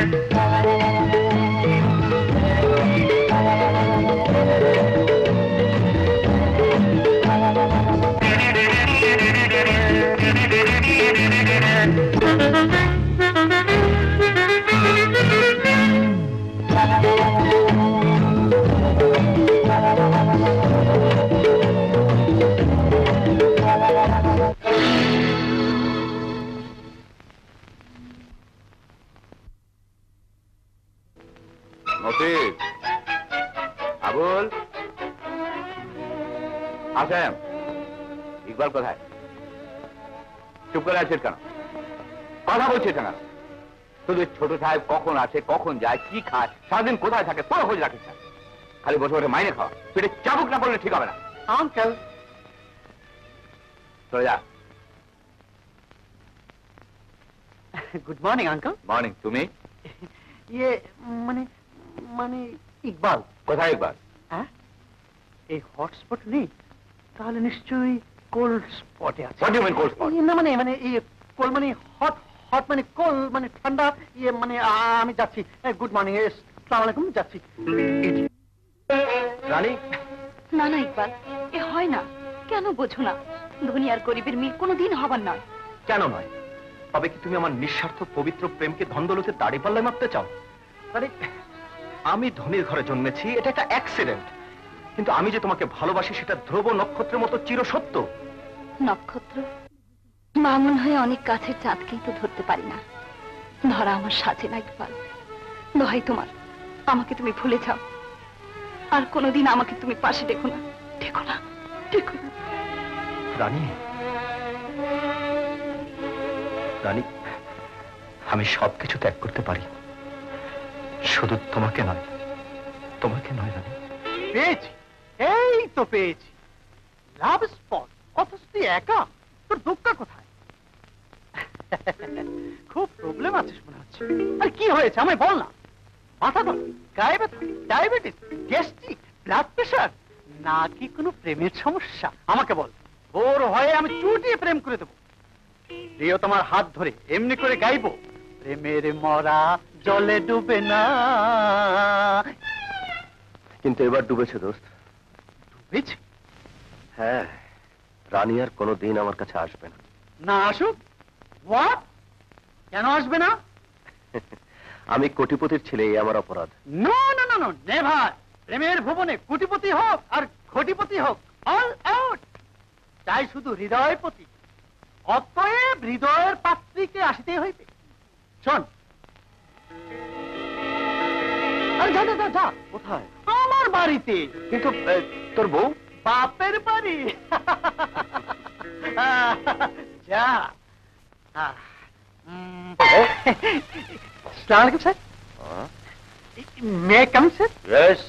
আবুল আসেন। ইকবাল কোথায়? চুপ করে আছিস কেন? কথা বলছিস কেন? শুধু ছোট সাহেব কখন আসে, কখন যায়, কি খায়, সারাদিন কোথায় থাকে তোর খোঁজ রাখিস না। খালি বসে বসে মাইনে খাওয়া। পেটে চাবুক না পড়লে ঠিক হবে না। আঙ্কেল চলে যা। Good morning uncle. মর্নিং। তুমি? ইয়ে মানে মানে ইকবাল। কোথায় ইকবাল? হ্যাঁ, এই হটস্পট নেই? তাহলে নিশ্চয়ই কোল্ড স্পটে আছে। What do you mean cold spot? না মানে মানে এই কোল্ড মানে হট, হট মানে কোল্ড মানে ঠান্ডা। ইয়ে মানে আমি যাচ্ছি। গুড মর্নিং, আসসালামু আলাইকুম, যাচ্ছি। রানী? না না ইকবাল, এ হয় না। কেন বোঝো না? ধনী আর গরিবের মিল কোনোদিন হবার নয়। কেন নয়? তবে কি তুমি আমার নিঃস্বার্থ পবিত্র প্রেমকে ধনদৌলতে দাড়ি পাল্লায় মাপতে চাও? আরে আমি ধনীর ঘরে জন্মেছি, এটা একটা অ্যাক্সিডেন্ট, কিন্তু আমি যে তোমাকে ভালোবাসি সেটা ধ্রুব নক্ষত্রের মতো চিরসত্য। নক্ষত্র মামুন হয়ে অনেক কাছের চাঁদকেই তো ধরতে পারি না। ধরা আমার সাজে না ইকবাল। দোহাই তোমার, আমাকে তুমি ভুলে যাও। আর কোনোদিন আমাকে তুমি পাশে দেখো না, দেখো না, দেখো না। রানী, রানী, আমি সবকিছু ত্যাগ করতে পারি, শুধু তোমাকে নয়, তোমাকে নয় রানী। পেয়েছি, এই তো পেয়েছি লাভ স্পট। অথচ তুই একা, তোর দুঃখ কোথায়? খুব প্রবলেম আছিস মনে হচ্ছে। আর কি হয়েছে আমায় বল না। মাথা ধর, গায়ে ব্যথা, ডায়াবেটিস, গ্যাস্ট্রিক, ব্লাড প্রেশার, নাকি কোনো প্রেমের সমস্যা? আমাকে বল, ওর হয়ে আমি চুটিয়ে প্রেম করে দেবো। প্রিয় তোমার হাত ধরে এমনি করে গাইবো, প্রেমের মরা জলে ডুবে না। কিন্তু এবার ডুবেছে দোস্ত। ডুবেছে? হ্যাঁ, রানী আর কোনোদিন আমার কাছে আসবে না। না আসুক? হোয়াট? কেন আসবে না? আমি কোটিপতির ছেলে, এই আমার অপরাধ। No no no no, never. প্রেমের ভুবনে কোটিপতি হোক আর ঘটিপতি হোক, অল আউট। চাই শুধু হৃদয়পতি। অতএব হৃদয়ের পাত্রীকে আসিতে হইবে। শোন, আরে যা যা যা। কোথায়? আমার বাড়িতে। কিন্তু তোর বউ? বাপের বাড়ি। যা। আসসালামু আলাইকুম sir. May I come sir? Yes.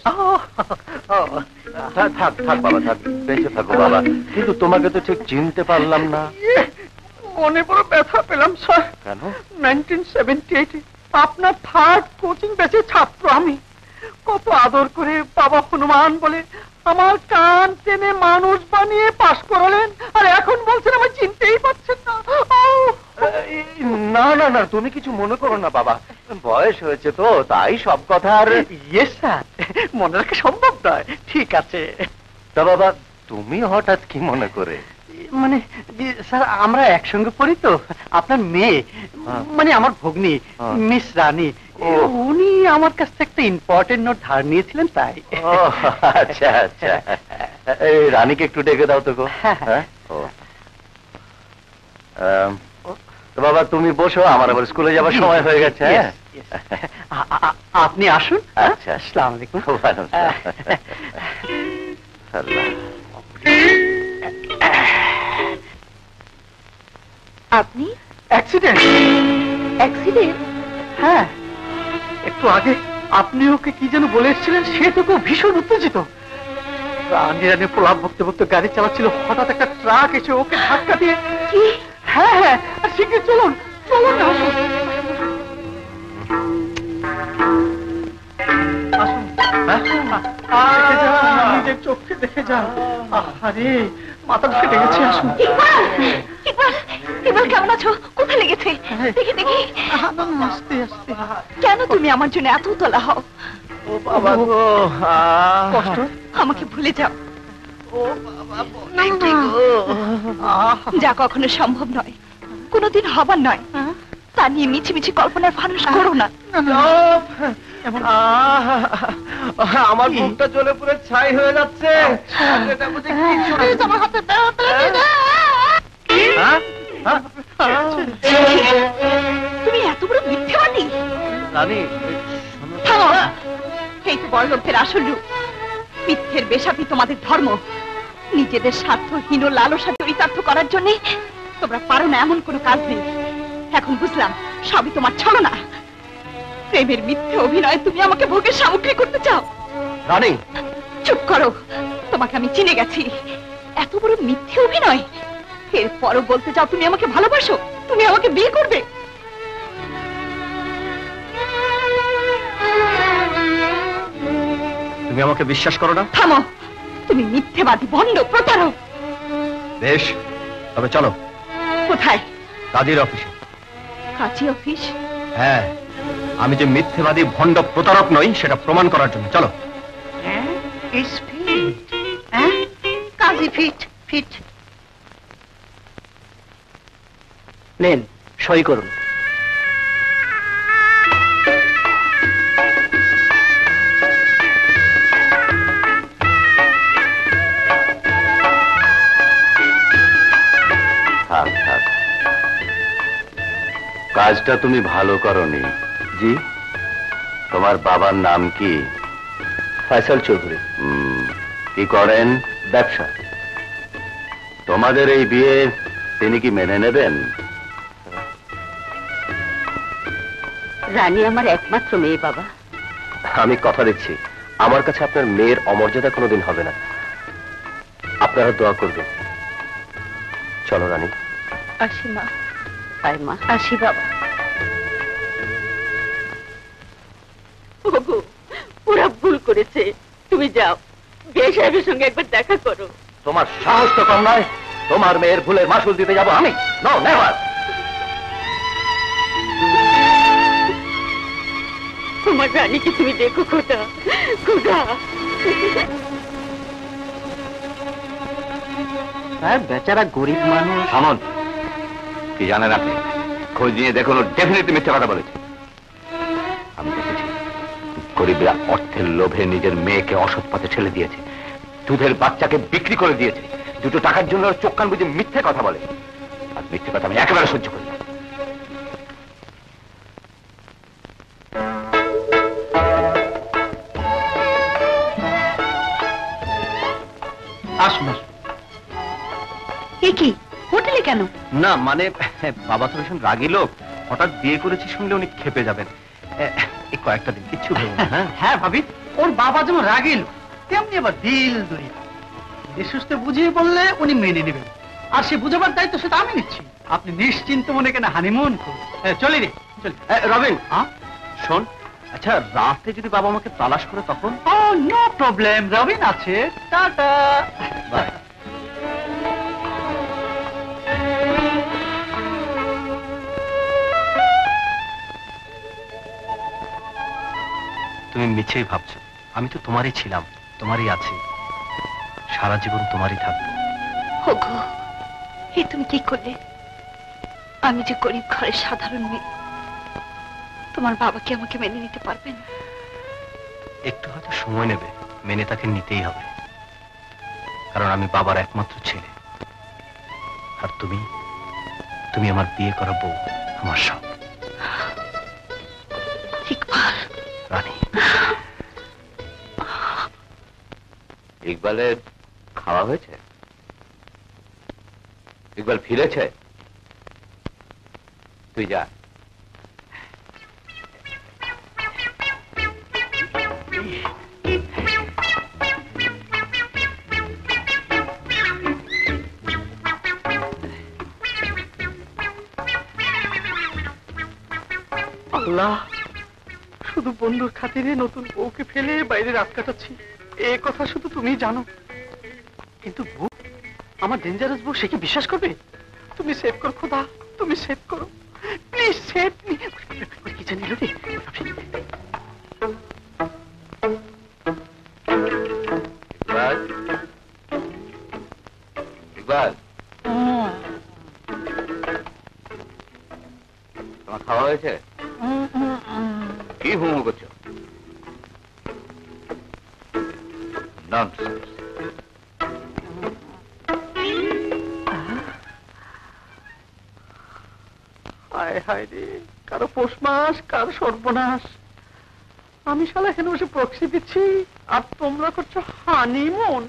থাক থাক বাবা, থাক, বেঁচে থাকো বাবা। কিন্তু তোমাকে তো ঠিক চিনতে পারলাম না। মনে বড় ব্যথা পেলাম স্যার। কেন? 1978 আপনার থার্ড কোচিং ব্যাচের ছাত্র আমি। কত আদর করে বাবা হনুমান বলে আমার কান টেনে মানুষ বানিয়ে পাশ করালেন, আর এখন বলছেন আমার চিনতেই পারছেন না। না না না, তুমি কিছু মনে করো না বাবা, বয়স হয়েছে তো তাই সব কথা। আর ইয়েস স্যার, মনে রাখা সম্ভব নয়। ঠিক আছে। তা বাবা, তুমি হঠাৎ কি মনে করে? মানে স্যার, আমরা একসঙ্গে পড়ি তো। আপনার মেয়ে মানে আমার ভগ্নী মিস রানী, উনি আমার কাছ থেকে একটা ইম্পর্টেন্ট নোট ধার নিয়েছিলেন তাই। আচ্ছা আচ্ছা, এই রানীকে একটু ডেকে দাও তো গো। হ্যাঁ, তো বাবা তুমি বসো, আমার আবার স্কুলে যাবার সময় হয়ে গেছে। আপনি আসুন। আচ্ছা, আসসালামু আলাইকুম। আপনি? অ্যাক্সিডেন্ট। অ্যাক্সিডেন্ট? হ্যাঁ, একটু আগে আপনি ওকে কি যেন বলে এসেছিলেন, সে তো ভীষণ উত্তেজিত। রানী রানী প্রলাপ বকতে বকতে গাড়ি চালাচ্ছিল, হঠাৎ একটা ট্রাক এসে ওকে ধাক্কা দিয়ে। হ্যাঁ হ্যাঁ, আর শিগগির চলুন চলুন। আসুন আসুন, নিজের চোখে দেখে যান। আরে মাথা ফেটে গেছে। আসুন। ইকবাল, ইকবাল, ইকবাল কেমন আছো? কোথায় কোথায় লেগেছে? দেখি দেখি। আস্তে আস্তে। কেন তুমি আমার জন্য এত তোলা হও? ও বাবা গো, কষ্ট? আমাকে ভুলে যাও। ও বাবা বলেছি গো। যা কখনো সম্ভব নয়, কোনোদিন হবার নয়, তা নিয়ে মিছি মিছি কল্পনার ফানুস করো না। আমার বুকটা জ্বলে পুরো ছাই হয়ে যাচ্ছে। এটা বুঝি কিছু না। আমার হাতে দাও, হ্যাঁ? হ্যাঁ? তুমি এত বড় মিথ্যাবাদী? রানী, থামো। এই তো বড় লোকদের আসল রূপ। মিথ্যের বেশাপি তোমাদের ধর্ম। নিজেদের স্বার্থহীন ও লালসা চরিতার্থ করার জন্য তোমরা পারো না এমন কোনো কাজ নেই। এখন বুঝলাম সবই তোমার ছলনা। প্রেমের মিথ্যে অভিনয় তুমি আমাকে ভোগের সামগ্রী করতে চাও। রানী, চুপ করো, তোমাকে আমি চিনে গেছি। এত বড় মিথ্যে অভিনয়, এরপরও বলতে চাও তুমি আমাকে ভালোবাসো, তুমি আমাকে বিয়ে করবে? তুমি আমাকে বিশ্বাস করো না? থামো, তুমি মিথ্যেবাদী, ভণ্ড, প্রতারক। বেশ, তবে চলো। কোথায়? কাজীর অফিসে। কাজী অফিস? হ্যাঁ, আমি যে মিথ্যেবাদী ভণ্ড প্রতারক নই সেটা প্রমাণ করার জন্য। চলো। কাজী ফিট ফিট। নেন, সই করুন। থাক থাক, কাজটা তুমি ভালো করনি। জি, তোমার বাবার নাম কি? ফয়সাল চৌধুরী। কি করেন? ব্যবসা। তোমাদের এই বিয়ে তিনি কি মেনে নেবেন? রানী আমার একমাত্র মেয়ে বাবা। আমি কথা দিচ্ছি, আমার কাছে আপনার মেয়ের অমর্যাদা কোনোদিন হবে না। আপনারা দোয়া করবেন। চলো রানী। আসি মা। আয় মা, আসি বাবা। ওগো, ওরা ভুল করেছে, তুমি যাও, বিয়ে সাহেবের সঙ্গে একবার দেখা করো। তোমার সাহস তো কম নয়, তোমার মেয়ের ভুলের মাসুল দিতে যাব আমি? No, never. তোমার রানীকে তুমি দেখো খোদা, খোদা। বেচারা গরিব মানুষ। থামুন, কি জানেন আপনি? খোঁজ নিয়ে দেখুন, ডেফিনেটলি মিথ্যা কথা বলেছে। আমি দেখেছি গরিবরা অর্থের লোভে নিজের মেয়েকে অসৎ পথে ঠেলে দিয়েছে, দুধের বাচ্চাকে বিক্রি করে দিয়েছে। দুটো টাকার জন্য ওরা চোখ কান বুঝে মিথ্যে কথা বলে, আর মিথ্যে কথা আমি একেবারে সহ্য করি না। আসুন আসুন। এ কি, হোটেলে কেন? না মানে, বাবা তো ভীষণ রাগী লোক, হঠাৎ বিয়ে করেছি শুনলে উনি খেপে যাবেন। এই কয়েকটা দিন কিচ্ছু ভেবো না। হ্যাঁ, হ্যাঁ ভাবি, ওর বাবা যেমন রাগিল তেমনি আবার দিল দরিয়া। সুস্থ বুঝিয়ে বললে উনি মেনে নেবেন, আর সে বুঝাবার দায়িত্ব সেটা আমি নিচ্ছি। আপনি নিশ্চিন্ত মনে কেন হানিমুন করুন। চলি রে, চলি। রবিন, হ্যাঁ, শোন, আচ্ছা রাতে যদি বাবা আমাকে তালাশ করে তখন? ও নো প্রবলেম, রবিন আছে। টাটা। বাই। তুমি মিছেই ভাবছো, আমি তো তোমারই ছিলাম, তোমারই আছি, সারা জীবন তোমারই থাকবো। ওগো, এ তুমি কি করলে? আমি যে গরিব ঘরের সাধারণ মেয়ে, তোমার বাবা কি আমাকে মেনে নিতে পারবেন? একটু হয়তো সময় নেবে, মেনে তাকে নিতেই হবে, কারণ আমি বাবার একমাত্র ছেলে, আর তুমি তুমি আমার বিয়ে করা বউ, আমার সব। ইকবাল। রানী, ইকবালের খাওয়া হয়েছে? ইকবাল ফিরেছে? তুই যা। আল্লাহ, শুধু বন্ধুর খাতিরে নতুন বউকে ফেলে বাইরে রাত কাটাচ্ছি, এ কথা শুধু তুমি জানো। কিন্তু বউ, আমার ডেঞ্জারাস বউ, সে কি বিশ্বাস করবে? তুমি সেভ করো খোদা, তুমি সেভ করো। সেট কি জানি রে। ইকবাল, ইকবাল, তোমার খাওয়া হয়েছে? কি হুমু করছো? ননসেন্স। হায় হায় রে, কারো পৌষ মাস, কারো সর্বনাশ। আমি শালা এখানে বসে প্রক্সি দিচ্ছি আর তোমরা করছো হানিমুন।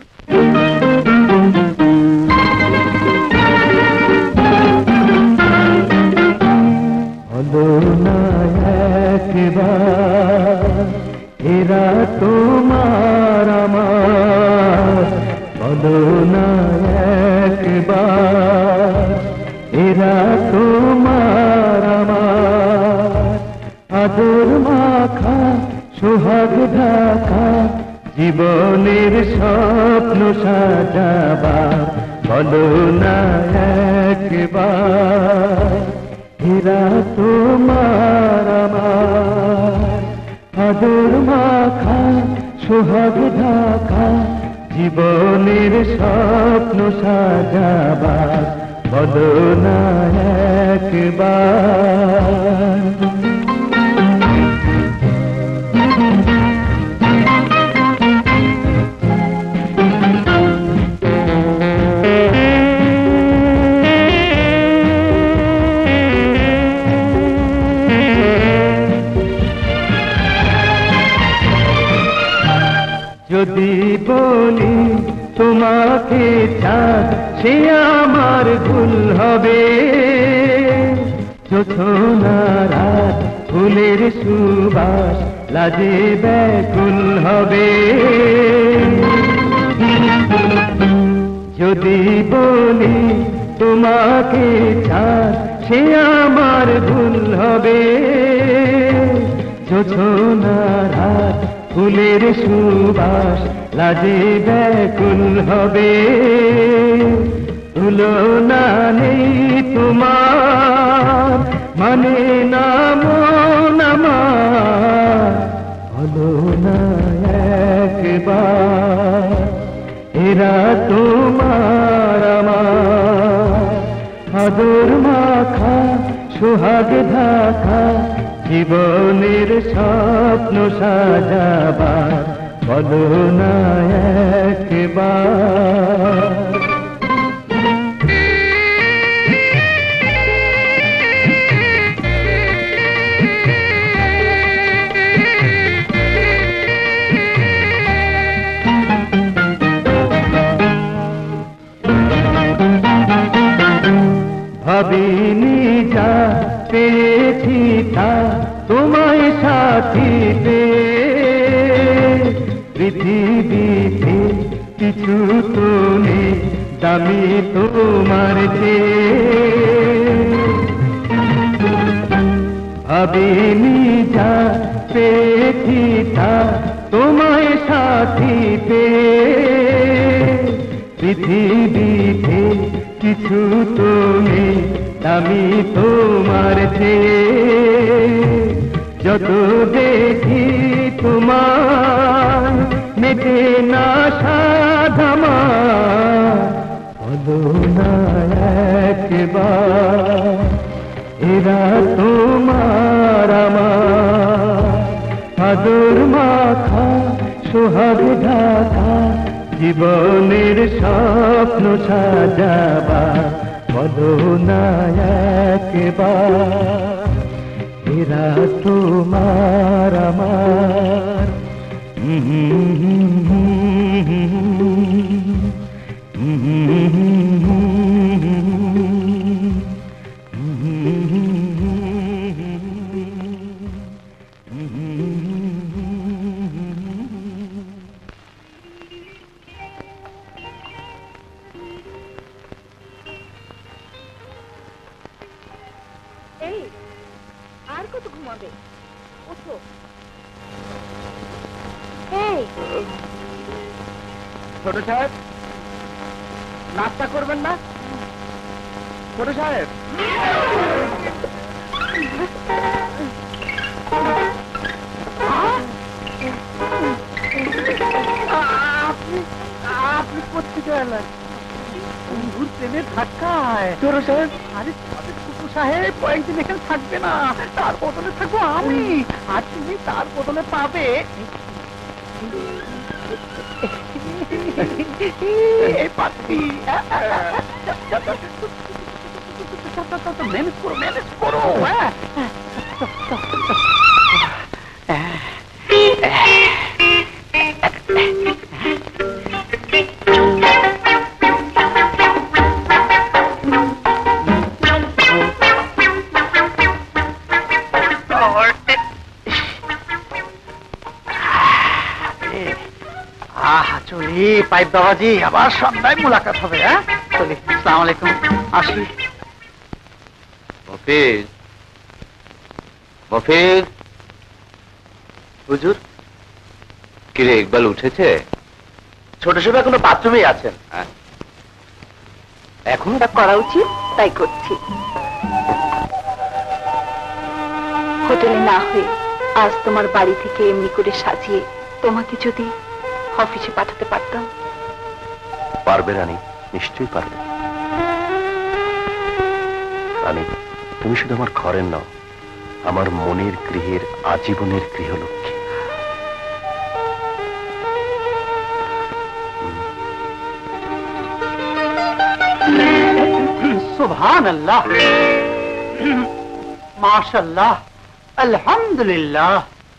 এরা তোমার আমার, বলো না একবার এরা তোমার আমার, আদর মাখা সোহাগ ঢাকা জীবনের স্বপ্ন সাজাবা, বলো না একবার এরা তোমার আমার, আদর মাখা সোহাগ ঢাকা জীবনের স্বপ্ন সাজাবা, বলো না একবার। যদি বলি তোমাকে চাঁদ সে আমার ভুল হবে, জোছনা রাত ফুলের সুবাস লাজে ব্যাকুল হবে। যদি বলি তোমাকে চাঁদ সে আমার ভুল হবে, জোছনা রাত ফুলের সুবাস লাজে ব্যাকুল হবে। তুলনা নেই তোমার, মানে না মন আমার, বলো না একবার এরা তোমার আমার, আদর মাখা সোহাগ ঢাকা জীবনের স্বপ্ন সাজাবা, বলো না একবার। ভাবিনি যা পেয়েছি তা তোমায় সাথী পেয়ে, পৃথিবীতে কিছু তো নেই দামি তোমার চেয়ে। ভাবিনি যা পেয়েছি তা তোমায় সাথী পেয়ে, পৃথিবীতে কিছু তো নেই দামি তোমার চেয়ে। যত দেখি তোমার মেটে না সাধামা, বলো না একবার এরা তোমার আমার, আদর মাখা সোহাগ ঢাকা জীবনের স্বপ্ন সাজাবা, বলো না একবার এরা তোমার আমার। এই আর কত ঘুমাবে? ওঠো। এই ছোট সাহেব, নাস্তা করবেন না? ছোট সাহেব, আপনি কোথেকে এলেন? বন্ধুর প্রেমের ধাক্কায় চোর সাহেব। আরে কুকু সাহেব কয়েকদিন এখানে থাকবে না, তার বদলে থাকবো আমি, আর তুমি তার বদলে পাবে এই পাত্রী। ম্যানেজ করো, ম্যানেজ করো। চলি পাইপ বাবাজি, আবার সন্ধ্যায় মুলাকাত হবে। হ্যাঁ চলি, আসসালামু আলাইকুম, আসি। মফিজ, মফিজ। হুজুর, কিরে ইকবাল উঠেছে? ছোট সাহেব এখনো বাথরুমেই আছেন। এখনো তা করা উচিত, তাই করছি। হোটেলে না হয়ে আজ তোমার বাড়ি থেকে এমনি করে সাজিয়ে তোমাকে যদি অফিসে পাঠাতে পারতাম। পারবে রানী, নিশ্চয়ই পারবে রানী। তুমি শুধু আমার ঘরের নাও, আমার মনের গৃহের আজীবনের গৃহলক্ষ্মী। সুবহানাল্লাহ, মাশাআল্লাহ, আলহামদুলিল্লাহ।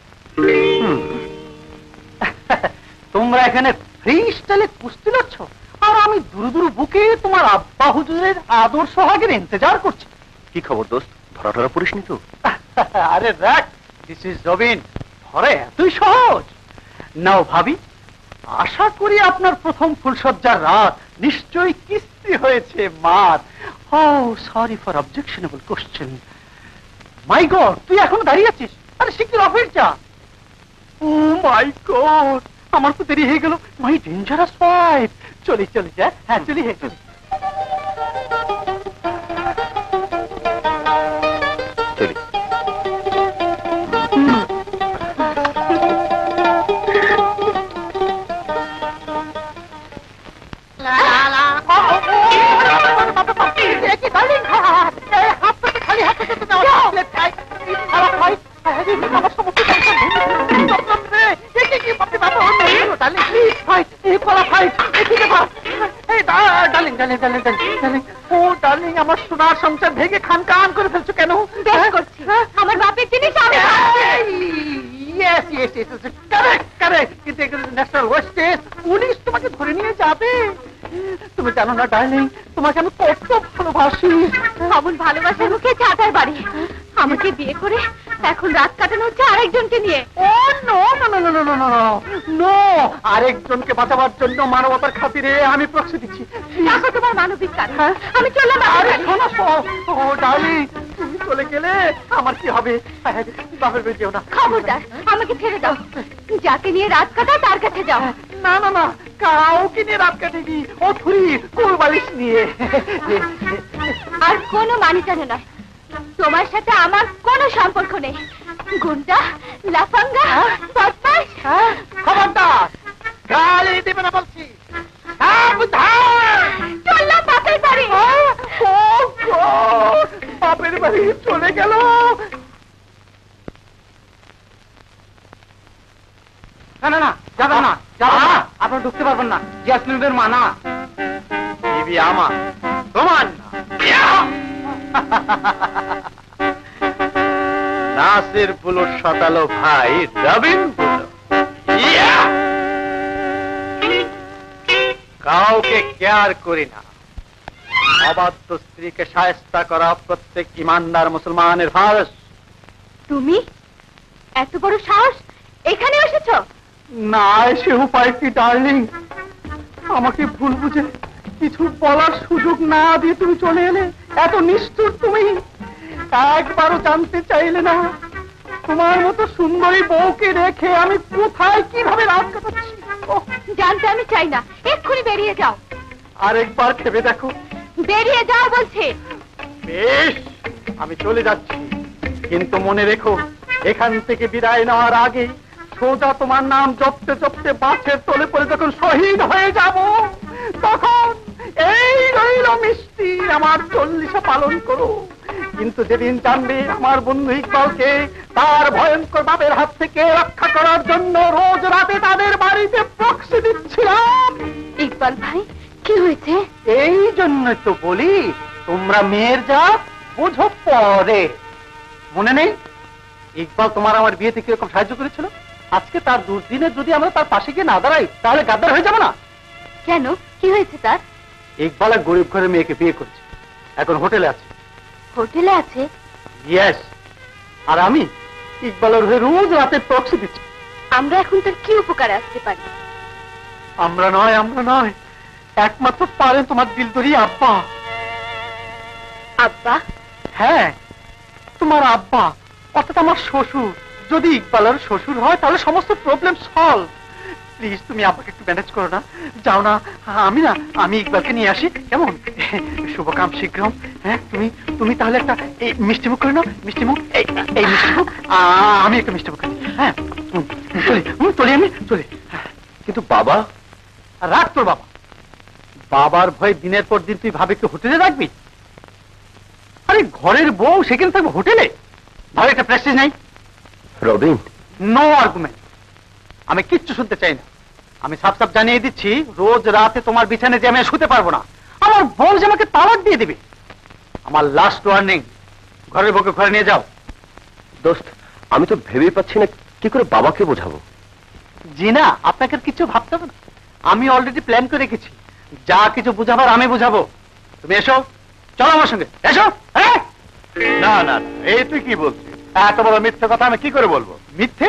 তোমরা এখানে ফ্রি স্টাইলে কুস্তি লড়ছ, আর আমি দুরু দুরু বুকে তোমার আব্বা হুজুরের আদর সোহাগের ইন্তজার করছি। কি খবর দোস্ত, ধরা ধরা পড়িসনি তো? আরে রাখ, দিস ইজ রবিন। ধরে এতই সহজ? নাও ভাবি, আশা করি আপনার প্রথম ফুলসজ্জার রাত নিশ্চয়ই কিস্তি হয়েছে মার। Oh sorry for objectionable question. My God, তুই এখনো দাঁড়িয়ে আছিস? আরে শিগগির অফিস যা। ও মাই গড, আমার তো দেরি হয়ে গেল। My dangerous wife. চলি চলি যা। হ্যাঁ চলি, হ্যাঁ চলি। চলি। আমার সোনার সংসার ভেঙে খান খান করে ফেলছো কেন? আমার বাপের জিনিস ন্যাশনাল ওয়েস্টেজ পুলিশ তোমাকে ধরে নিয়ে যাবে। তুমি জানো না ডার্লিং, তোমাকে আমি কত ভালোবাসি। অমন ভালোবাসার মুখে চাটার বাড়ি। আমাকে বিয়ে করে এখন রাত কাটানো হচ্ছে আরেকজনকে নিয়ে। Oh no no no no no no no no, আরেকজনকে বাঁচাবার জন্য মানবতার খাতিরে আমি প্রশ্ন দিচ্ছি। দেখো তোমার মানবিক কারণ। আমি চললাম। আরে শোনো, ও ডার্লিং, তুমি চলে গেলে আমার কি হবে? বাপের বাড়ি যেও না। খবরদার, আমাকে ছেড়ে দাও। যাকে নিয়ে রাত কাটাও তার কাছে যাও। না না না, কাউকে নিয়ে রাত কাটেনি। ও থুরি কোলবালিশ নিয়ে। আর কোনো মানি জানে না, তোমার সাথে আমার কোনো সম্পর্ক নেই। গুন্ডা, লাফাঙ্গা, বদমাশ। খবরদার, গালি দেবে না বলছি। চললাম বাপের বাড়ি। বাপের বাড়ি চলে গেল। না না না, যাবেন না, যাবেন না, আপনারা ঢুকতে পারবেন না। ইয়াসমিনের মানা। বিবি আমা তোমার না। নাসির বুলুর শতালো ভাই রবিন বুলু। কাউকে কেয়ার করি না। অবাধ্য স্ত্রীকে শায়েস্তা করা প্রত্যেক ইমানদার মুসলমানের ফরজ। তুমি এত বড় সাহস এখানে এসেছো? না এসে উপায় কি ডার্লিং? আমাকে ভুল বুঝে কিছু বলার সুযোগ না দিয়ে তুমি চলে এলে। এত নিষ্ঠুর তুমি, একবারও জানতে চাইলে না তোমার মতো সুন্দরী বউকে রেখে আমি কোথায় কিভাবে রাত কাটাচ্ছি। জানতে আমি চাই না, এক্ষুনি বেরিয়ে যাও। আরেকবার ভেবে দেখো। বেরিয়ে যাও বলছে। বেশ, আমি চলে যাচ্ছি। কিন্তু মনে রেখো, এখান থেকে বিদায় নেওয়ার আগে সোজা তোমার নাম জপতে জপতে বাঁশের তলে পড়ে যখন শহীদ হয়ে যাব, তখন এই রইল মিষ্টি আমার 40 পালন করো। কিন্তু যেদিন জানবে আমার বন্ধু ইকবালকে তার ভয়ঙ্কর বাপের হাত থেকে রক্ষা করার জন্য রোজ রাতে তাদের বাড়িতে প্রক্সি দিচ্ছিলাম। ইকবাল ভাই, কি হয়েছে? এই জন্য তো বলি, তোমরা মেয়ের যা বুঝো পরে। মনে নেই ইকবাল তোমার আমার বিয়েতে কিরকম সাহায্য করেছিল? আজকে তার দুর্দিনে যদি আমরা তার পাশে গিয়ে না দাঁড়াই, তাহলে গাদ্দার হয়ে যাবো না? কেন, কি হয়েছে তার? ইকবাল এক গরিব ঘরের মেয়েকে বিয়ে করেছে, এখন হোটেলে আছে। হোটেলে আছে? ইয়েস। আর আমি ইকবালের হয়ে রোজ রাতে প্রক্সি দিচ্ছি। আমরা এখন তার কি উপকারে আসতে পারি? আমরা নয়, একমাত্র পারেন তোমার দিলদরি আব্বা। আব্বা? হ্যাঁ, তোমার আব্বা, অর্থাৎ আমার শ্বশুর। যদি ইকবালের শ্বশুর হয় তাহলে সমস্ত প্রবলেম সলভ। প্লিজ তুমি আব্বাকে একটু ম্যানেজ করো না, যাও না। আমি ইকবালকে নিয়ে আসি, কেমন? শুভকাম শীঘ্রম। হ্যাঁ, তুমি তাহলে একটা এই মিষ্টিমুখ করে নাও, মিষ্টিমুখ, এই মিষ্টিমুখ। আমি একটা মিষ্টিমুখ করি। হ্যাঁ, চলি আমি চলি। কিন্তু বাবা? রাখ তোর বাবা। বাবার ভয় দিনের পর দিন তুই ভাবিকে হোটেলে রাখবি? আরে ঘরের বউ সেখানে থাকবে হোটেলে? ভাবে একটা প্রেস্টিজ নাই? Robin, no argument. আমি কিচ্ছু শুনতে চাই না। আমি সাফ সাফ জানিয়ে দিচ্ছি, রোজ রাতে তোমার বিছানে যে আমি শুতে পারবো না। আমার বউ যে আমাকে তালাক দিয়ে দিবে। আমার লাস্ট ওয়ার্নিং, ঘরের বউকে ঘরে নিয়ে যাও। দোস্ত, আমি তো ভেবেই পাচ্ছি না কি করে বাবাকে বোঝাবো। জি না, আপনাকে আর কিছু ভাবতে হবে না। আমি অলরেডি প্ল্যান করে রেখেছি, যা কিছু বুঝাবার আমি বুঝাবো। তুমি এসো, চলো আমার সঙ্গে, এসো। হ্যাঁ, না না, এই তুই কি বলছিস? এত বড় মিথ্যে কথা আমি কি করে বলবো? মিথ্যে?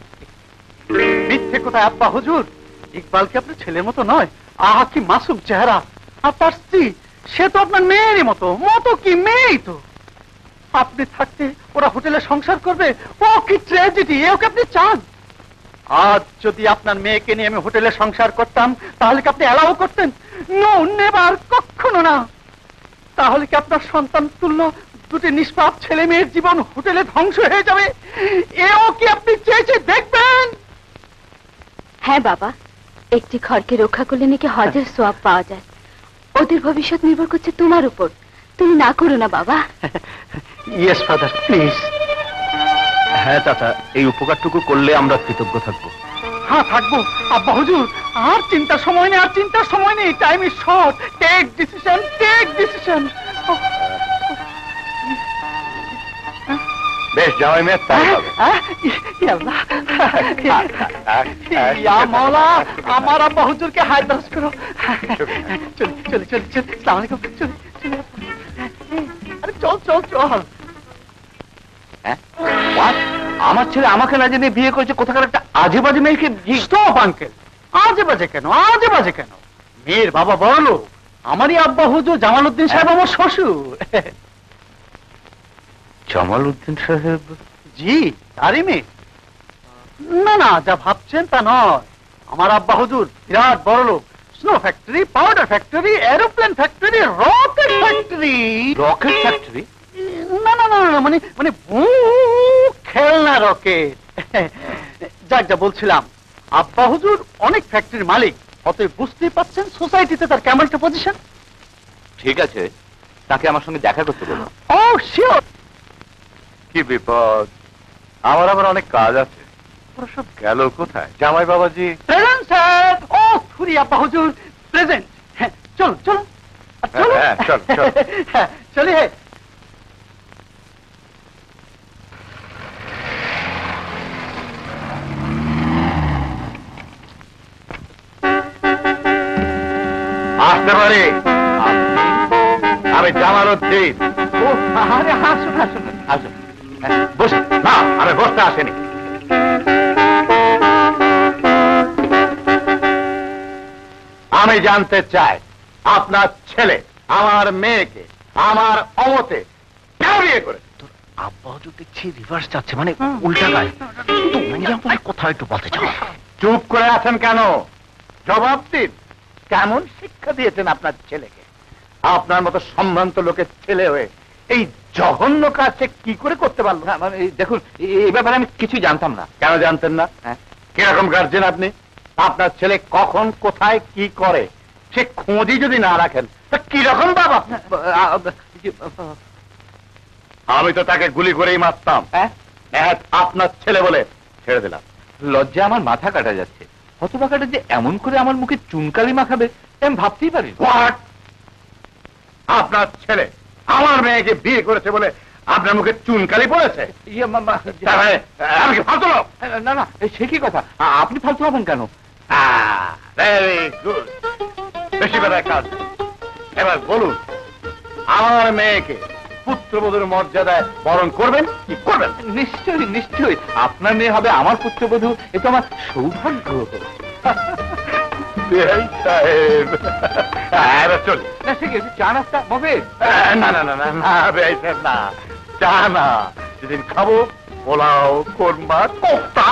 মিথ্যে কোথায় আব্বা হুজুর? ইকবাল কি আপনার ছেলের মতো নয়? আহা, কি মাসুম চেহারা। আর তার স্ত্রী, সে তো আপনার মেয়েরই মতো কি মেয়েই তো। আপনি থাকতে ওরা হোটেলে সংসার করবে? ও কি ট্র্যাজেডি! ওকে আপনি চান? আজ যদি আপনার মেয়েকে নিয়ে আমি হোটেলে সংসার করতাম, তাহলে কি আপনি অ্যালাউ করতেন? নো, নেভার, কখনো না। তাহলে কি আপনার সন্তান তুল্য দুটি নিষ্পাপ ছেলে মেয়ের জীবন হোটেলে ধ্বংস হয়ে যাবে? এও কি আপনি চেয়েছে দেখবেন? হ্যাঁ বাবা, একটি ঘরকে রক্ষা করলে নাকি হজের সোয়াব পাওয়া যায়। ওদের ভবিষ্যৎ নির্ভর করছে তোমার উপর। তুমি না করো না বাবা। Yes father, please. হ্যাঁ চাচা, এই উপকারটুকু করলে আমরা কৃতজ্ঞ থাকবো। হ্যাঁ, থাকবো। আব্বা হুজুর, আর চিন্তার সময় নেই, time is short. Take decision. বেশ, জামাই মেয়ে তাই হবে। মৌলা, আমার আব্বা হুজুরকে হায় দাস করো। চল। আসসালামু আলাইকুম। আরে চল। হ্যাঁ? What? আমার ছেলে আমাকে না জেনে বিয়ে করেছে কোথাকার একটা আজে বাজে মেয়েকে। স্টপ আঙ্কেল, আজে বাজে কেন? মেয়ের বাবা বড় লোক। আমারই আব্বা হুজুর জামালউদ্দিন সাহেব আমার শ্বশুর। জামালউদ্দিন সাহেব? জি, তারই মেয়ে। না, যা ভাবছেন তা নয়। আমার আব্বা হুজুর বিরাট বড় লোক। Snow factory, powder factory, aeroplane factory, rocket factory. Rocket factory? না, মানে খেলনা রকেট। যাক, যা বলছিলাম, আব্বা হুজুর অনেক ফ্যাক্টরির মালিক। অতএব বুঝতেই পাচ্ছেন সোসাইটিতে তার কেমন একটা পজিশন। ঠিক আছে, তাকে আমার সঙ্গে দেখা করতে বলো। Oh sure. কি বিপদ, আমার আবার অনেক কাজ আছে। ওরা সব গেল কোথায়? জামাই বাবাজি প্রেজেন্ট স্যার। ও থুরি, আব্বা হুজুর প্রেজেন্ট। চল। হ্যাঁ, চল। চলি। হে, আসতে পারি? আমি জামালউদ্দিন। ও আরে, আসুন। বসে না, আমি বসতে আসেনি। আমি জানতে চাই, আপনার ছেলে আমার মেয়েকে আমার অমতে কেন বিয়ে করে? আব্বা হুজুর দেখছি রিভার্স যাচ্ছে, মানে উল্টা গায়ে। তুমি আমার কথা একটু বলতে চাও? চুপ করে আছেন কেন? জবাব দিন। কেমন শিক্ষা দিয়েছেন আপনার ছেলেকে? আপনার মতো সম্ভ্রান্ত লোকের ছেলে হয়ে এই জঘন্য কাজ সে কি করে করতে পারলো? না মানে দেখুন, এই ব্যাপারে আমি কিছু জানতাম না। কেন জানতেন না? হ্যাঁ। কিরকম গার্জেন আপনি? আপনার ছেলে কখন কোথায় কি করে সে খোঁজই যদি না রাখেন তা কিরকম বাবা? আমি তো তাকে গুলি করেই মারতাম। হ্যাঁ? আপনার ছেলে বলে ছেড়ে দিলাম। লজ্জা আমার মাথা কাটা যাচ্ছে। হতভাগাটা যে এমন করে আমার মুখে চুনকালি মাখাবে আমি ভাবতেই পারি। What? আপনার ছেলে আমার মেয়েকে বিয়ে করেছে বলে আপনার মুখে চুনকালি পড়েছে? তাহলে আমি কি ফালতু লোক? না না, সে কি কথা? আপনি ফালতু হবেন কেন? ভেরি গুড, বেশি বেলা কাজ। এবার বলুন, আমার মেয়েকে পুত্রবধূর মর্যাদায় বরণ করবেন কি করবেন? নিশ্চয়ই নিশ্চয়ই, আপনার মেয়ে হবে আমার পুত্রবধূ। এ তো আমার সৌভাগ্য। বিআই সাহেব, এবার চল। না সে কি, চা নাস্তা মফিজ? না না না না না বিআই সাহেব, না চা না, যেদিন খাবো পোলাও, কোরমা, কোফতা।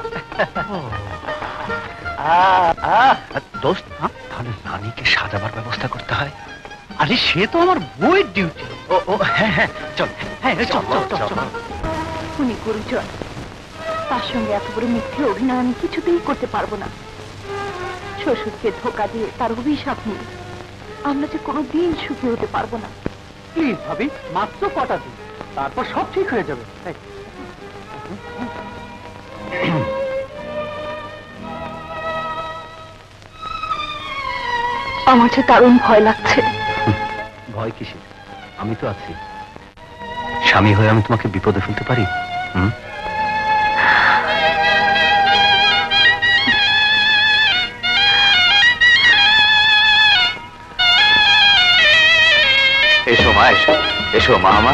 দোস্ত, তাহলে নানিকে সাজাবার ব্যবস্থা করতে হয়। আরে সে তো আমার বইয়ের ডিউটি। ও হ্যাঁ হ্যাঁ, চল। হ্যাঁ চল চল চল চল। উনি গুরুজন, তার সঙ্গে এত বড় মিথ্যে অভিনয় আমি কিছুতেই করতে পারবো না। শ্বশুরকে ধোকা দিয়ে তার অভিশাপ নিয়ে আমরা যে কোনোদিন সুখী হতে পারবো না। প্লিজ ভাবি, মাত্র কটা দিন, তারপর সব ঠিক হয়ে যাবে। আমার যে দারুণ ভয় লাগছে। ভয় কিসের? আমি তো আছি। স্বামী হয়ে আমি তোমাকে বিপদে ফেলতে পারি? এসো মা, এসো এসো মা আমার।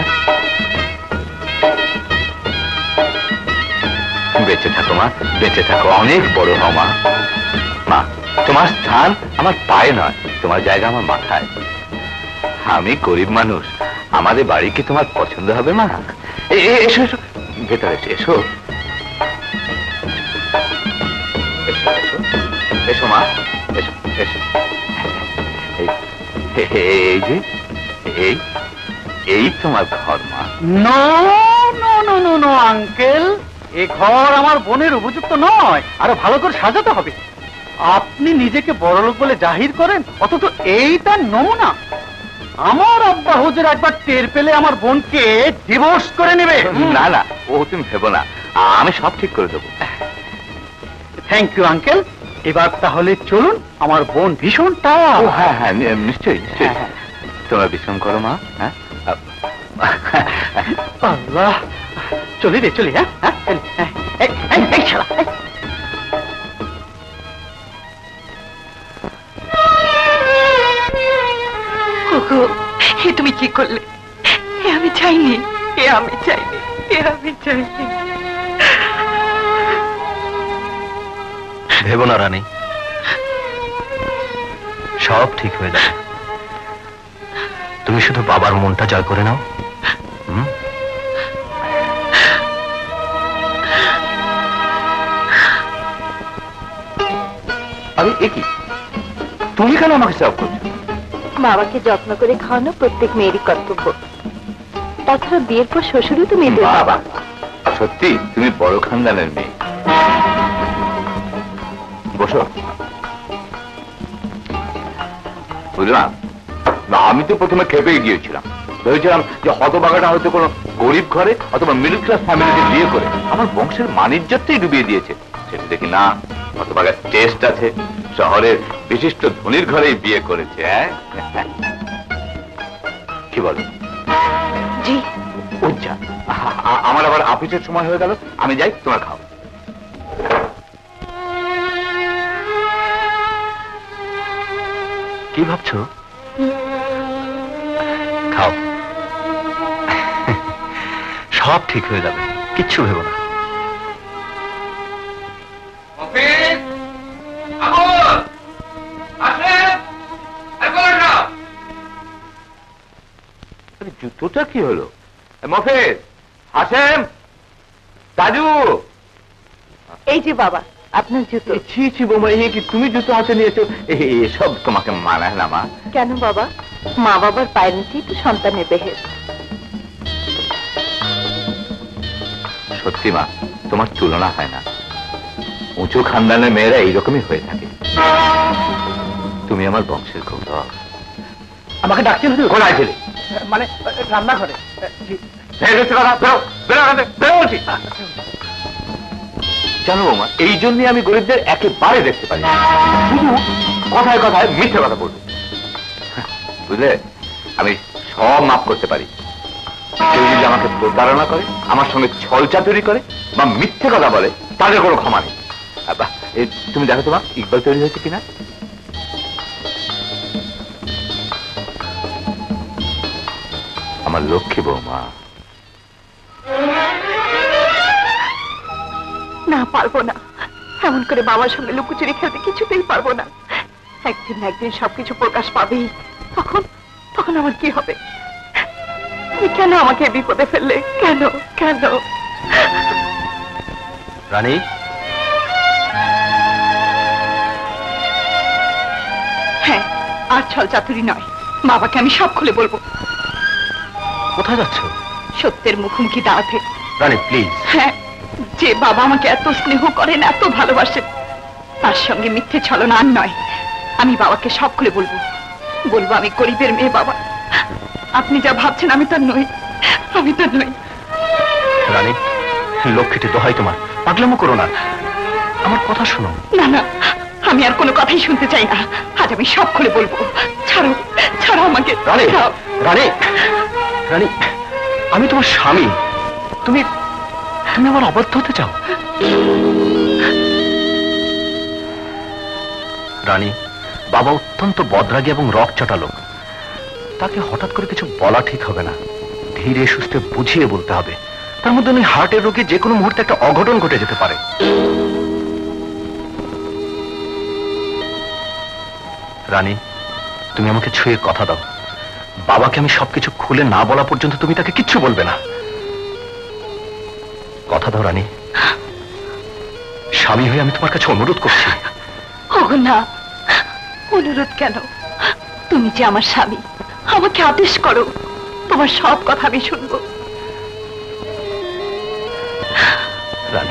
বেঁচে থাকো মা, বেঁচে থাকো, অনেক বড় হও মা। মা, তোমার স্থান আমার পায়ে নয়, তোমার জায়গা আমার মাথায়। আমি গরিব মানুষ, আমাদের বাড়ি কি তোমার পছন্দ হবে মা? এসো এসো, ভেতরে এসো। এসো এসো এসো মা, এসো এসো। এই যে এই তোমার ঘর মা। No no no no no uncle, এ ঘর আমার বোনের উপযুক্ত নয়, আরো ভালো করে সাজাতে হবে। আপনি নিজেকে বড়লোক বলে জাহির করেন, অথচ এইটা নমুনা। আমার আব্বা হুজুর একবার টের পেলে আমার বোনকে ডিভোর্স করে নেবে। না না, ও তুমি ভেবো না, আমি সব ঠিক করে দেবো। Thank you uncle. এবার তাহলে চলুন, আমার বোন ভীষণ টায়ার্ড। ও হ্যাঁ হ্যাঁ, নিশ্চয়ই নিশ্চয়ই। তোমরা বিশ্রাম করো মা। হ্যাঁ আল্লাহ, চলি রে চলি। হ্যাঁ হ্যাঁ চলি। এই শালা, ওগো, এ তুমি কি করলে? এ আমি চাইনি, এ আমি চাইনি, এ আমি চাইনি। ভেবো না রানী, সব ঠিক হয়ে যাবে। তুমি শুধু বাবার মনটা জয় করে নাও। আমি একই, তুমি কেন আমাকে সার্ভ করছো? বাবাকে যত্ন করে খাওয়ানো প্রত্যেক মেয়েরই কর্তব্য। তাছাড়া বিয়ের পর শ্বশুরও তো মেয়েদের বাবা। সত্যি তুমি বড় খানদানের মেয়ে। বসো। বুঝলাম, আমি তো প্রথমে খেপেই গিয়েছিলাম, ভেবেছিলাম যে হতভাগাটা হয়তো কোনো গরিব ঘরে অথবা মিডল ক্লাস ফ্যামিলিতে বিয়ে করে আমার বংশের মানিজ্যতেই ডুবিয়ে দিয়েছে। সেটা দেখি না, হতভাগার টেস্ট আছে, শহরের বিশিষ্ট ধনীর ঘরেই বিয়ে করেছে। কি বলো? জি। উজ্জা, আমার আবার অফিসের সময় হয়ে গেল, আমি যাই, তোমার খাও। কি ভাবছো? খাও, সব ঠিক হয়ে যাবে, কিচ্ছু ভেবো না। জুতোটা কি হলো? মফিজ, হাসেম, তাজু। এই যে বাবা, আপনার জুতো। ছি ছি বোমা, এই কি তুমি জুতো হাতে নিয়েছো? এসব তোমাকে মানায় না মা। কেন বাবা? মা বাবার পায়ের নিচেই তো সন্তানের বেহেশত। সত্যি মা, তোমার তুলনা হয় না। উঁচু খানদানের মেয়েরা এইরকমই হয়ে থাকে। তুমি আমার বংশের গৌরব। আমাকে ডাকছেন হুজুর? কোথায় ছিলে? মানে রান্নাঘরে। জি। জানো বৌমা, এই জন্য আমি গরিবদের একেবারে দেখতে পারি না। শুধু কথায় কথায় মিথ্যে কথা বলবো, বুঝলে? আমি সব মাফ করতে পারি। কেউ যদি আমাকে প্রতারণা করে, আমার সঙ্গে ছল চাতুরি করে বা মিথ্যে কথা বলে, তাদের কোনো ক্ষমা নেই। তুমি দেখো তোমার ইকবাল তৈরি হয়েছে কিনা। আমার লক্ষ্মী বৌমা। না, পারবো না। এমন করে বাবার সঙ্গে লুকোচুরি খেলতে কিছুতেই পারবো না। একদিন না একদিন সবকিছু প্রকাশ পাবেই। তখন তখন আমার কি হবে? তুমি কেন আমাকে বিপদে ফেললে? কেন কেন? রানী, হ্যাঁ, আর ছল চাতুরি নয়। বাবাকে আমি সব খুলে বলবো। কোথায় যাচ্ছ? সত্যের মুখোমুখি দাঁড়াতে। রানী প্লিজ। হ্যাঁ, যে বাবা আমাকে এত স্নেহ করেন, এত ভালোবাসেন, তার সঙ্গে মিথ্যে ছলনা আর নয়। আমি বাবাকে সব খুলে বলবো। বলবো আমি গরিবের মেয়ে। বাবা, আপনি যা ভাবছেন আমি তার নই, আমি তার নই। রানী, লক্ষ্মীটি দোহাই তোমার, পাগলামো করো না, আমার কথা শোনো। না না, আমি আর কোনো কথাই শুনতে চাই না। আজ আমি সব খুলে বলবো। ছাড়ো, ছাড়ো আমাকে। রানী, ছাড়ো। রানী, রানী, আমি তোমার স্বামী। তুমি তুমি আমার অবাধ্য হতে চাও? রানী, বাবা অত্যন্ত বদরাগী এবং রকচটা লোক। তাকে হঠাৎ করে কিছু বলা ঠিক হবে না। ধীরে সুস্থে বুঝিয়ে বলতে হবে। তার মধ্যে উনি হার্টের রোগী, যে কোনো মুহূর্তে একটা অঘটন ঘটে যেতে পারে। রানী, তুমি আমাকে ছুঁয়ে কথা দাও। বাবাকে আমি সবকিছু খুলে না বলা পর্যন্ত তুমি তাকে কিচ্ছু বলবে না। কথা দাও রানী। স্বামী হয়ে আমি তোমার কাছে অনুরোধ করছি। ওগো না, অনুরোধ কেন? তুমি যে আমার স্বামী, আমাকে আদেশ করো। তোমার সব কথা আমি শুনবো। Rani,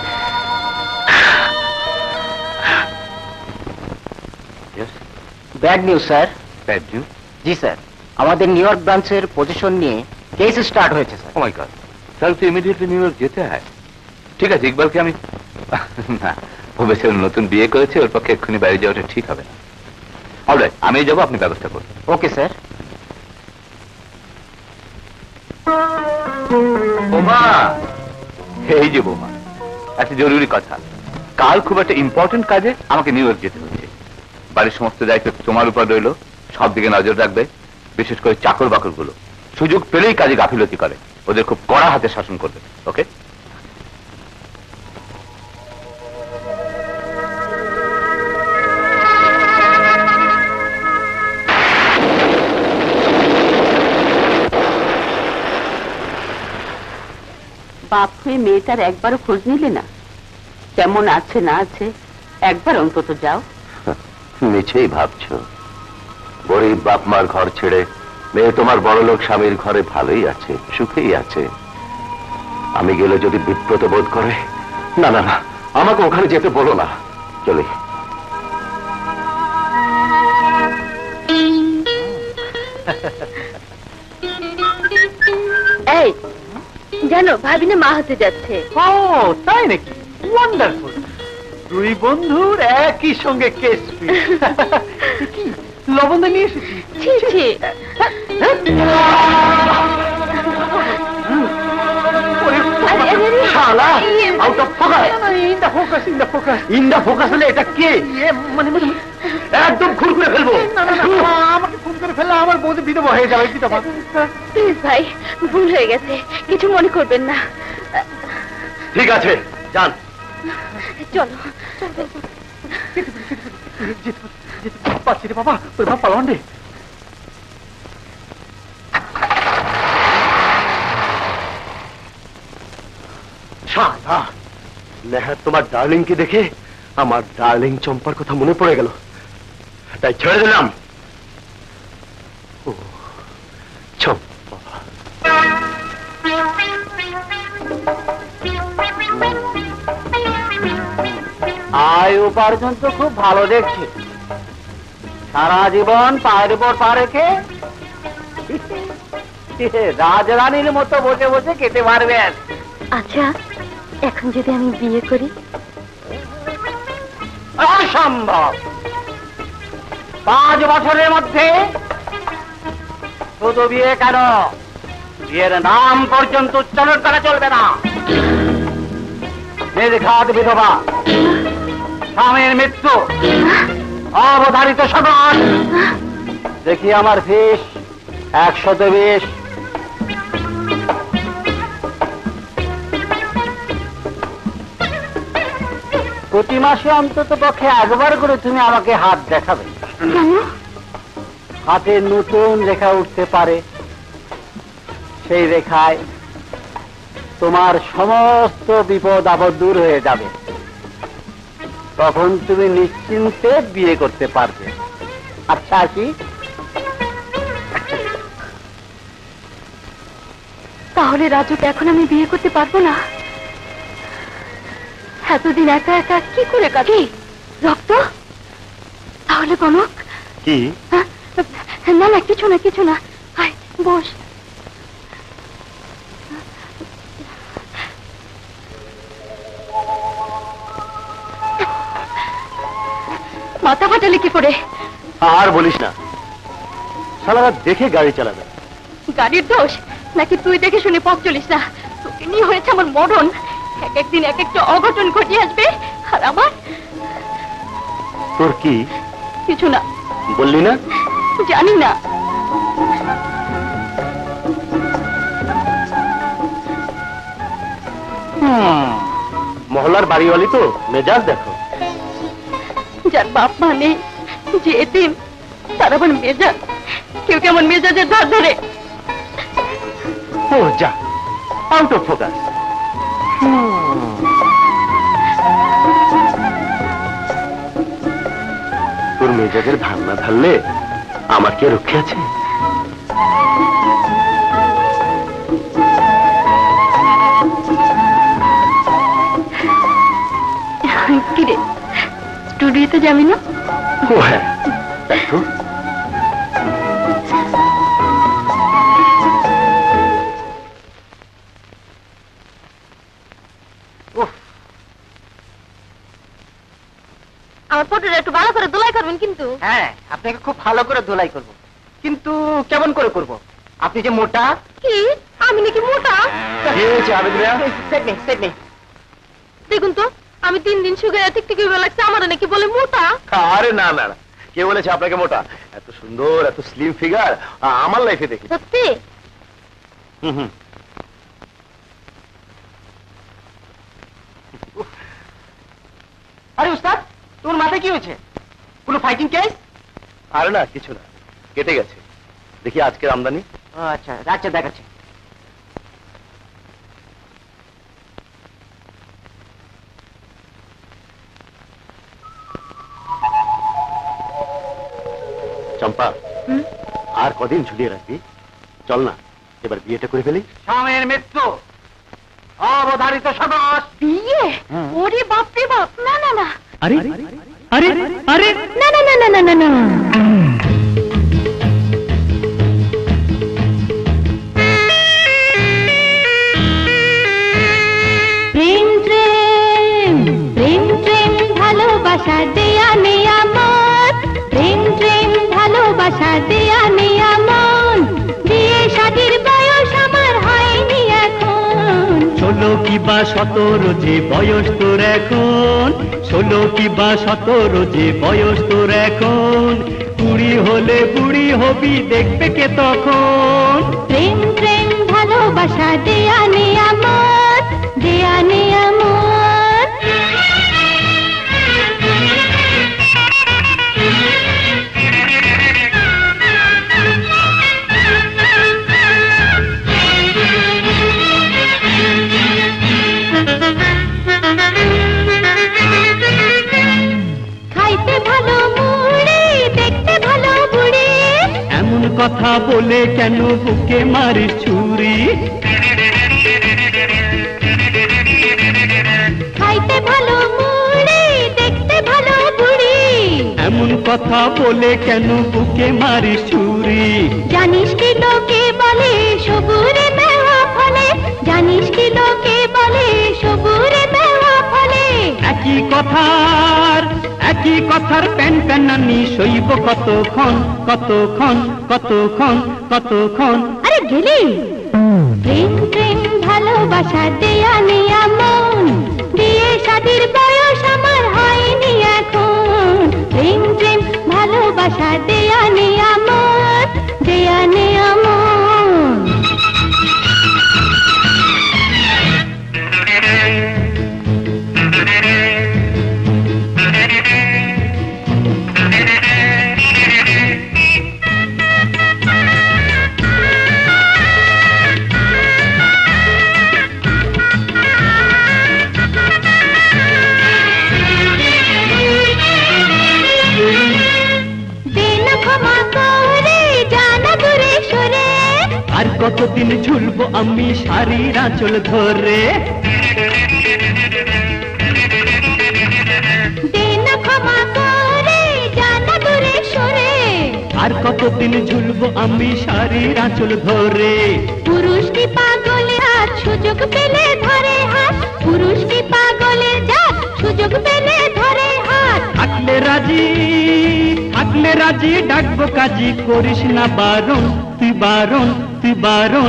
bad news sir. Bad news? জি স্যার, আমাদের নিউ ইয়র্ক ব্রাঞ্চের পজিশন নিয়ে কেস স্টার্ট হয়েছে স্যার। Oh my God! তাহলে তো ইমিডিয়েটলি নিউ ইয়র্ক যেতে হয়। ঠিক আছে, ইকবালকে আমি না, ও বেশি নতুন বিয়ে করেছে, ওর পক্ষে এক্ষুনি বাইরে যাওয়াটা ঠিক হবে না। অলরাইট, আমি যাবো, আপনি ব্যবস্থা করুন। Okay sir. বৌমা, এই যে বৌমা, একটা জরুরি কথা। কাল খুব একটা ইম্পর্টেন্ট কাজে আমাকে নিউ ইয়র্ক যেতে হচ্ছে। বাড়ির সমস্ত দায়িত্ব তোমার উপর রইল। সব দিকে নজর রাখবে, বিশেষ করে চাকর বাকর গুলো সুযোগ পেলেই কাজে গাফিলতি করে। ওদের খুব কড়া হাতে শাসন করবে। ওকে? বাপ হয়ে মেয়েটার একবারও খোঁজ নিলে না? কেমন আছে না আছে একবার অন্তত যাও। মিছেই ভাবছ। গরিব বাপ মার ঘর ছেড়ে মেয়ে তোমার বড়লোক স্বামীর ঘরে ভালোই আছে, সুখেই আছে। আমি গেলে যদি বিব্রত বোধ করে, না না না, আমাকে ওখানে যেতে বলো না। চলে এই জানো, ভাবিনা মা হতে যাচ্ছে। ও তাই নাকি? ওয়ান্ডারফুল। দুই বন্ধুর একই সঙ্গে কেস। কি লবণ দিয়ে নিয়ে এসেছি? ছি ছি। শালা, out of focus. In the focus, in the focus. In the focus হলে এটা কে? মানে একদম খুন করে ফেলবো। আমাকে খুন করে ফেললে আমার বউকে বিধবা হয়ে যাবে। বিধবা। প্লিজ ভাই, ভুল হয়ে গেছে, কিছু মনে করবেন না। ঠিক আছে, যান। চলো। পাচ্ছি রে বাবা, ওর বাবা পালান রে। শালা, নেহাত তোমার ডার্লিংকে দেখে আমার ডার্লিং চম্পার কথা মনে পড়ে গেল, তাই ছেড়ে দিলাম। ও চম্পা। আয় উপার্জন তো খুব ভালো দেখছি, সারা জীবন পায়ের উপর পা রেখে রাজরানীর মতো বসে বসে খেতে পারবেন। আচ্ছা, এখন যদি আমি বিয়ে করি? অসম্ভব। 5 বছরের মধ্যে শুধু বিয়ে কেন, বিয়ের নাম পর্যন্ত উচ্চারণ করা চলবে না। নির্ঘাত বিধবা, স্বামীর মৃত্যু, অবধারিত সমাজ। দেখি আমার ফিস 120। প্রতি মাসে অন্তত পক্ষে একবার করে তুমি আমাকে হাত দেখাবে। হাতে নতুন রেখা উঠতে পারে, সেই রেখায় তোমার সমস্ত বিপদ আপদ দূর হয়ে যাবে। তখন তুমি নিশ্চিন্তে বিয়ে করতে পারবে। আচ্ছা, কি তাহলে রাজুকে এখন আমি বিয়ে করতে পারবো না? এতদিন একা একা কি করে কাটি? রক্ত? তাহলে কনক? কি? না না, কিছু না কিছু না, আয় বস। মাথা ফাটালে কি করে? আর বলিস না, শালারা দেখে গাড়ি চালাবে। গাড়ির দোষ নাকি তুই দেখে শুনে পথ চলিস না? তোকে নিয়ে হয়েছে আমার মরণ। এক একদিন এক একটা অঘটন ঘটিয়ে আসবে, আর আমার তোর কি? কিছু না। বললি না? জানি না। মহল্লার বাড়িওয়ালি তো, মেজাজ দেখো। যার বাপ মা নেই, যে এতিম, তার আবার মেজাজ। কেউ কেমন মেজাজের ধার ধরে। ও যা, আউট অফ ফোকাস। তোর মেজাজের ধার না ধারলে আমার কে রক্ষে আছে? কিরে, স্টুডিওতে যাবি না? ও হ্যাঁ, তাই তো। আমার ফটোটা একটু ভালো করে দোলাই করবেন কিন্তু। হ্যাঁ, আপনাকে খুব ভালো করে ধোলাই করব, কিন্তু কেমন করে করব? আপনি যে মোটা। কি? আমি নাকি মোটা? কি হয়েছে আবেদনা? সেট নেই। দেখুন তো, আমি 3 দিন শুকিয়ে টিকটিকি লাগছে, আমার নাকি বলে মোটা। আরে না না না, কে বলেছে আপনাকে মোটা? এত সুন্দর, এত স্লিম ফিগার আমার লাইফে দেখি। সত্যি? হুম। আরে উস্তাদ, তোর মাথায় কি হয়েছে? কোনো ফাইটিং কেস? আরে না, কিছু না, কেটে গেছে। দেখি আজকের আমদানি। আচ্ছা, রাখছে, দেখাচ্ছে। চম্পা, আর কদিন ঝুলিয়ে রাখবি? চল না, এবার বিয়েটা করে ফেলি। স্বামীর মৃত্যু, অবধারিত সমাজ। বিয়ে? ওরে বাপ রে বাপ, না না না। আরে আরে আরে, না না না না না না না। প্রেম প্রেম প্রেম প্রেম ভালোবাসা দেয়া নেয়া মন, প্রেম প্রেম ভালোবাসা দেয়া নেয়া মন, বিয়ে শাদীর বয়স আমার হয়নি এখন। 16 কি বা 17 যে বয়স তোর এখন, 16 কি বা 17 যে বয়স তোর এখন, 20 হলে বুড়ি হবি দেখবে কে তখন। প্রেম প্রেম ভালোবাসা দেয়া নেয়া মন, দেয়া নেয়া মন। খাইতে ভালো মুড়ি, দেখতে ভালো বুড়ি, এমন কথা বলে কেন বুকে মারিস ছুরি? খাইতে ভালো মুড়ি, কথা বলে কেন বুকে মারিস ছুরি? জানিস কি লোকে বলে সবুরে মেওয়া ফলে, জানিস কি লোকে বলে সবুরে মেওয়া ফলে। একই কথার প্যান প্যানানি সইব কতক্ষণ কতক্ষণ কতক্ষণ কতক্ষণ। আরে গেলি প্রেম প্রেম ভালোবাসা দেয়া নেয়া মন, বিয়ে শাদির বয়স আমার হয়নি এখন। প্রেম প্রেম ভালোবাসা দেয়া নেয়া মন, দেয়া নেয়া মন। আর কতদিন ঝুলবো আমি শাড়ির আঁচল ধরে? আর কতদিন ঝুলবো আমি শাড়ির আঁচল ধরে? পুরুষ কি পাগলের হাত সুযোগ পেলে ধরে হাত, পুরুষ কি পাগলের জাত সুযোগ পেলে ধরে হাত। থাকলে রাজি ডাকবো কাজী, করিস না বারণ তুই বারণ তুই বারণ।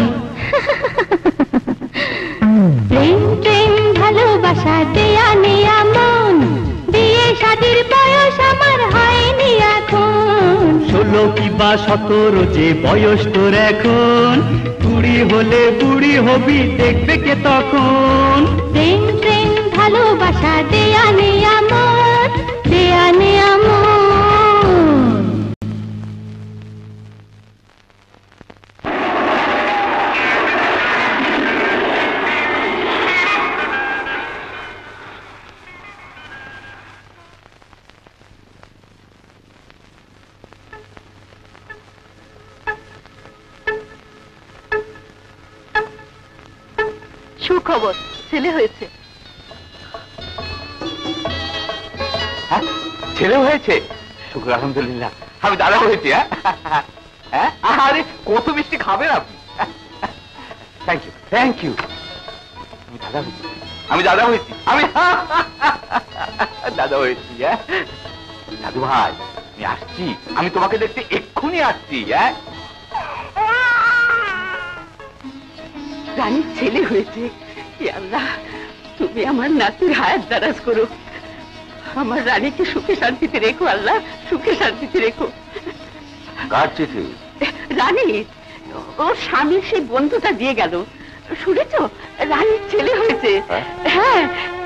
প্রেম প্রেম ভালোবাসা দেয়া নেয়া মন, বিয়ে শাদির বয়স আমার হয়নি এখন। 16 কি বা 17 যে বয়স তোর এখন, 20 হলে বুড়ি হবি দেখবে কে তখন। প্রেম প্রেম ভালোবাসা দেয়া নেয়া মন, দেয়া নেয়া মন। সুখবর, ছেলে হয়েছে। হ্যাঁ, ছেলে হয়েছে? শুক্র আলহামদুলিল্লাহ। আমি দাদা হয়েছি। হ্যাঁ, আরে কত মিষ্টি খাবেন আপনি। Thank you thank you. আমি দাদা হয়েছি, আমি দাদা হয়েছি, আমি দাদা হয়েছি। হ্যাঁ দাদু ভাই, আমি আসছি, আমি তোমাকে দেখতে এক্ষুনি আসছি। হ্যাঁ, রানীর ছেলে হয়েছে। হে আল্লাহ, তুমি আমার নাতির হায়াত দারাজ করো, আমার রানীকে সুখে শান্তিতে রেখো আল্লাহ, সুখে শান্তিতে রেখো। কার চিঠি? রানী, ওর স্বামীর সেই বন্ধুটা দিয়ে গেল, শুনেছ? রানীর ছেলে হয়েছে। হ্যাঁ।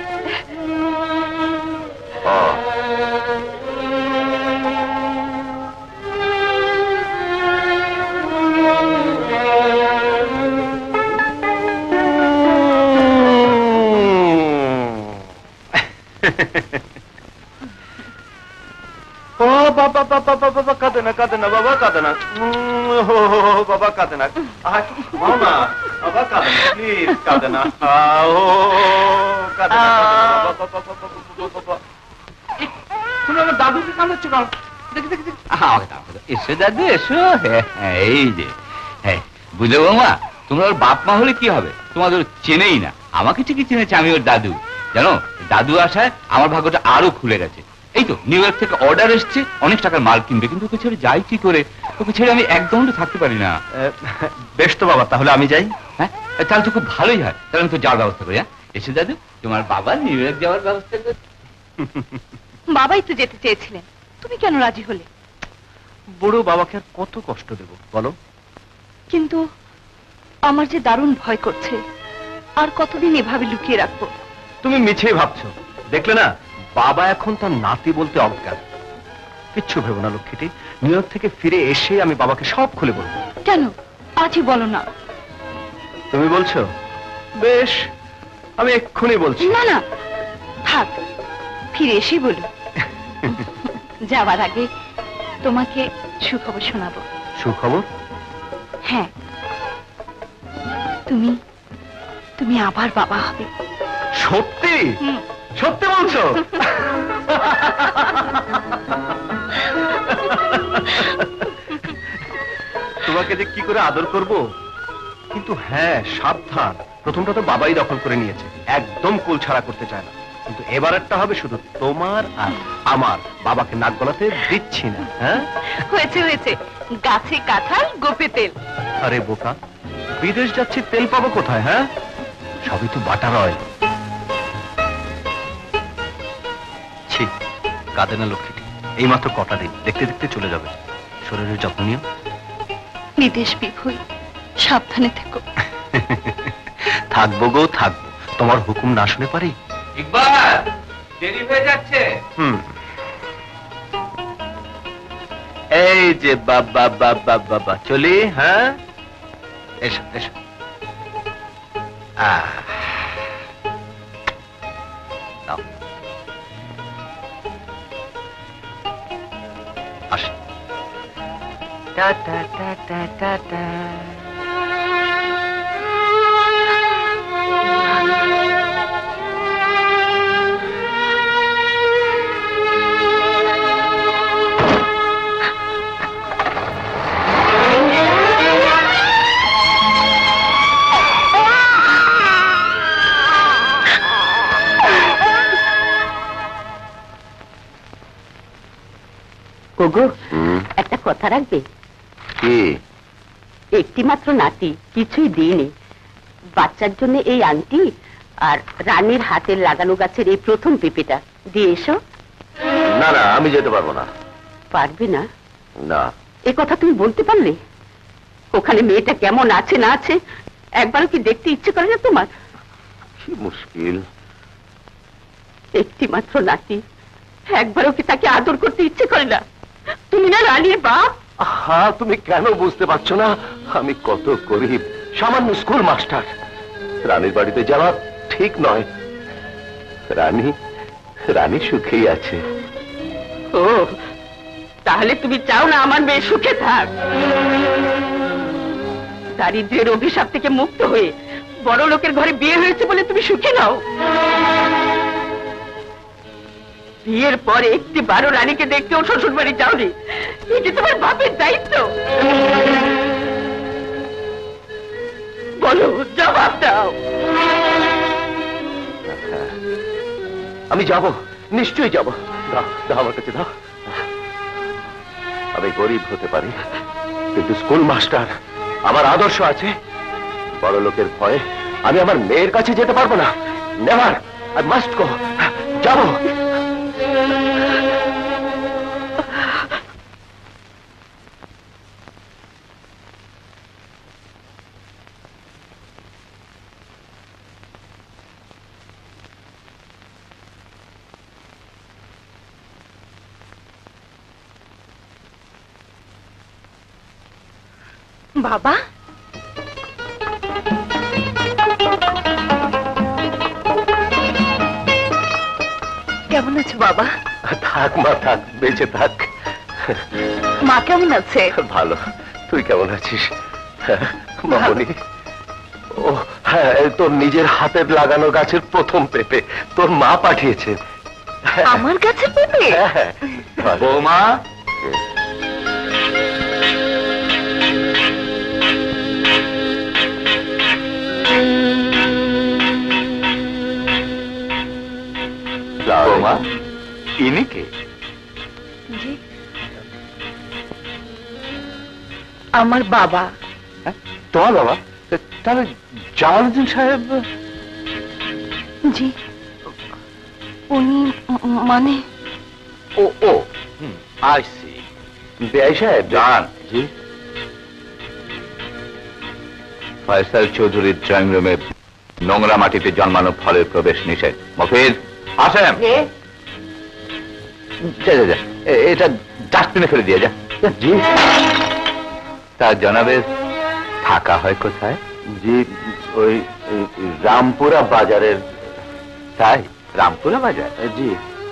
ও বাবা বাবা বাবা, কাঁদে না কাঁদে না বাবা, কাঁদে না বাবা, কাঁদে না। মামা বাবা কাঁদে না, প্লিজ কাঁদে না। ও কাঁদে না বাবা। তুমি আমার দাদুকে কাঁদাচ্ছ কেন? দেখি দেখি দেখি। এসো দাদু এসো। এই যে, হ্যাঁ বুঝলে বৌমা, তোমরা ওর বাপ মা হলে কি হবে, তোমাদের চেনেই না। আমাকে ঠিকই চিনেছে, আমি ওর দাদু। জানো, দাদু আসায় আমার ভাগ্যটা আরো খুলে গেছে। এই তো নিউ ইয়র্ক থেকে অর্ডার এসছে, অনেক টাকার মাল কিনবে, কিন্তু ওকে ছেড়ে যাই কি করে? ওকে ছেড়ে আমি একদম থাকতে পারি না। বেশ তো বাবা, তাহলে আমি যাই। হ্যাঁ, তাহলে তো খুব ভালোই হয়। তাহলে আমি তো যাওয়ার ব্যবস্থা করি। হ্যাঁ এসে দাদু, তোমার বাবা নিউ ইয়র্ক যাওয়ার ব্যবস্থা করি। বাবাই তো যেতে চেয়েছিলেন, তুমি কেন রাজি হলে? বুড়ো বাবাকে আর কত কষ্ট দেব বলো? কিন্তু আমার যে দারুণ ভয় করছে, আর কতদিন এভাবে লুকিয়ে রাখবো? তুমি মিছেই ভাবছো, দেখলে না বাবা এখন তার নাতি বলতে অজ্ঞান। কিচ্ছু ভেবো না লক্ষ্মীটি, নিউ ইয়র্ক থেকে ফিরে এসে আমি বাবাকে সব খুলে বলবো। কেন আজই বলো না? তুমি বলছো? বেশ, আমি এক্ষুনি বলছি। না না, থাক, ফিরে এসে বলো। যাওয়ার আগে তোমাকে সুখবর শোনাবো। সুখবর? হ্যাঁ, তুমি তুমি আবার বাবা হবে। সত্যি? সত্যি বলছো? মেয়েটাকে যে কি করে আদর করব, কিন্তু হ্যাঁ সাবধান, প্রথমটা তো বাবাই দখল করে নিয়েছে, একদম কুল ছাড়া করতে চায় না, কিন্তু এবারেরটা হবে শুধু তোমার আর আমার, বাবাকে নাক গলাতে দিচ্ছি না। হ্যাঁ হয়েছে হয়েছে, গাছে কাঁঠাল গোপে তেল। আরে বোকা, বিদেশ যাচ্ছি তেল পাবো কোথায়? হ্যাঁ সবই তো বাটার অয়েল। ছি, কাঁদে না লক্ষ্মীটি, এইমাত্র কটা দিন, দেখতে দেখতে চলে যাবে। শরীরের যত্ন নিও। বিদেশ বিভুই, সাবধানে থেকো। থাকবো গো থাকবো, তোমার হুকুম না শুনে পারি? ইকবাল, দেরি হয়ে যাচ্ছে। এই যে বাবা বাবা বাবা, চলি। হ্যাঁ এসো এসো। নাও। আসি। Tata tata tata. ওগো, একটা কথা রাখবে? কি? একটি মাত্র নাতি, কিছুই দিইনি, বাচ্চার জন্য এই আংটি আর রানীর হাতের লাগানো গাছের এই প্রথম পেঁপেটা দিয়ে এসো। না না, আমি যেতে পারবো না। পারবে না? না। এ কথা তুমি বলতে পারলে? ওখানে মেয়েটা কেমন আছে না আছে একবারও কি দেখতে ইচ্ছে করে না তোমার? কি মুশকিল। একটি মাত্র নাতি, একবারও কি তাকে আদর করতে ইচ্ছে করে না? তুমি না রানীর বাপ? হ্যাঁ, তুমি কেন বুঝতে পারছো না? আমি কত গরিব, সামান্য স্কুল মাস্টার। রানীর বাড়িতে যাওয়া ঠিক নয়। রানী রানী সুখেই আছে। ও, তাহলে তুমি চাও না আমার মেয়ে সুখে থাক? দারিদ্র্যের অভিশাপ থেকে মুক্ত হয়ে বড় লোকের ঘরে বিয়ে হয়েছে বলে তুমি সুখী নাও? বিয়ের পরে একটি বারো রানীকে দেখতেও শ্বশুর বাড়ি যাওনি, এটি তোমার বাপের দায়িত্ব। বলো, জবাব দাও। আমি যাব, নিশ্চয়ই যাব। দাও দাও, আমার কাছে দাও। আমি গরিব হতে পারি, কিন্তু স্কুল মাস্টার, আমার আদর্শ আছে। বড় লোকের ভয়ে আমি আমার মেয়ের কাছে যেতে পারবো না। Never, I must go. যাব। বাবা, কেমন আছো বাবা? থাক মা, থাক, বেঁচে থাক। মা কেমন আছে? ভালো। তুই কেমন আছিস মামনি? ও হ্যাঁ, তোর নিজের হাতের লাগানো গাছের প্রথম পেঁপে তোর মা পাঠিয়েছে। আমার কাছে পেঁপে? হ্যাঁ। বৌমা, বৌমা, ইনি কে? জি, আমার বাবা। তোমার বাবা? তাহলে জালালউদ্দিন সাহেব? জি, উনি মানে ও ও আই সি। বেআই সাহেব জান। জি। ফয়সাল চৌধুরীর ড্রয়িং রুমে নোংরা মাটিতে জন্মানো ফলের প্রবেশ নিষেধ। মফিজ, আসেন। যা যা যা, এটা ডাস্টবিনে ফেলে দিয়ে যা। জি। তার জনাবের থাকা হয় কোথায়? জি, ওই রামপুরা বাজারের। তাই? রামপুরা বাজার? জি।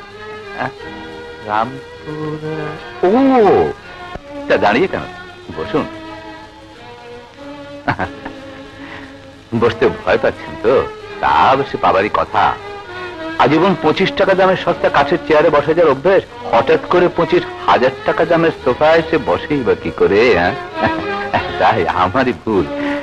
রামপুরা। ও, তা দাঁড়িয়ে কেন, বসুন। বসতে ভয় পাচ্ছেন তো? তা অবশ্য পাবারই কথা। আজীবন 25 টাকা দামের সস্তা কাঠের চেয়ারে বসে যাওয়ার অভ্যেস, হঠাৎ করে 25,000 টাকা দামের সোফায় সে বসেই বা কি করে? তাই আমারই ভুল।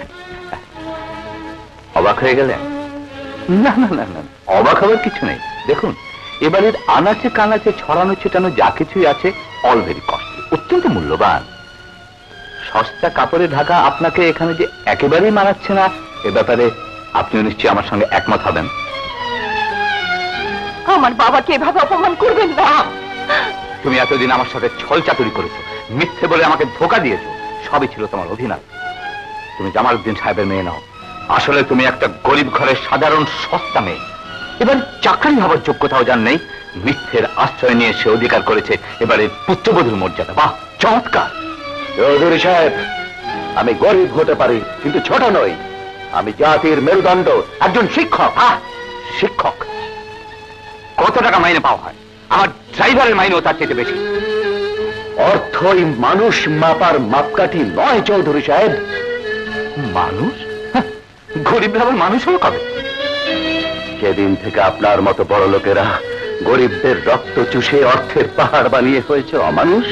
অবাক হয়ে গেলেন? না না না না, অবাক হওয়ার কিছু নেই। দেখুন, এবারের আনাচে কানাচে ছড়ানো ছিটানো যা কিছুই আছে অল ভেরি কস্টলি, অত্যন্ত মূল্যবান। সস্তা কাপড়ে ঢাকা আপনাকে এখানে যে একেবারেই মানাচ্ছে না, এ ব্যাপারে আপনিও নিশ্চয়ই আমার সঙ্গে একমত হবেন। আমার বাবাকে এভাবে অপমান করবেন না। তুমি এতদিন আমার সাথে ছল চাতুরি করেছো, মিথ্যে বলে আমাকে ধোঁকা দিয়েছো, সবই ছিল তোমার অভিনয়। তুমি জামালউদ্দিন সাহেবের মেয়ে নাও, আসলে তুমি একটা গরিব ঘরের সাধারণ সস্তা মেয়ে। এবার চাকরি হওয়ার যোগ্যতাও যার নেই, মিথ্যের আশ্রয় নিয়ে সে অধিকার করেছে এবারে পুত্রবধূর মর্যাদা। বাহ, চমৎকার। চৌধুরী সাহেব, আমি গরিব হতে পারি কিন্তু ছোট নই। আমি জাতির মেরুদণ্ড, একজন শিক্ষক। শিক্ষক? কত টাকা মাইনে পাওয়া হয়? আমার ড্রাইভারের মাইনেও তার চেয়ে বেশি। অর্থই মানুষ মাপার মাপকাঠি নয় চৌধুরী সাহেব। মানুষ? গরিব আবার মানুষ হলো কবে? সেদিন থেকে আপনার মতো বড় লোকেরা গরিবদের রক্ত চুষে অর্থের পাহাড় বানিয়ে হয়েছে অমানুষ।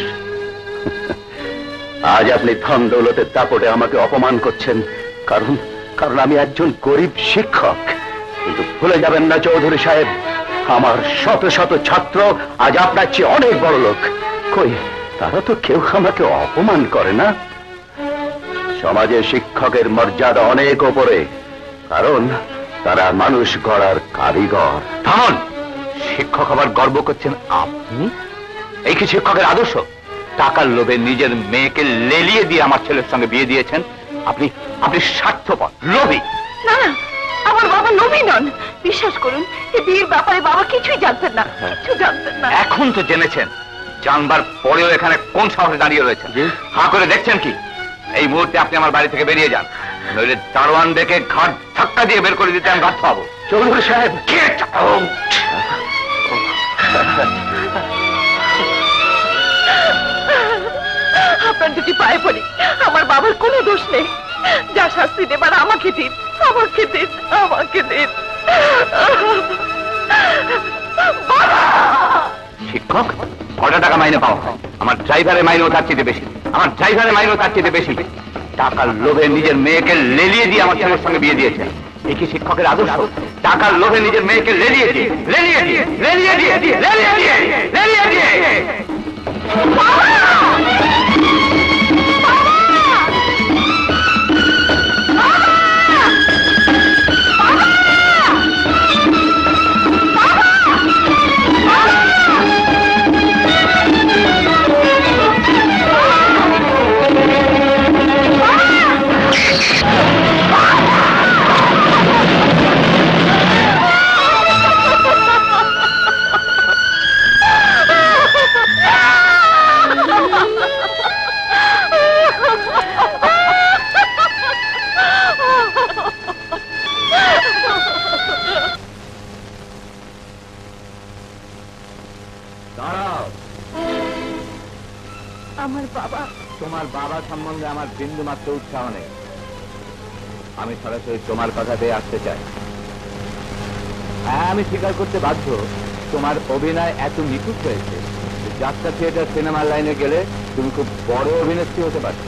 আজ আপনি ধন দৌলতের দাপটে আমাকে অপমান করছেন, কারণ কারণ আমি একজন গরিব শিক্ষক। কিন্তু ভুলে যাবেন না চৌধুরী সাহেব, আমার শত শত ছাত্র আজ আপনার চেয়ে অনেক বড় লোক। কই, তারা তো কেউ আমাকে অপমান করে না। সমাজে শিক্ষকের মর্যাদা অনেক ওপরে, কারণ তারা মানুষ গড়ার কারিগর। থামুন, শিক্ষক আবার গর্ব করছেন আপনি? এই কি শিক্ষকের আদর্শ? টাকার লোভে নিজের মেয়েকে লেলিয়ে দিয়ে আমার ছেলের সঙ্গে বিয়ে দিয়েছেন। আপনি আপনি স্বার্থপর, লোভী। না না, আমার বাবা লোভী নন। বিশ্বাস করুন, এই বিয়ের ব্যাপারে বাবা কিছুই জানতেন না, কিছু জানতেন না। এখন তো জেনেছেন, জানবার পরেও এখানে কোন সাহসে দাঁড়িয়ে রয়েছেন? হাঁ করে দেখছেন কি? এই মুহূর্তে আপনি আমার বাড়ি থেকে বেরিয়ে যান, নইলে দারোয়ান ডেকে ঘাট ধাক্কা দিয়ে বের করে দিতে আমি বাধ্য হবো। চৌধুরী সাহেব, Get out! আপনার দুটি পায়ে পড়ি, আমার বাবার কোনো দোষ নেই। যা শাস্তি দেবার আমাকে দিন, আমাকে দিন, আমাকে দিন। শিক্ষক? কত টাকা মাইনে পাওয়া হয়? আমার ড্রাইভারের মাইনেও তার চেয়ে বেশি। আমার ড্রাইভারের মাইনেও তার চেয়ে বেশি। টাকার লোভে নিজের মেয়েকে লেলিয়ে দিয়ে আমার ছেলের সঙ্গে বিয়ে দিয়েছেন। এ কি শিক্ষকের আদর্শ? টাকার লোভে নিজের মেয়েকে লেলিয়ে দিয়ে লেলিয়ে দিয়ে লেলিয়ে দিয়ে লেলিয়ে দিয়ে লেলিয়ে দিয়ে আমার বাবা। তোমার বাবা সম্বন্ধে আমার বিন্দু মাত্র উৎসাহ নেই। আমি সরাসরি তোমার কথাতে আসতে চাই। হ্যাঁ, আমি স্বীকার করতে বাধ্য, তোমার অভিনয় এত নিখুঁত হয়েছে, যাত্রা থিয়েটার সিনেমার লাইনে গেলে তুমি খুব বড় অভিনেত্রী হতে পারছো।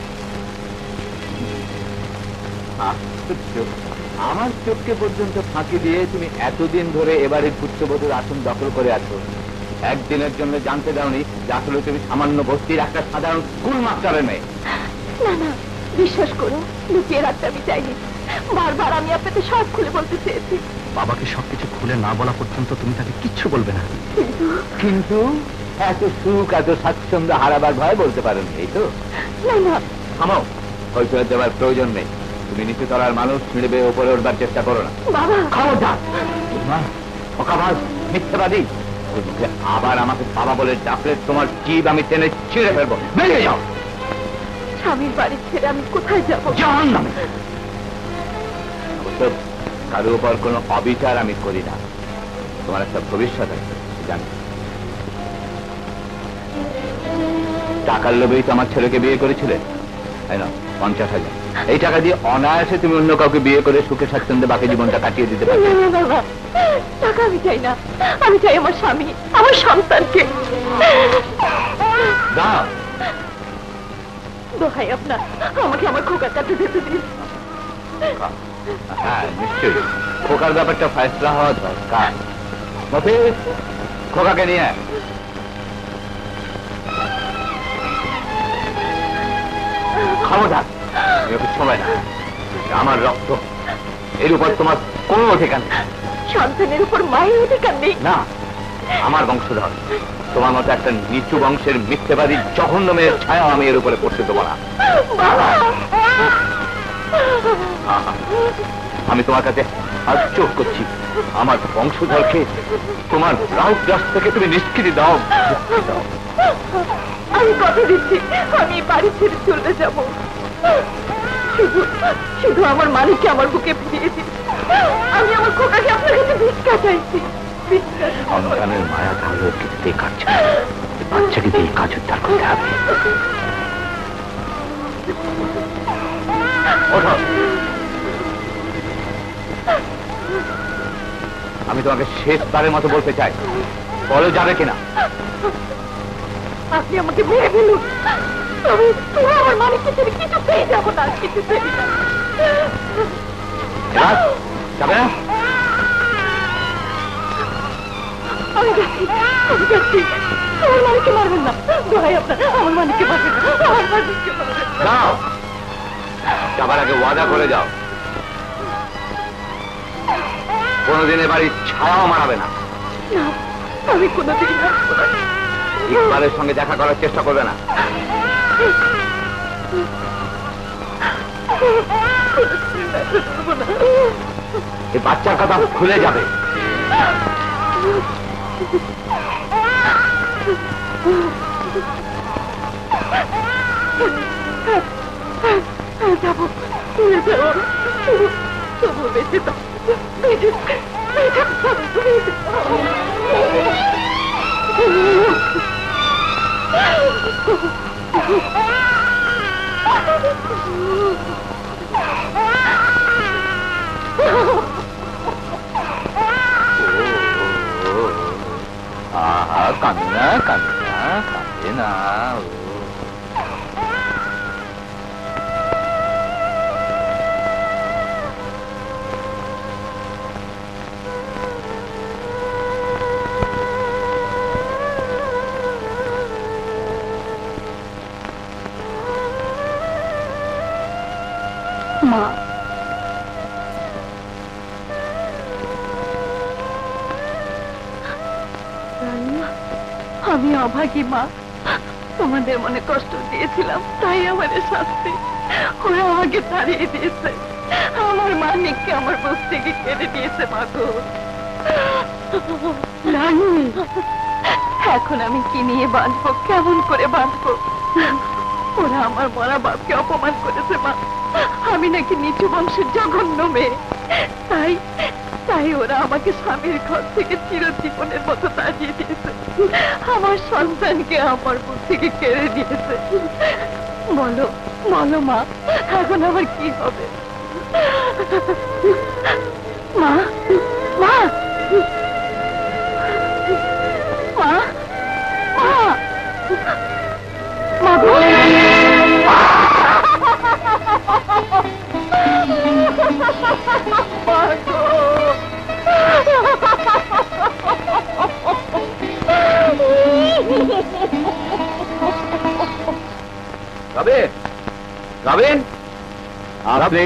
আমার চোখকে পর্যন্ত ফাঁকি দিয়ে তুমি এতদিন ধরে এবারে পুত্রবধূর আসন দখল করে আছো। একদিনের জন্য জানতে দাওনি যে আসলে তুমি সামান্য বস্তির একটা সাধারণ স্কুল মাস্টারের মেয়ে। না না, বিশ্বাস করুন, লুকিয়ে রাখতে আমি চাইনি। বারবার আমি আপনাকে সব খুলে বলতে চেয়েছি। বাবাকে সবকিছু খুলে না বলা পর্যন্ত তুমি তাকে কিচ্ছু বলবে না। কিন্তু এত সুখ, এত স্বাচ্ছন্দ্য হারাবার ভয় বলতে পারেন, এই তো? না না, থামো, কৈফিয়ত দেওয়ার প্রয়োজন নেই। তুমি নিচু তলার মানুষ, ছিঁড়ে বেয়ে ওপরে উঠবার চেষ্টা করো না। বাবা। খবরদার! ধোঁকাবাজ, মিথ্যাবাদী! ওই মুখে আবার আমাকে বাবা বলে ডাকলে তোমার জীব আমি টেনে ছিঁড়ে ফেলবো। বেরিয়ে যাও। স্বামীর বাড়ি ছেড়ে আমি কোথায় যাবো? জাহান্নামে। অবশ্য কারো উপর কোনো অবিচার আমি করি না। তোমার একটা ভবিষ্যৎ আছে, জানি। টাকার লোভেই তো আমার ছেলেকে বিয়ে করেছিলে, তাই না? 50,000। এই টাকা দিয়ে অনায়াসে তুমি অন্য কাউকে বিয়ে করে সুখে স্বাচ্ছন্দ্যে বাকি জীবনটা কাটিয়ে দিতে পারবে। টাকা আমি চাই না, আমি চাই আমার স্বামী, আমার সন্তানকে। দাও। দোহাই আপনার, আমাকে আমার খোকার কাছে যেতে দিন। হ্যাঁ নিশ্চয়ই, খোকার ব্যাপারটা ফয়সলা হওয়া দরকার। মফিজ, খোকাকে নিয়ে ক্ষমতা সময় না, আমার রক্ত, এর উপর তোমার কোনো অধিকার নেই। সন্তানের উপর মায়ের অধিকার নেই? না, আমার বংশধর, তোমার মতো একটা নিচু বংশের মিথ্যেবাদী জঘন্য মেয়ের ছায়া আমি এর উপরে পড়তে দেবো না। আমি তোমার কাছে হাতজোড় করছি, আমার বংশধরকে তোমার রাউত রাস থেকে তুমি নিষ্কৃতি দাও। আমি কথা দিচ্ছি, আমি বাড়ি ছেড়ে চলে যাব। শুধু শুধু আমার মালিককে আমার বুকে ফিরিয়ে দিন। আমি আমার খোকাকে আপনার কাছে ভিক্ষা চাইছি। সন্তানের মায়া তাহলে কিছু দিয়ে কাটছে, বাচ্চাকে দিয়ে কাজ উদ্ধার করতে হবে। ওঠো, আমি তোমাকে শেষবারের মতো বলতে চাই, বলো যাবে কিনা? আপনি আমাকে মেরে ফেলুন, তবে আমার মালিককে ছেড়ে কিছু পেয়ে যাবো না, কিছু পেয়ে যাবো। যাবে না? আমি যাচ্ছি, আমার মালিককে মারবেন না, দোহাই আপনার, আমার মালিককে মারবেন না, আমার মালিককে মারবেন না। যাও, যাবার আগে ওয়াদা করে যাও, কোনোদিন এবারই ছায়াও মারাবে না। আমি কোনোদিন ইকবালের সঙ্গে দেখা করার চেষ্টা করবে না। এই বাচ্চার কথা খুলে যাবে। যাবো, তবু বেঁচে তো কান্না কান্না কাঁদে না। মা, আমি অভাগী মা, তোমাদের মনে কষ্ট দিয়েছিলাম, তাই আমাদের শাস্তি। ওরা আমাকে তাড়িয়ে দিয়েছে, আমার মানিককে আমার বুক থেকে কেটে দিয়েছে মা গো। এখন আমি কি নিয়ে বাঁচবো, কেমন করে বাঁচবো? ওরা আমার মরা বাপকে অপমান করেছে মা, আমি নাকি নিচু বংশের জঘন্য মেয়ে, তাই তাই ওরা আমাকে স্বামীর ঘর থেকে চিরজীবনের মতো তাড়িয়ে দিয়েছে, আমার সন্তানকে আমার বুক থেকে কেড়ে দিয়েছে। বলো বলো মা, এখন আমার কি হবে? মা মা মা মা গো, মা গো, রাবেন, রাবেন, আপনি?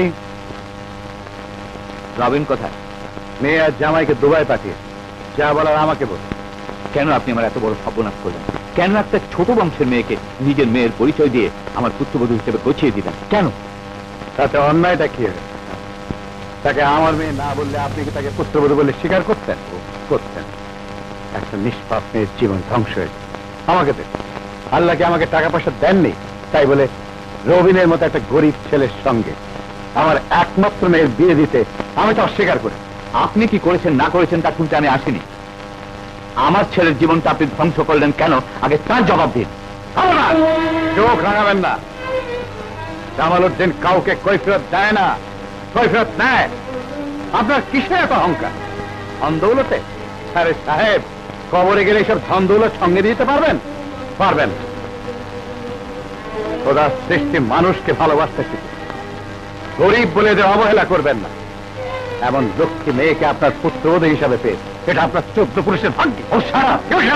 রাবেন কোথায়? মেয়ে আর জামাইকে দুবাই পাঠিয়ে, যা বলার আমাকে বল। কেন আপনি আমার এত বড় সর্বনাশ করলেন? কেন একটা ছোট বংশের মেয়েকে নিজের মেয়ের পরিচয় দিয়ে আমার পুত্রবধূ হিসেবে গছিয়ে দিলেন? কেন? তাতে অন্যায়টা কি হয়েছে? তাকে আমার মেয়ে না বললে আপনি কি তাকে পুত্রবধূ বলে স্বীকার করতেন? করতেন। একটা নিষ্পাপ মেয়ের জীবন ধ্বংস হয়েছে। আমাকে দেন, আল্লাহকে আমাকে টাকা পয়সা দেননি, তাই বলে রবিনের মতো একটা গরিব ছেলের সঙ্গে আমার একমাত্র মেয়ের বিয়ে দিতে আমি তো অস্বীকার করি। আপনি কি করেছেন না করেছেন তা শুনতে আমি আসিনি। আমার ছেলের জীবনটা আপনি ধ্বংস করলেন কেন, আগে তার জবাব দিন। চোখ রাঙাবেন না। জামালউদ্দিন কাউকে কৈফিয়ত দেয় না, কৈফিয়ত নেয়। আপনার কিসে এত অহংকার? ধন দৌলতে? আরে সাহেব, কবরে গেলে এসব ধন দৌলত সঙ্গে দিতে পারবেন? পারবেন। খোদা সৃষ্টি মানুষকে ভালোবাসতে শিখে, গরিব বলে যে অবহেলা করবেন না। এমন লক্ষ্মী মেয়েকে আপনার পুত্রবধূ হিসাবে পেয়ে এটা আপনার 14 পুরুষের ভাগ্য। ও সারা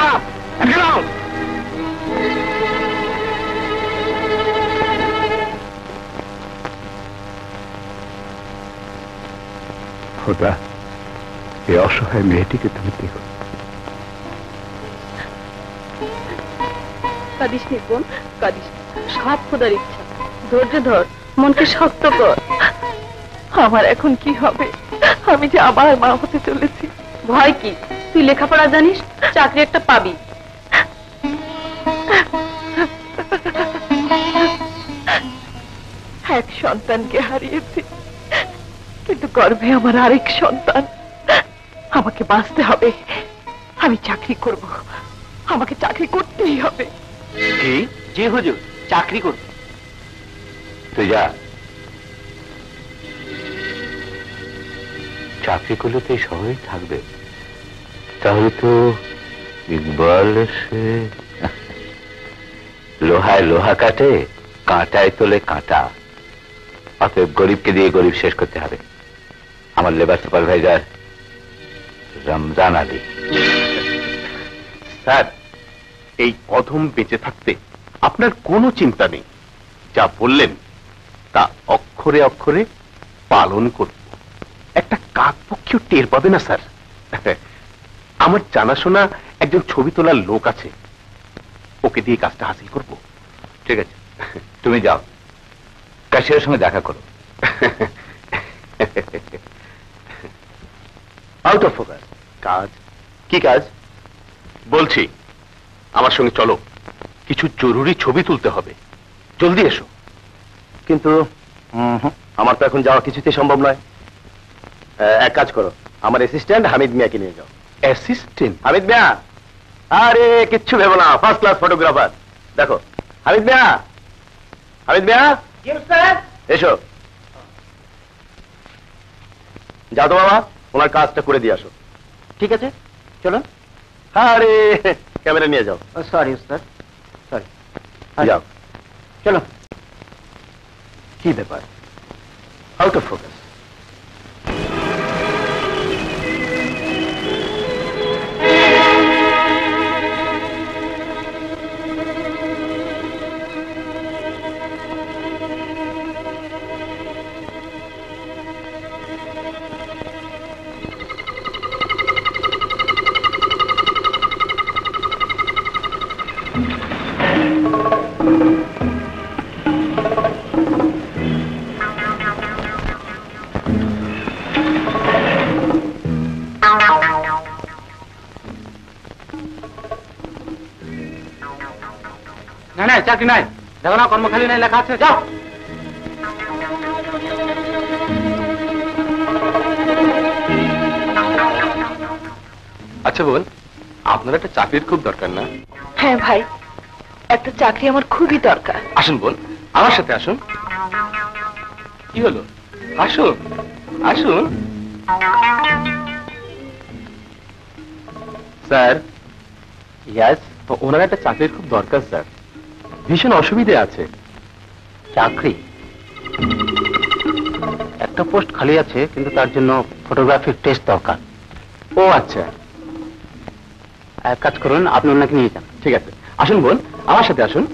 খোদা, এই অসহায় মেয়েটিকে তুমি দেখো। কাঁদিস নি বোন, কাঁদিস। সব খোদার ইচ্ছা। ধৈর্য ধর, মনকে শক্ত কর। আমার এখন কি হবে? আমি যে আবার মা হতে চলেছি। ভয় কি? তুই লেখাপড়া জানিস, চাকরি একটা পাবি। এক সন্তানকে হারিয়েছি, কিন্তু গর্ভে আমার আরেক সন্তান। আমাকে বাঁচতে হবে। আমি চাকরি করব, আমাকে চাকরি করতেই হবে। জি হুজুর, চাকরি করব। তুই যা, চাকরি করলে তো এই শহরেই থাকবে। তাহলে তো ইকবাল এসে লোহায় লোহা কাটে, কাঁটায় তোলে কাঁটা। অতএব গরিবকে দিয়ে গরিব শেষ করতে হবে। আমার labour supervisor Ramzan Ali. Sir, এই অধম বেঁচে থাকতে আপনার কোনো চিন্তা নেই। যা বললেন তা অক্ষরে অক্ষরে পালন করব। একটা কাকপক্ষীও টের পাবে না স্যার। আমার জানাশোনা একজন ছবি তোলার লোক আছে, ওকে দিয়ে কাজটা হাসিল করব। ঠিক আছে, তুমি যাও, ক্যাশিয়ারের সঙ্গে দেখা করো। Out of focus. কাজ? কি কাজ? বলছি, আমার সঙ্গে চলো, কিছু জরুরি ছবি তুলতে হবে। জলদি এসো। কিন্তু আমার তো এখন যাওয়া কিছুতেই সম্ভব নয়। এক কাজ করো, আমার অ্যাসিস্ট্যান্ট হামিদ মিয়াকে নিয়ে যাও। অ্যাসিস্ট্যান্ট? হামিদ মিয়া, আরে কিচ্ছু ভেবো না, ফার্স্ট ক্লাস ফটোগ্রাফার। দেখো হামিদ মিয়া, হামিদ মিয়া, এসো। যাও তো বাবা, ওনার কাজটা করে দিয়ে আসো। ঠিক আছে, চলুন। আরে ক্যামেরা নিয়ে যাও। সরি উস্তাদ, সরি। যাও। চলো। কি ব্যাপার? Out of focus. না না, চাকরি নাই। দেখো না, কর্মখালী নাই লেখা আছে। যাও। আচ্ছা বোন, আপনার একটা চাকরির খুব দরকার না? হ্যাঁ ভাই, একটা চাকরি আমার খুবই দরকার। আসুন বোন, আমার সাথে আসুন। কি হলো? আসুন আসুন। স্যার, ইয়াস, ওনার একটা চাকরির খুব দরকার স্যার। ভীষণ অসুবিধে আছে। চাকরি? একটা পোস্ট খালি আছে, কিন্তু তার জন্য ফটোগ্রাফির টেস্ট দরকার। ও আচ্ছা, এক কাজ করুন, আপনি ওনাকে নিয়ে যান। ঠিক আছে, আসুন বোন, আমার সাথে আসুন।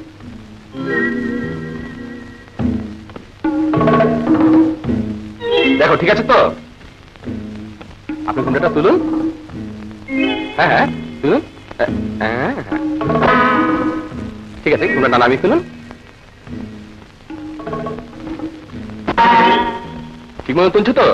দেখো, ঠিক আছে তো? আপনি ঘুমটাটা তুলুন। হ্যাঁ হ্যাঁ, তুলুন। হ্যাঁ হ্যাঁ, ঠিক আছে, ঘুমটা নামিয়ে ফেলুন। ঠিক মতো তুলছো তো?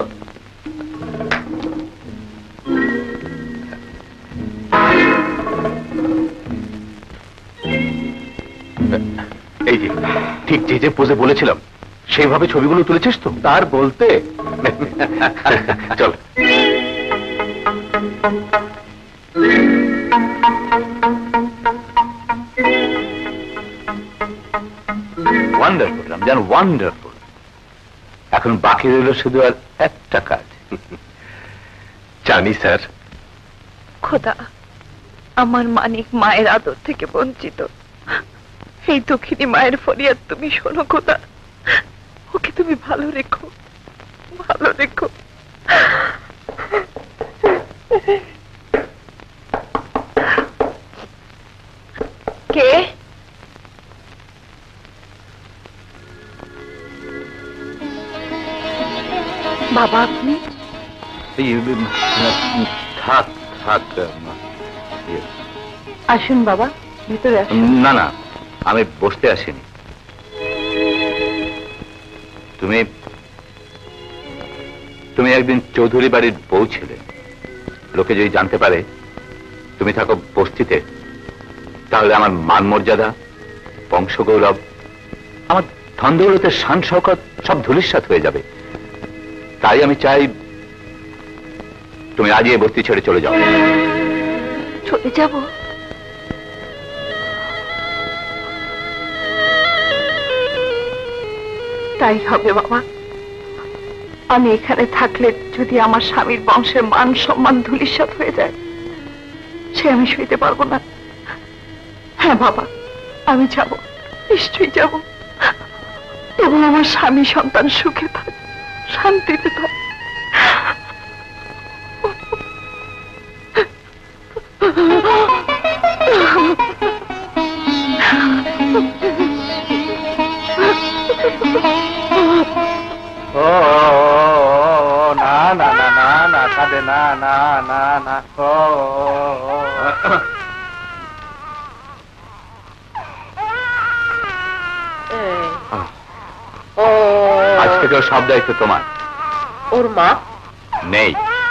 এই যে, ঠিক যে যে পোজে বলেছিলাম সেইভাবে ছবিগুলো তুলেছিস তো? তার বলতে চল। Wonderful Ramzan, wonderful. এখন বাকি রইল শুধু আর একটা কাজ। জানি স্যার। খোদা, আমার মানিক মায়ের আদর থেকে বঞ্চিত। এই দুঃখিনী মায়ের ফরিয়াদ তুমি শোনো খোদা, ওকে তুমি ভালো রেখো, ভালো রেখো। কে? বাবা আপনি? থাক থাক, আসুন বাবা, ভিতরে আসুন। না না, আমি বসতে আসিনি। তুমি তুমি একদিন চৌধুরী বাড়ির বউ ছিলে। লোকে যদি জানতে পারে তুমি থাকো বস্তিতে, তাহলে আমার মান মর্যাদা, বংশগৌরব, আমার ধন দৌলতের শান শওকত সব ধূলিসাৎ হয়ে যাবে। তাই আমি চাই তুমি আজই এই বস্তি ছেড়ে চলে যাও। চলে যাব? তাই হবে বাবা। আমি এখানে থাকলে যদি আমার স্বামীর বংশের মান সম্মান ধূলিসাৎ হয়ে যায়, সে আমি সইতে পারবো না। হ্যাঁ বাবা, আমি যাব, নিশ্চয়ই যাব, এবং আমার স্বামী সন্তান সুখে থাক, শান্তিতে থাক। ও না না না না না, কাঁদে না না না না। আজ থেকে সব দায়িত্ব তোমার। ওর মা নেই।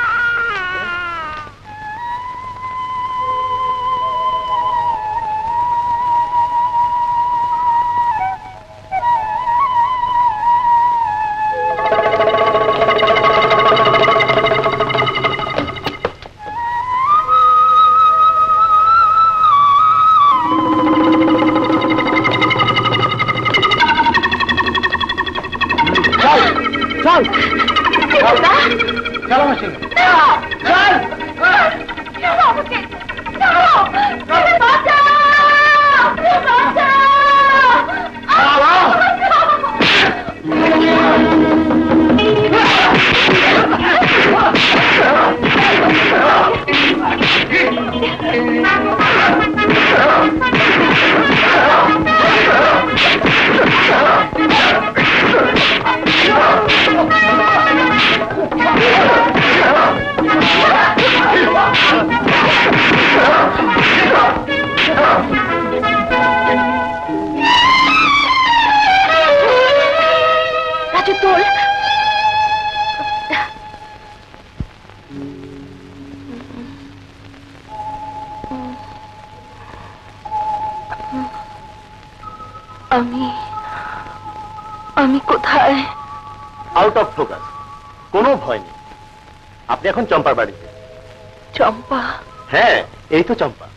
আমি কোথায়? আউট অফ ফোকাস, কোনো ভয় নেই। আপনি এখন চম্পার বাড়িতে। চম্পা? হ্যাঁ, এই তো চম্পা।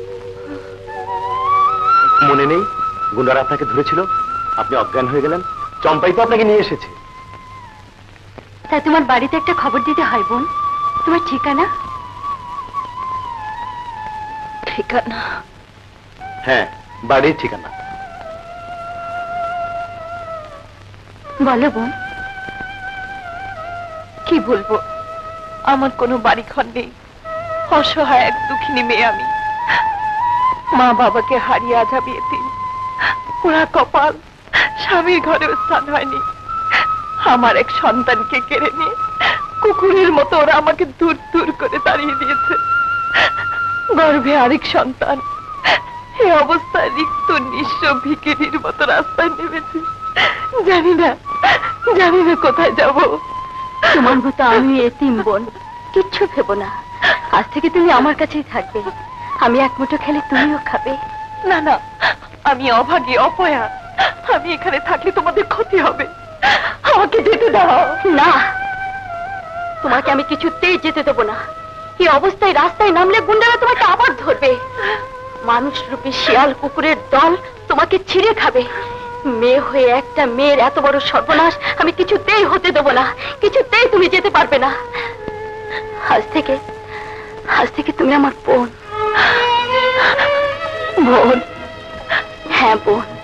মনে নেই গুন্ডারা আপনাকে ধরেছিল, আপনি অজ্ঞান হয়ে গেলেন? চম্পাই তো আপনাকে নিয়ে এসেছে। তাই তোমার বাড়িতে একটা খবর দিতে হয় বোন। তোমার ঠিকানা? ঠিকানা? হ্যাঁ, বাড়ির ঠিকানা। বলো বোন। কি বলবো, আমার কোনো বাড়ি ঘর নেই, অসহায় এক দুঃখিনী মেয়ে আমি। মা বাবাকে হারিয়ে আজ আমি এতিম, পোড়া কপাল, স্বামীর ঘরেও স্থান হয়নি। আমার এক সন্তানকে কেড়ে নিয়ে কুকুরের মতো ওরা আমাকে দূর দূর করে তাড়িয়ে দিয়েছে। গর্ভে আরেক সন্তান, এই অবস্থায় রিক্ত নিঃস্ব ভিখিরির মতো রাস্তায় নেমেছি। জানি না কোথায় যাব। তোমার মতো আমি এতিম বোন, কিচ্ছু ভেবো না। আজ থেকে তুমি আমার কাছেই থাকবে। আমি এক মুঠো খেলে তুমিও খাবে। না না, আমি অভাগী, অপয়া। আমি এখানে থাকলে তোমাদের ক্ষতি হবে। আমাকে যেতে দাও। না, তোমাকে আমি কিছুতেই যেতে দেবো না। এই অবস্থায় রাস্তায় নামলে গুন্ডারা তোমাকে আবার ধরবে। মানুষ রূপী শিয়াল কুকুরের দল তোমাকে ছিঁড়ে খাবে। মেয়ে হয়ে একটা মেয়ের এত বড় সর্বনাশ আমি কিছুতেই হতে দেবো না। কিছুতেই তুমি যেতে পারবে না। আজ থেকে তুমি আমার বোন। বোন? হ্যাঁ বোন।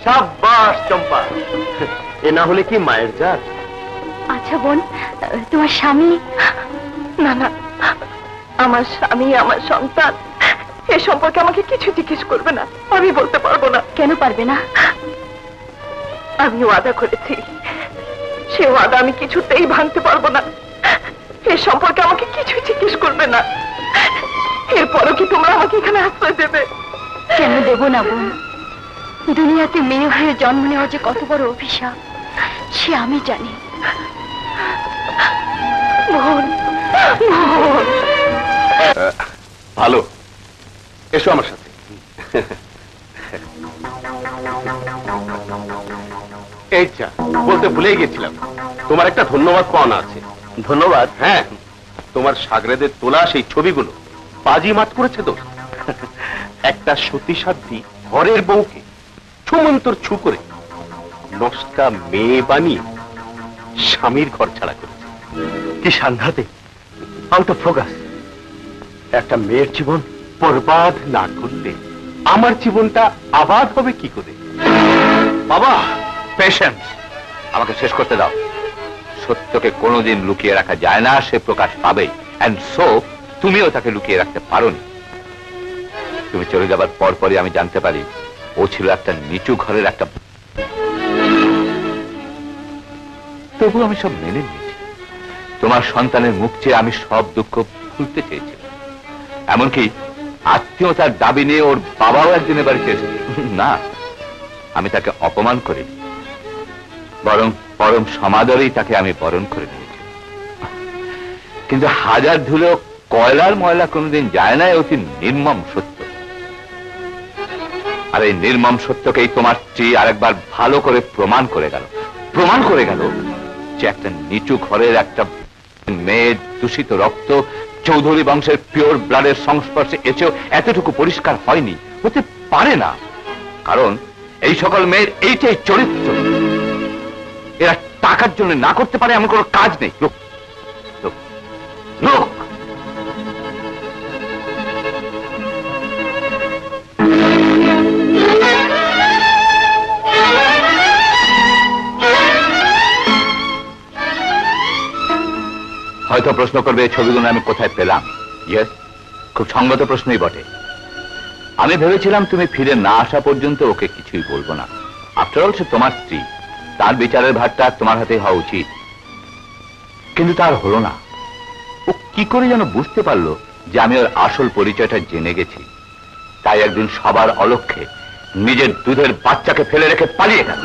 সাব্বাস চম্পা, এ না হলে কি মায়ের জাত? আচ্ছা বোন, তোমার স্বামী? না না, আমার স্বামী, আমার সন্তান এ সম্পর্কে আমাকে কিছু জিজ্ঞেস করবে না। আমি বলতে পারবো না। কেন পারবে না? আমি ওয়াদা করেছি, সে ওয়াদা আমি কিছুতেই ভাঙতে পারবো না। এ সম্পর্কে আমাকে কিছু জিজ্ঞেস করবে না। এরপরও কি তোমরা আমাকে এখানে আশ্রয় দেবে? কেন দেব না বোন? দুনিয়াতে মেয়ে হয়ে জন্ম নেওয়া যে কত বড় অভিশাপ সে আমি জানি। বোন, বোন। ভালো, এসো আমার সাথে। এই যা, বলতে ভুলে গেছিলাম, তোমার একটা ধন্যবাদ পাওনা আছে। ধন্যবাদ। হ্যাঁ, তোমার সাগরেদের তোলা সেই ছবিগুলো বাজি মাত করেছে তো। একটা সতীসাধ্যী ঘরের বউকে ছুমন্তর ছু করে নষ্টা মেয়ে বানিয়ে স্বামীর ঘর ছাড়া করেছে। কি সাংঘাতিক, আউট অফ ফোকাস। একটা মেয়ের জীবন বরবাদ না করলে আমার জীবনটা আবাদ হবে কি করে? বাবা, পেশেন্স, আমাকে শেষ করতে দাও। সত্যকে কোনোদিন লুকিয়ে রাখা যায় না, সে প্রকাশ পাবেই। এন্ড সো তুমিও তাকে লুকিয়ে রাখতে পারোনি। তুমি চলে যাবার পরপরই আমি জানতে পারি ও ছিল একটা নিচু ঘরের একটা। তবু আমি সব মেনে নিয়েছি। তোমার সন্তানের মুখ চেয়ে আমি সব দুঃখ ভুলতে চেয়েছিলাম। এমনকি আত্মীয়তার দাবি নিয়ে ওর বাবাও একদিনের বাড়িতে এসেছিল না। আমি তাকে অপমান করি, বরং পরম সমাদরেই তাকে আমি বরণ করে নিয়েছি। কিন্তু হাজার ধুলো কয়লার ময়লা কোনোদিন যায় না, অতি নির্মম সত্য। আর এই নির্মম সত্যকেই তোমার স্ত্রী আরেকবার ভালো করে প্রমাণ করে গেল যে একটা নিচু ঘরের একটা মেয়ের দূষিত রক্ত চৌধুরী বংশের পিওর ব্লাডের সংস্পর্শে এসেও এতটুকু পরিষ্কার হয়নি, হতে পারে না। কারণ এই সকল মেয়ের এইটাই চরিত্র। এরা টাকার জন্য না করতে পারে এমন কোনো কাজ নেই। লোক লোক লোক হয়তো প্রশ্ন করবে এই ছবিগুলো আমি কোথায় পেলাম। ইয়েস, খুব সঙ্গত প্রশ্নই বটে। আমি ভেবেছিলাম তুমি ফিরে না আসা পর্যন্ত ওকে কিছুই বলবো না। আফটার অল সে তোমার স্ত্রী, তার বিচারের ভারটা তোমার হাতে হওয়া উচিত। কিন্তু তার হলো না। ও কি করে যেন বুঝতে পারলো যে আমি ওর আসল পরিচয়টা জেনে গেছি। তাই একদিন সবার অলক্ষ্যে নিজের দুধের বাচ্চাকে ফেলে রেখে পালিয়ে গেল।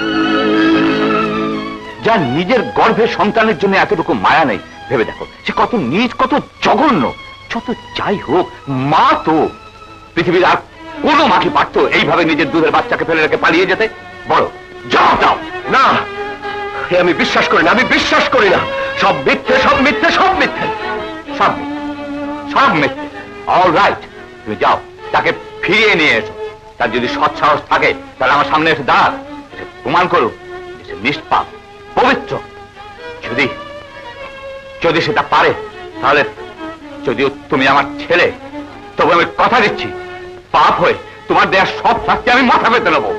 যার নিজের গর্ভে সন্তানের জন্য এতটুকু মায়া নেই, ভেবে দেখো সে কত নীচ, কত জঘন্য। যত যাই হোক, মা তো। পৃথিবীর আর কোনো মা কি পারতো এইভাবে নিজের দুধের বাচ্চাকে ফেলে রেখে পালিয়ে যেতে? বলো, যাও দাও। না, আমি বিশ্বাস করি না, আমি বিশ্বাস করি না। সব মিথ্যে, সব মিথ্যে, সব মিথ্যে, সব সব মিথ্যে। অল রাইট, তুমি যাও, তাকে ফিরিয়ে নিয়ে এসো। তার যদি সৎ সাহস থাকে তাহলে আমার সামনে এসে দাঁড়, প্রমাণ করুক সে নিষ্পাপ, পবিত্র। যদি যদি সেটা পারে, তাহলে যদিও তুমি আমার ছেলে, তবে আমি কথা দিচ্ছি পাপ হয়ে তোমার দেয়া সব শাস্তি আমি মাথা পেতে নেবো।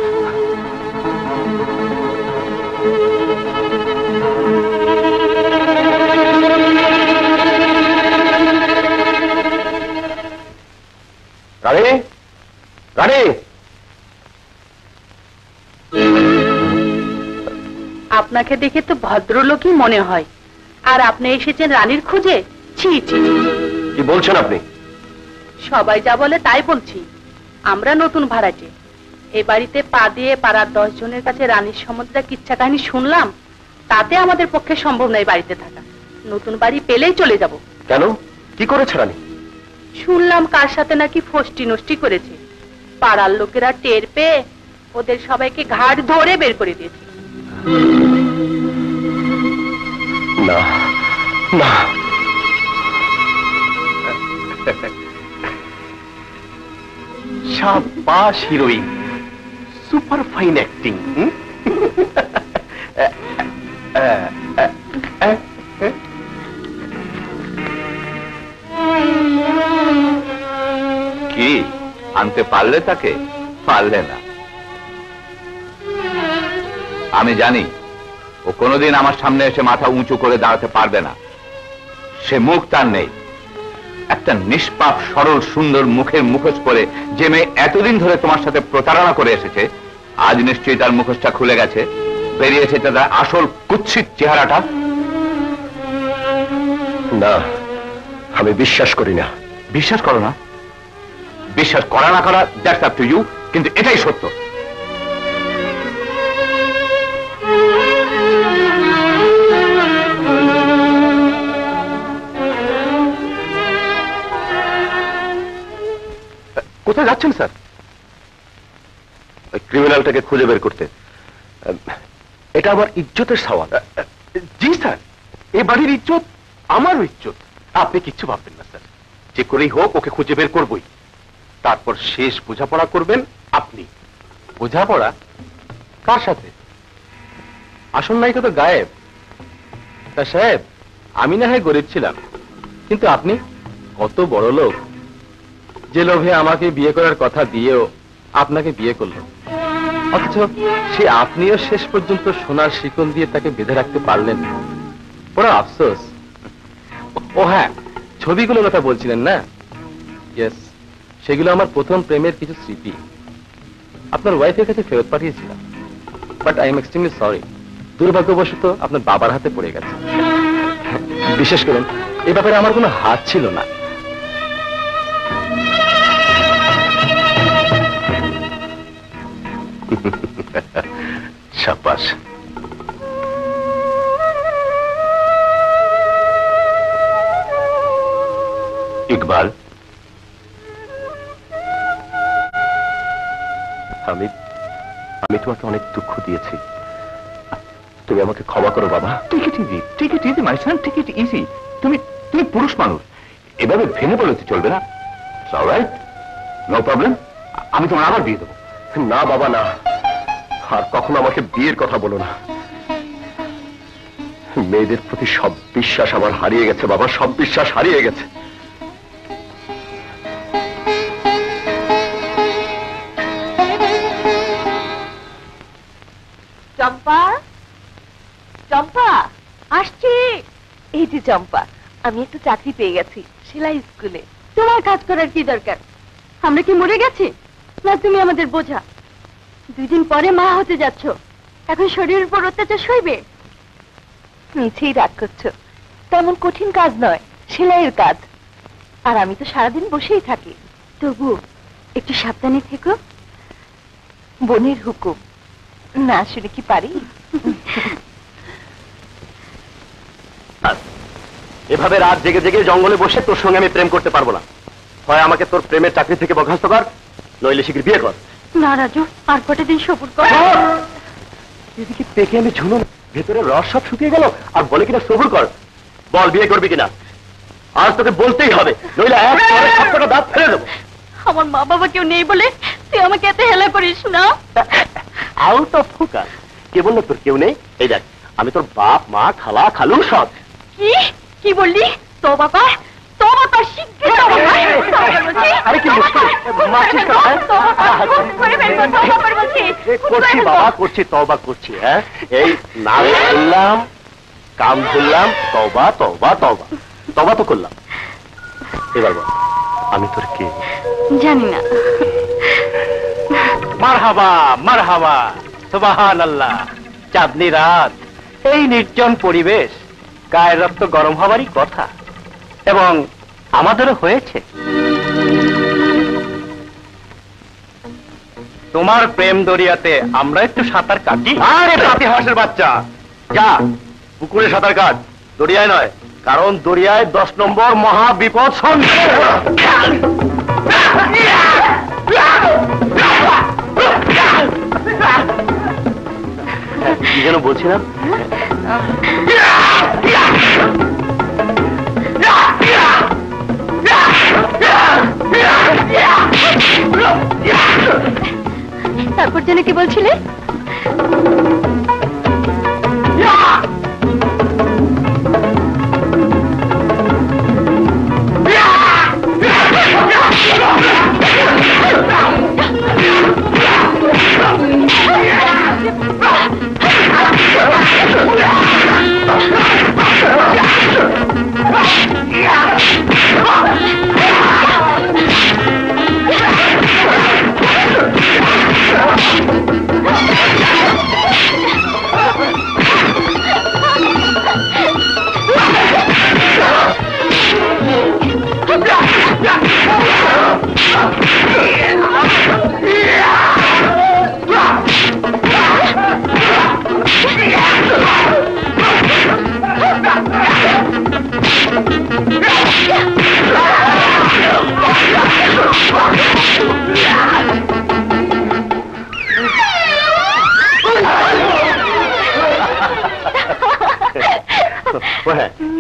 রানী, রানী, আপনাকে দেখে তো ভদ্রলোকই মনে হয়, আর আপনি এসেছেন রানীর খোঁজে? ছি ছি, কি বলছেন আপনি? সবাই যা বলে তাই বলছি। আমরা নতুন ভাড়াটে, এই বাড়িতে পা দিয়ে পাড়ার 10 জনের কাছে রানীর সম্বন্ধে কিচ্ছা কাহিনী শুনলাম। তাতে আমাদের পক্ষে সম্ভব নয় বাড়িতে থাকা। নতুন বাড়ি পেলেই চলে যাব। কেন, কি করেছে রানী? শুনলাম কার সাথে নাকি ফষ্টি নষ্টি করেছে। পাড়ার লোকেরা টের পেয়ে ওদের সবাইকে ঘাট ধরে বের করে দিয়েছে। না না, সাবাস হিরোইন, সুপার ফাইন অ্যাক্টিং। কি আনতে পারলে তাকে? পারলে না। আমি জানি ও কোনোদিন আমার সামনে এসে মাথা উঁচু করে দাঁড়াতে পারবে না। সে মুখ তার নেই। একটা নিষ্পাপ সরল সুন্দর মুখের মুখোশ পরে যে মেয়ে এতদিন ধরে তোমার সাথে প্রতারণা করে এসেছে, আজ নিশ্চয়ই তার মুখোশটা খুলে গেছে, বেরিয়েছে তার আসল কুৎসিত চেহারাটা। না, আমি বিশ্বাস করি না। বিশ্বাস করো না? বিশ্বাস করা না করা দ্যাটস আপ টু ইউ, কিন্তু এটাই সত্য। কোথায় যাচ্ছেন স্যার? ক্রিমিনালটাকে খুঁজে বের করতে। এটা আমার ইজ্জতের সওয়াল। জি স্যার, এ বাড়ির ইজ্জত আমারও ইজ্জত। আপনি কিচ্ছু ভাববেন না স্যার, যে করেই হোক ওকে খুঁজে বের করবই। তারপর শেষ বোঝাপড়া করবেন আপনি। বোঝাপড়া কার সাথে? আসল নায়িকা তো গায়েব। তা সাহেব, আমি না হয় গরিব ছিলাম, কিন্তু আপনি কত বড় লোক, যে লোভে আমাকে বিয়ে করার কথা দিয়েও আপনাকে বিয়ে করলো, অথচ সে আপনিও শেষ পর্যন্ত সোনার শিকল দিয়ে তাকে বেঁধে রাখতে পারলেন। বড় আফসোস। ও হ্যাঁ, ছবিগুলোর কথা বলছিলেন না? ইয়েস, সেগুলো আমার প্রথম প্রেমের কিছু স্মৃতি। আপনার ওয়াইফের কাছে ফেরত পাঠিয়েছিলাম, but I am extremely sorry, দুর্ভাগ্যবশত আপনার বাবার হাতে পড়ে গেছে। বিশেষ করুন, এ ব্যাপারে আমার কোনো হাত ছিল না। শাবাশ। ইকবাল, আমি তোমাকে অনেক দুঃখ দিয়েছি। তুমি আমাকে ক্ষমা করো বাবা। Take it easy, take it easy my son, take it easy. তুমি পুরুষ মানুষ, এভাবে ভেঙে বলতে চলবে না। Alright, no problem. আমি তোমার আবার বিয়ে দেবো। না বাবা, না, আর কখনো আমাকে বিয়ের কথা বলো না। মেয়েদের প্রতি সব বিশ্বাস আমার হারিয়ে গেছে বাবা, সব বিশ্বাস হারিয়ে গেছে। চম্পা, চম্পা, আসছি। এই যে চম্পা, আমি একটু চাকরি পেয়ে গেছি সেলাই স্কুলে। তোমার কাজ করার কি দরকার? আমরা কি মরে গেছি, না তুমি আমাদের বোঝা? 2 দিন পরে মা হতে যাচ্ছ, এখন শরীরের উপর অত্যাচার সইবে? মিছেই রাগ করছো। তেমন কঠিন কাজ নয়, সেলাইয়ের কাজ। আর আমি তো সারাদিন বসেই থাকি। তবু একটু সাবধানে থেকো। বোনের হুকুম না শুনে কি পারি? এভাবে রাত জেগে জেগে জঙ্গলে বসে তোর সঙ্গে আমি প্রেম করতে পারবো না। হয় আমাকে তোর প্রেমের চাকরি থেকে বরখাস্ত কর, নইলে শিগগির বিয়ে কর। না রাজু, আর কটা দিন সবুর কর। এদিকে পেকে আমি ঝুলুন, ভেতরে রস সব শুকিয়ে গেল, আর বলে কিনা সবুর কর। বল, বিয়ে করবি কিনা? আজ তোকে বলতেই হবে, নইলে এক পরে সবকটা দাঁত ফেলে দেবো। আমার মা বাবা কেউ নেই বলে তুই আমাকে এত হেলা করিস না। Out of focus. কে বললো তোর কেউ নেই? এই দেখ, আমি তোর বাপ মা খালা খালু সব। কি কি বললি? তো বাবা, তো বাবা, শিগগির তো বাবা। আরে কি মুশকিল, মারছিস কেন? করছি বাবা, করছি, তওবা করছি। হ্যাঁ, এই নাম ধরলাম, কাম ধরলাম, তওবা তওবা তওবা, তওবা তো করলাম। এবার বল, আমি তোর কে? জানি না। মারহাবা মারহাবা, সুবহানাল্লাহ। চাঁদনি রাত, এই নির্জন পরিবেশ, গায়ের রক্ত গরম হবারই কথা, এবং আমাদেরও হয়েছে। তোমার প্রেম দরিয়াতে আমরা একটু সাঁতার কাটি। আরে হাঁসের বাচ্চা, যা পুকুরে সাঁতার কাট, দরিয়ায় নয়, কারণ দরিয়ায় 10 নম্বর মহা বিপদ সন্ধে। কি যেন বলছিলাম? তারপর যেন কি বলছিলে?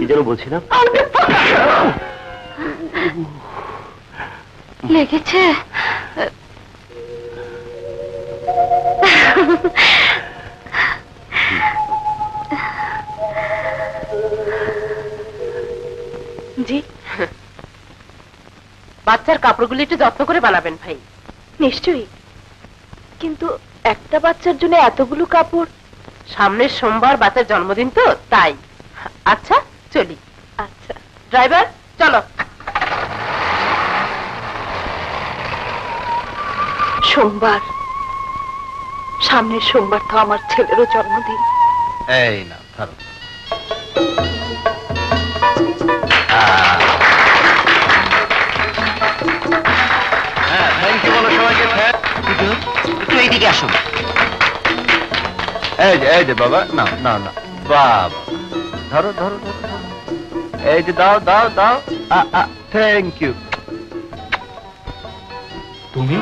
যেন বলছিলাম? লেগেছে? জি, বাচ্চার কাপড়গুলো একটু যত্ন করে বানাবেন ভাই। নিশ্চয়ই, কিন্তু একটা বাচ্চার জন্য এতগুলো কাপড়? সামনের সোমবার বাচ্চার জন্মদিন তো, তাই। আচ্ছা চলি। আচ্ছা ড্রাইভার চলো। সোমবার, সামনের সোমবার তো আমার ছেলেরও জন্মদিন। এই না ধরো। হ্যাঁ, থ্যাংক ইউ বলো সবাইকে। একটু এইদিকে আসো। এই যে বাবা, না না না বাবা, ধরো ধরো ধরো ধরো। এই যে দাও দাও দাও। Thank you. তুমি?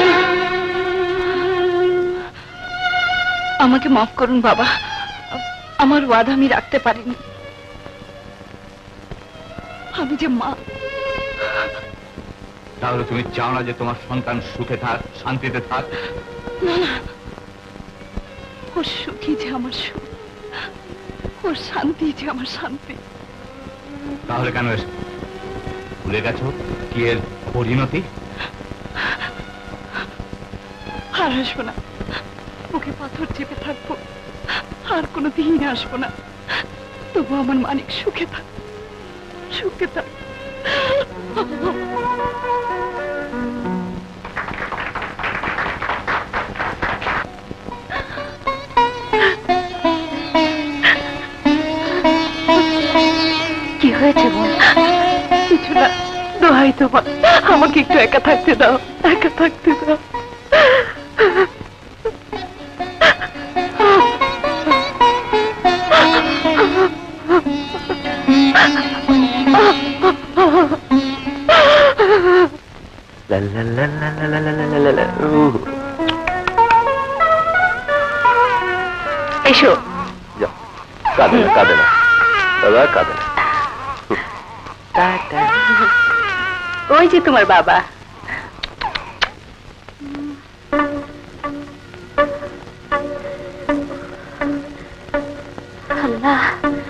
আমাকে মাফ করুন বাবা, আমার ওয়াদা আমি রাখতে পারিনি। আমি যে মা। তাহলে তুমি চাও না যে তোমার সন্তান সুখে থাক, শান্তিতে থাক? না না, ওর সুখই যে আমার সুখ, ওর শান্তি যে আমার শান্তি। তাহলে কেন এসে ভুলে গেছো কি এর পরিণতি? আর আসবো না, মুখে পাথর চেপে থাকবো, আর কোনো দিন আসবো না। তবু আমার মানিক সুখে থাক, সুখে থাক। কি হয়েছে বোন? কিছু না, দোহাই তোমার, আমাকে একটু একা থাকতে দাও, একা থাকতে দাও। এসো। কাঁদে না, কাঁদে না দাদা, কাঁদে না। ওই যে তোমার বাবা। আল্লাহ,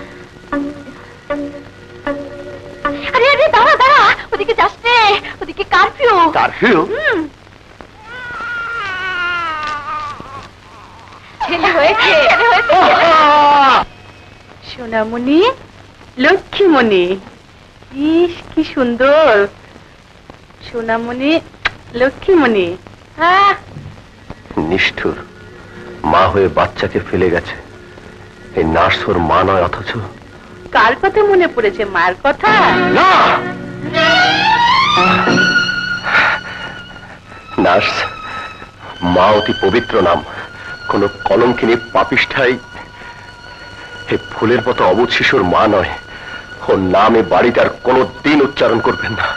আরে আরে দাঁড়া দাঁড়া, ওদিকে যাস নে, ওদিকে কারফিউ। কারফিউ? ছেলে হয়েছে, ছেলে হয়েছে। সোনামণি, লক্ষ্মীমণি, ইস কি সুন্দর। সোনামণি, লক্ষ্মীমণি। হ্যাঁ, নিষ্ঠুর, মা হয়ে বাচ্চাকে ফেলে গেছে। এই নার্স ওর মা নয়, অথচ কার কথা মনে পড়েছে? মার কথা? না, নার্স, মা অতি পবিত্র নাম। কোন কলঙ্কিনী পাপিষ্ঠাই এই ফুলের মতো অবুধ শিশুর মা নয়। ওর নাম এ বাড়িতে আর কোনো দিন উচ্চারণ করবেন না।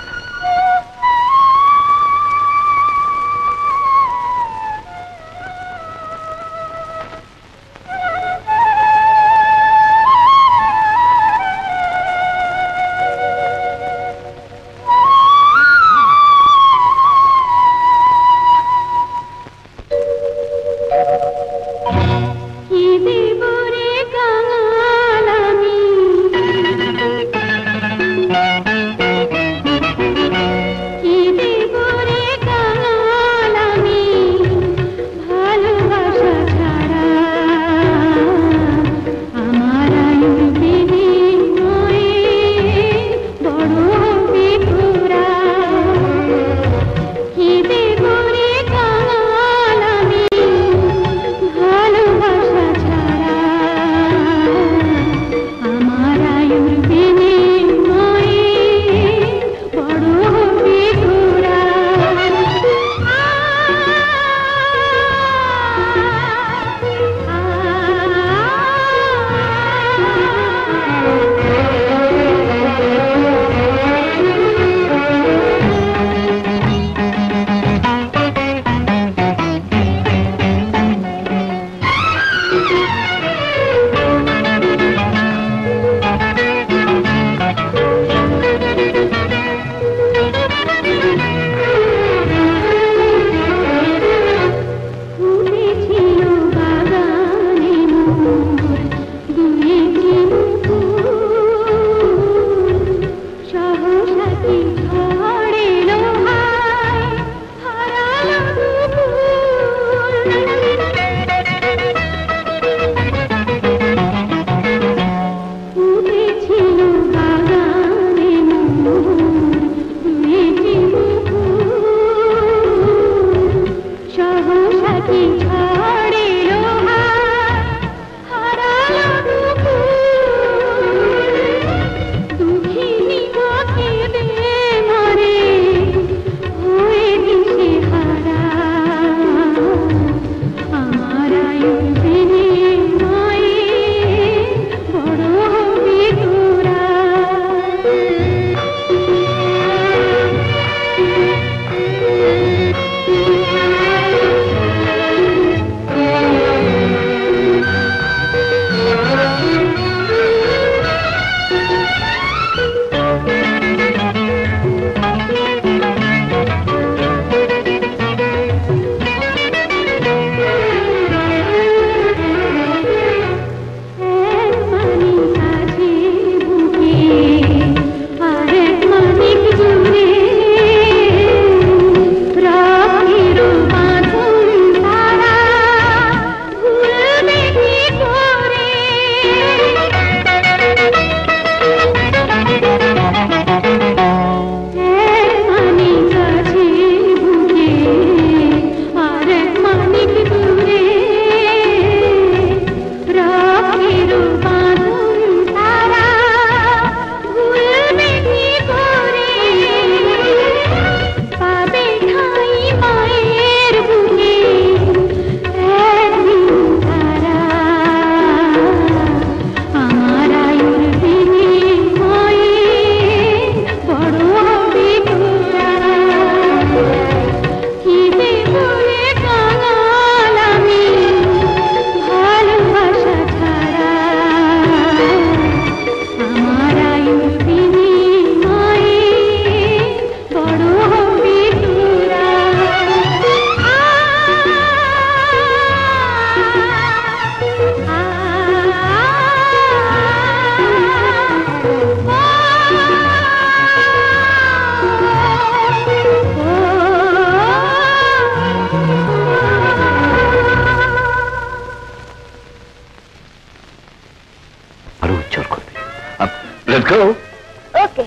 Let's go. Okay.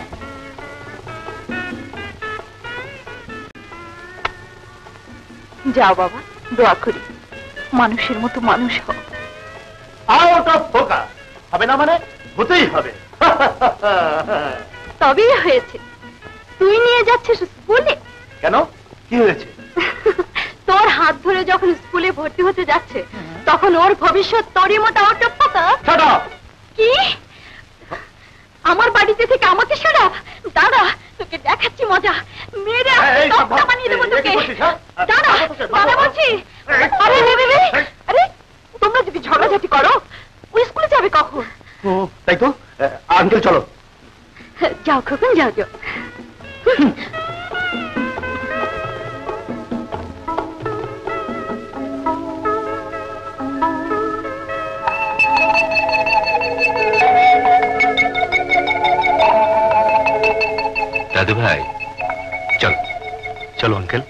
যাও বাবা, দোয়া করি মানুষের মতো মানুষ হও। আউট অফ ফোকাস হবে না মানে হতেই হবে। তবেই হয়েছে। তুই নিয়ে যাচ্ছিস স্কুলে? কেন, কি হয়েছে? তোর হাত ধরে যখন স্কুলে ভর্তি হতে যাচ্ছে তখন ওর ভবিষ্যৎ তোরই মতো out of focus. Shut up. কি? আমার বাড়িতে থেকে আমাকে সরা? দাদা, তোকে দেখাচ্ছি মজা। মেরে তক্তা বানিয়ে দেবো তোকে। দাদা, দাদা বলছি। আরে তোমরা যদি ঝগড়াঝাটি করো, ওই স্কুলে যাবে কখন? ও তাই তো, আঙ্কেল চলো। যাও খোকন, যাও যাও। দাদু ভাই চল, চলো আঙ্কেল।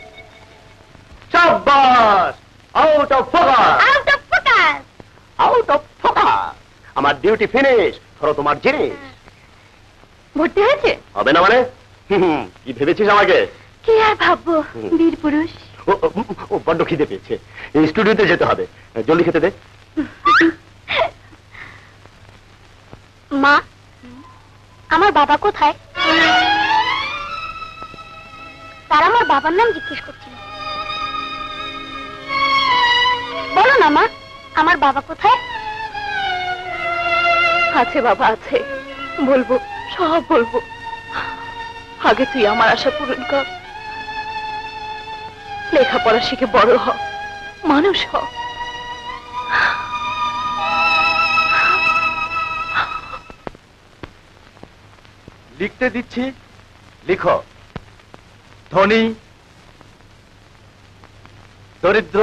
শাবাশ, out of focus. Out of focus. Out of focus. আমার ডিউটি ফিনিশ। ধরো তোমার জিনিস। ভর্তি হয়েছে? হবে না মানে? কি ভেবেছিস আমাকে? কি আর ভাববো, বীর পুরুষ। ও বড্ড খিদে পেয়েছে, স্টুডিওতে যেতে হবে। জলদি খেতে দে। মা, আমার বাবা কোথায়? তারা আমার বাবার নাম জিজ্ঞেস করছিল। বলো না মা, আমার বাবা কোথায়? আছে বাবা, আছে। বলবো, সব বলবো। আগে তুই আমার আশা পূরণ কর। লেখাপড়া শিখে বড় হ, মানুষ হ। লিখতে দিচ্ছি, লিখো। ধনী, দরিদ্র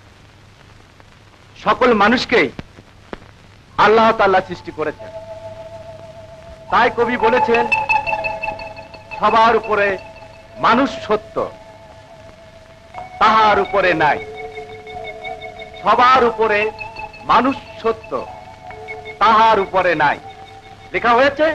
সকল মানুষকেই আল্লাহ তাআলা সৃষ্টি করেছেন। তাই কবি বলেছেন, সবার উপরে মানুষ সত্য, তাহার উপরে নাই। সবার উপরে মানুষ সত্য, তাহার উপরে নাই। লেখা হয়েছে?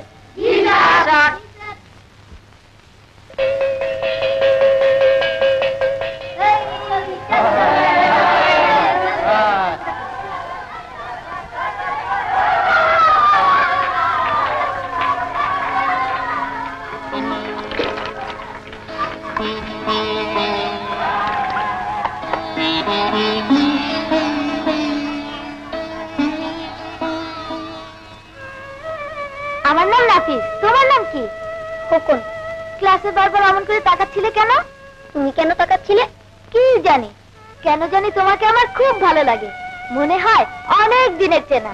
আমার নাম নাফিস, তোমার নাম কি? খোকন। ক্লাসে বারবার এমন করে তাকাচ্ছিলে কেন? তুমি কেন তাকাচ্ছিলে? কি জানি, কেন জানি তোমাকে আমার খুব ভালো লাগে, মনে হয় অনেক দিনের চেনা।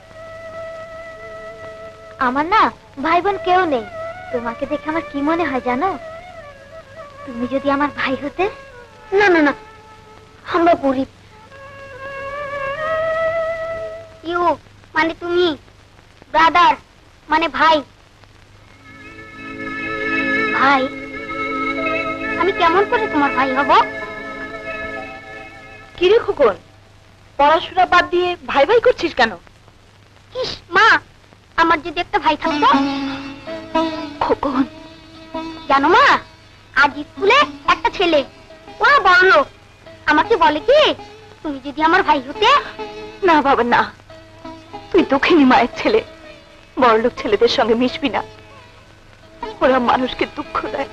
আমার না ভাই বোন কেউ নেই, তোমাকে দেখে আমার কি মনে হয় জানো? তুমি যদি আমার ভাই হতে। না না না, আমরা গরিব। ইউ মানে তুমি, ব্রাদার মানে ভাই। ভাই? আমি কেমন করে তোমার ভাই হব? কিরে খোকন, পড়াশোনা বাদ দিয়ে ভাই ভাই করছিস কেন? ইস মা, আমার যদি একটা ভাই থাকতো। খোকন, জানো মা, আজ স্কুলে একটা ছেলে, ওরা বড় লোক, আমাকে বলে কি তুমি যদি আমার ভাই হতে। না বাবা না, তুই দক্ষিণী মায়ের ছেলে, বড়লোক ছেলেদের সঙ্গে মিশবি না, ওরা মানুষকে দুঃখ দেয়।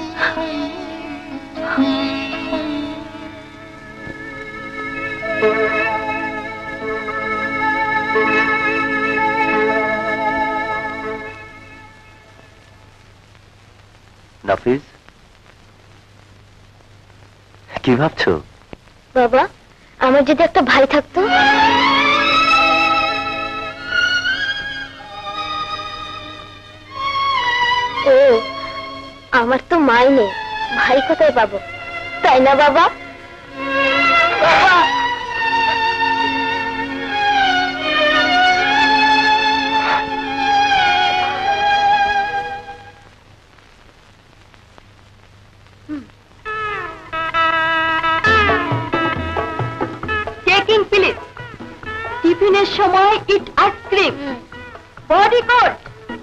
নাফিস, কি ভাবছো? বাবা, আমার যদি একটা ভাই থাকতো। ও, আমার তো মাই নেই, ভাই কোথায় পাবো, তাই না বাবা? বাবা, চেকিং প্লিজ। টিফিনের সময় eat ice cream. Body code.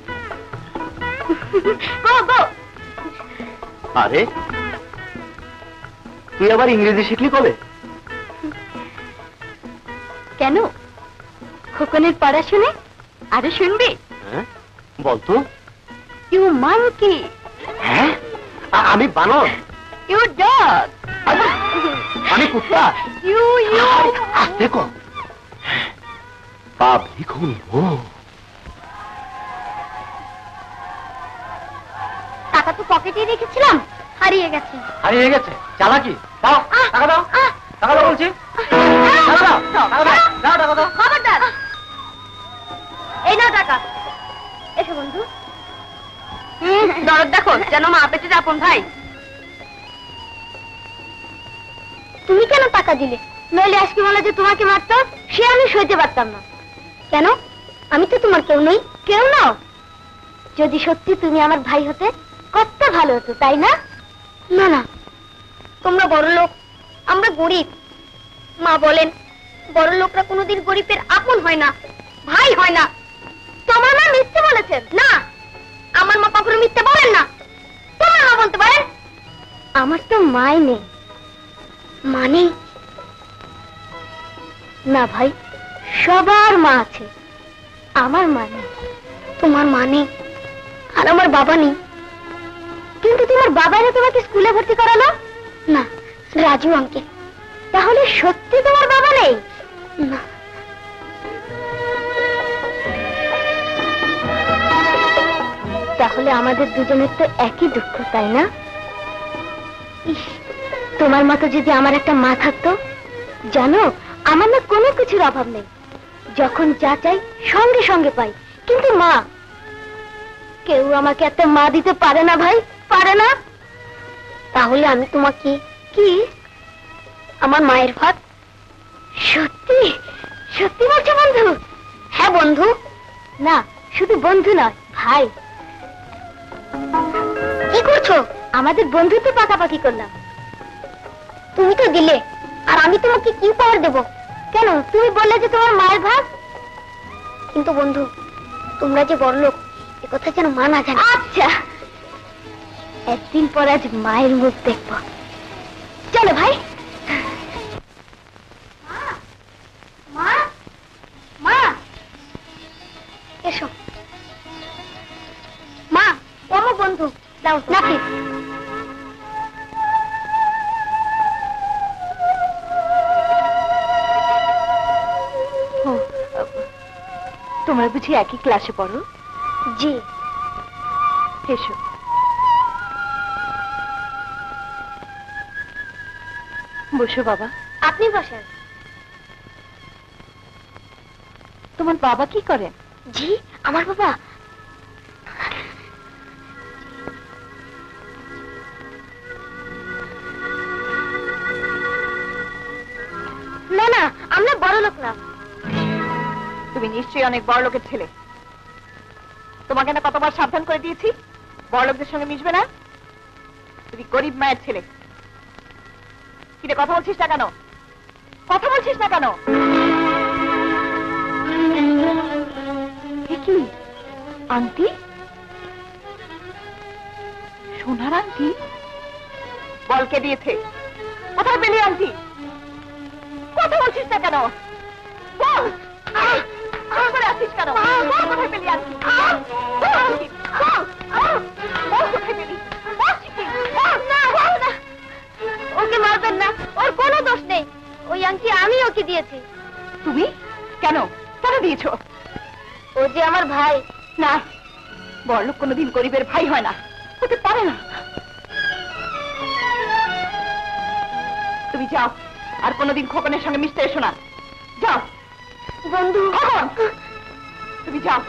Go go. আরে, তুই আবার ইংরেজি শিখলি কবে? কেন, খোকনের পড়া শুনে আরো শুনবি? হ্যাঁ, বলতো। You monkey. হ্যাঁ, আমি বানর। You dog. আমি কুত্তা। You you. দেখো, পাপ লিখুন। ও, টাকা তো পকেটে রেখেছিলাম, হারিয়ে গেছে। হারিয়ে গেছে? চালাকি। দাও টাকা, দাও টাকা, দাও বলছি। টাকা দাও, টাকা দাও, দাও টাকা দাও। খবরদার, এই নাও টাকা। এসো বন্ধু। দরদ দেখো যেন মা পেটে আপন ভাই। তুমি কেন টাকা দিলে? নইলে আজকে বলে যে তোমাকে মারতো, সে আমি সইতে পারতাম না। কেন? আমি তো তোমার কেউ নই। কেউ নাও? যদি সত্যি তুমি আমার ভাই হতে কত ভালো হতো, তাই না? না না, তোমরা বড় লোক, আমরা গরিব। মা বলেন বড় লোকরা কোনোদিন গরিবের আপন হয় না, ভাই হয় না। তোমার মা মিথ্যে বলেছেন? না, আমার মা কখনো মিথ্যে বলেন না। তোমার মা বলতে পারেন। আমার তো মাই নেই। মানে না ভাই, সবার মা আছে, আমার মা নেই। তোমার মা নেই আর আমার বাবা নেই। কিন্তু তোমার বাবারা তোমাকে স্কুলে ভর্তি করালো না? রাজু আঙ্কেল। তাহলে সত্যি তোমার বাবা নেই? না। তাহলে আমাদের দুজনের তো একই দুঃখ, তাই না? ইস, তোমার মতো যদি আমার একটা মা থাকতো। জানো, আমার না কোনো কিছুর অভাব নেই, যখন যা চাই সঙ্গে সঙ্গে পাই। কিন্তু মা, কেউ আমাকে একটা মা দিতে পারে না ভাই, পারে না। তাহলে আমি তোমাকে কি আমার মায়ের ভাত? সত্যি সত্যি বলছো বন্ধু? হ্যাঁ বন্ধু। না, শুধু বন্ধু নয়, ভাই। কি করছো? আমাদের বন্ধুত্ব পাকাপাকি করলাম। তুমি তো দিলে, আর আমি তোমাকে কি পাওয়ার দেব? কেন, তুমি বললে যে তোমার মায়ের ভাগ। কিন্তু বন্ধু, তোমরা যে বড় লোক, এ কথা যেন মা না জানে। আচ্ছা, একদিন পর আজ মায়ের মুখ দেখব। চলো ভাই। মা, মা, এসো। মা, ও আমার বন্ধু, দাও নাকি। তোমরা বুঝি একই ক্লাসে পড়ো? জি। এসো। বসো বাবা। আপনি বসেন। তোমার বাবা কি করেন? জি, আমার বাবা না না, আমরা বড় লোক না। তুমি নিশ্চয়ই অনেক বড় লোকের ছেলে। তোমাকে না কতবার সাবধান করে দিয়েছি বড় লোকদের সঙ্গে মিশবে না। তুমি গরিব মায়ের ছেলে। কিরে কথা বলছিস না কেন? কথা বলছিস না কেন? কি আন্টি? সোনার আন্টি? বলকে দিয়েছে। কোথায় পেলি আন্টি? কথা বলছিস না কেন? বল। করে আছিস কেন? কোথায় পেলি আন্টি? কোথায় পেলি? ওকে মারবেন না, ওর কোনো দোষ নেই। ওই আংটি আমি ওকে দিয়েছি। তুমি কেন কেন দিয়েছো? ও যে আমার ভাই। না, বড়লোক কোনোদিন গরিবের ভাই হয় না, হতে পারে না। তুমি যাও, আর কোনোদিন খোকনের সঙ্গে মিশতে এসো না। যাও। বন্ধু, খোকন, তুমি যাও।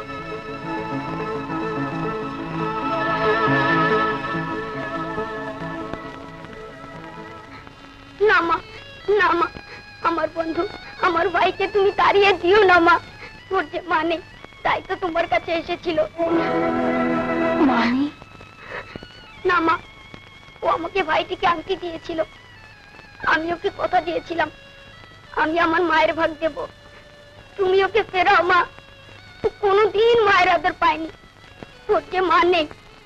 না মা, না মা, আমার বন্ধু আমার ভাইকে তুমি তাড়িয়ে দিও না মা। ওর যে মানে তাই তো তোমার কাছে এসেছিল। মানে? না মা, ও আমাকে ভাইটিকে আংটি দিয়েছিল। আমি ওকে কথা দিয়েছিলাম আমি আমার মায়ের ভাগ দেব। তুমি ওকে ফেরাও মা। ও কোনোদিন মায়ের আদর পায়নি। ওর যে মা নেই।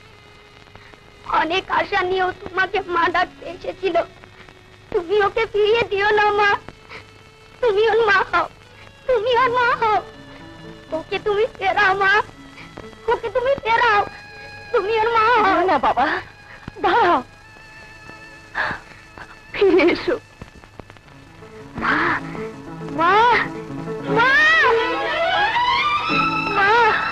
অনেক আশা নিয়েও তোমাকে মা ডাকতে এসেছিল। তুমি ওকে ফিরিয়ে দিও না মা। তুমি ওর মা হও, তুমি ওর মা হও। ওকে তুমি ফেরাও মা, ওকে তুমি ফেরাও। তুমি ওর মা হও। না বাবা, দাঁড়াও, ফিরে এসো। মা, মা, মা, মা।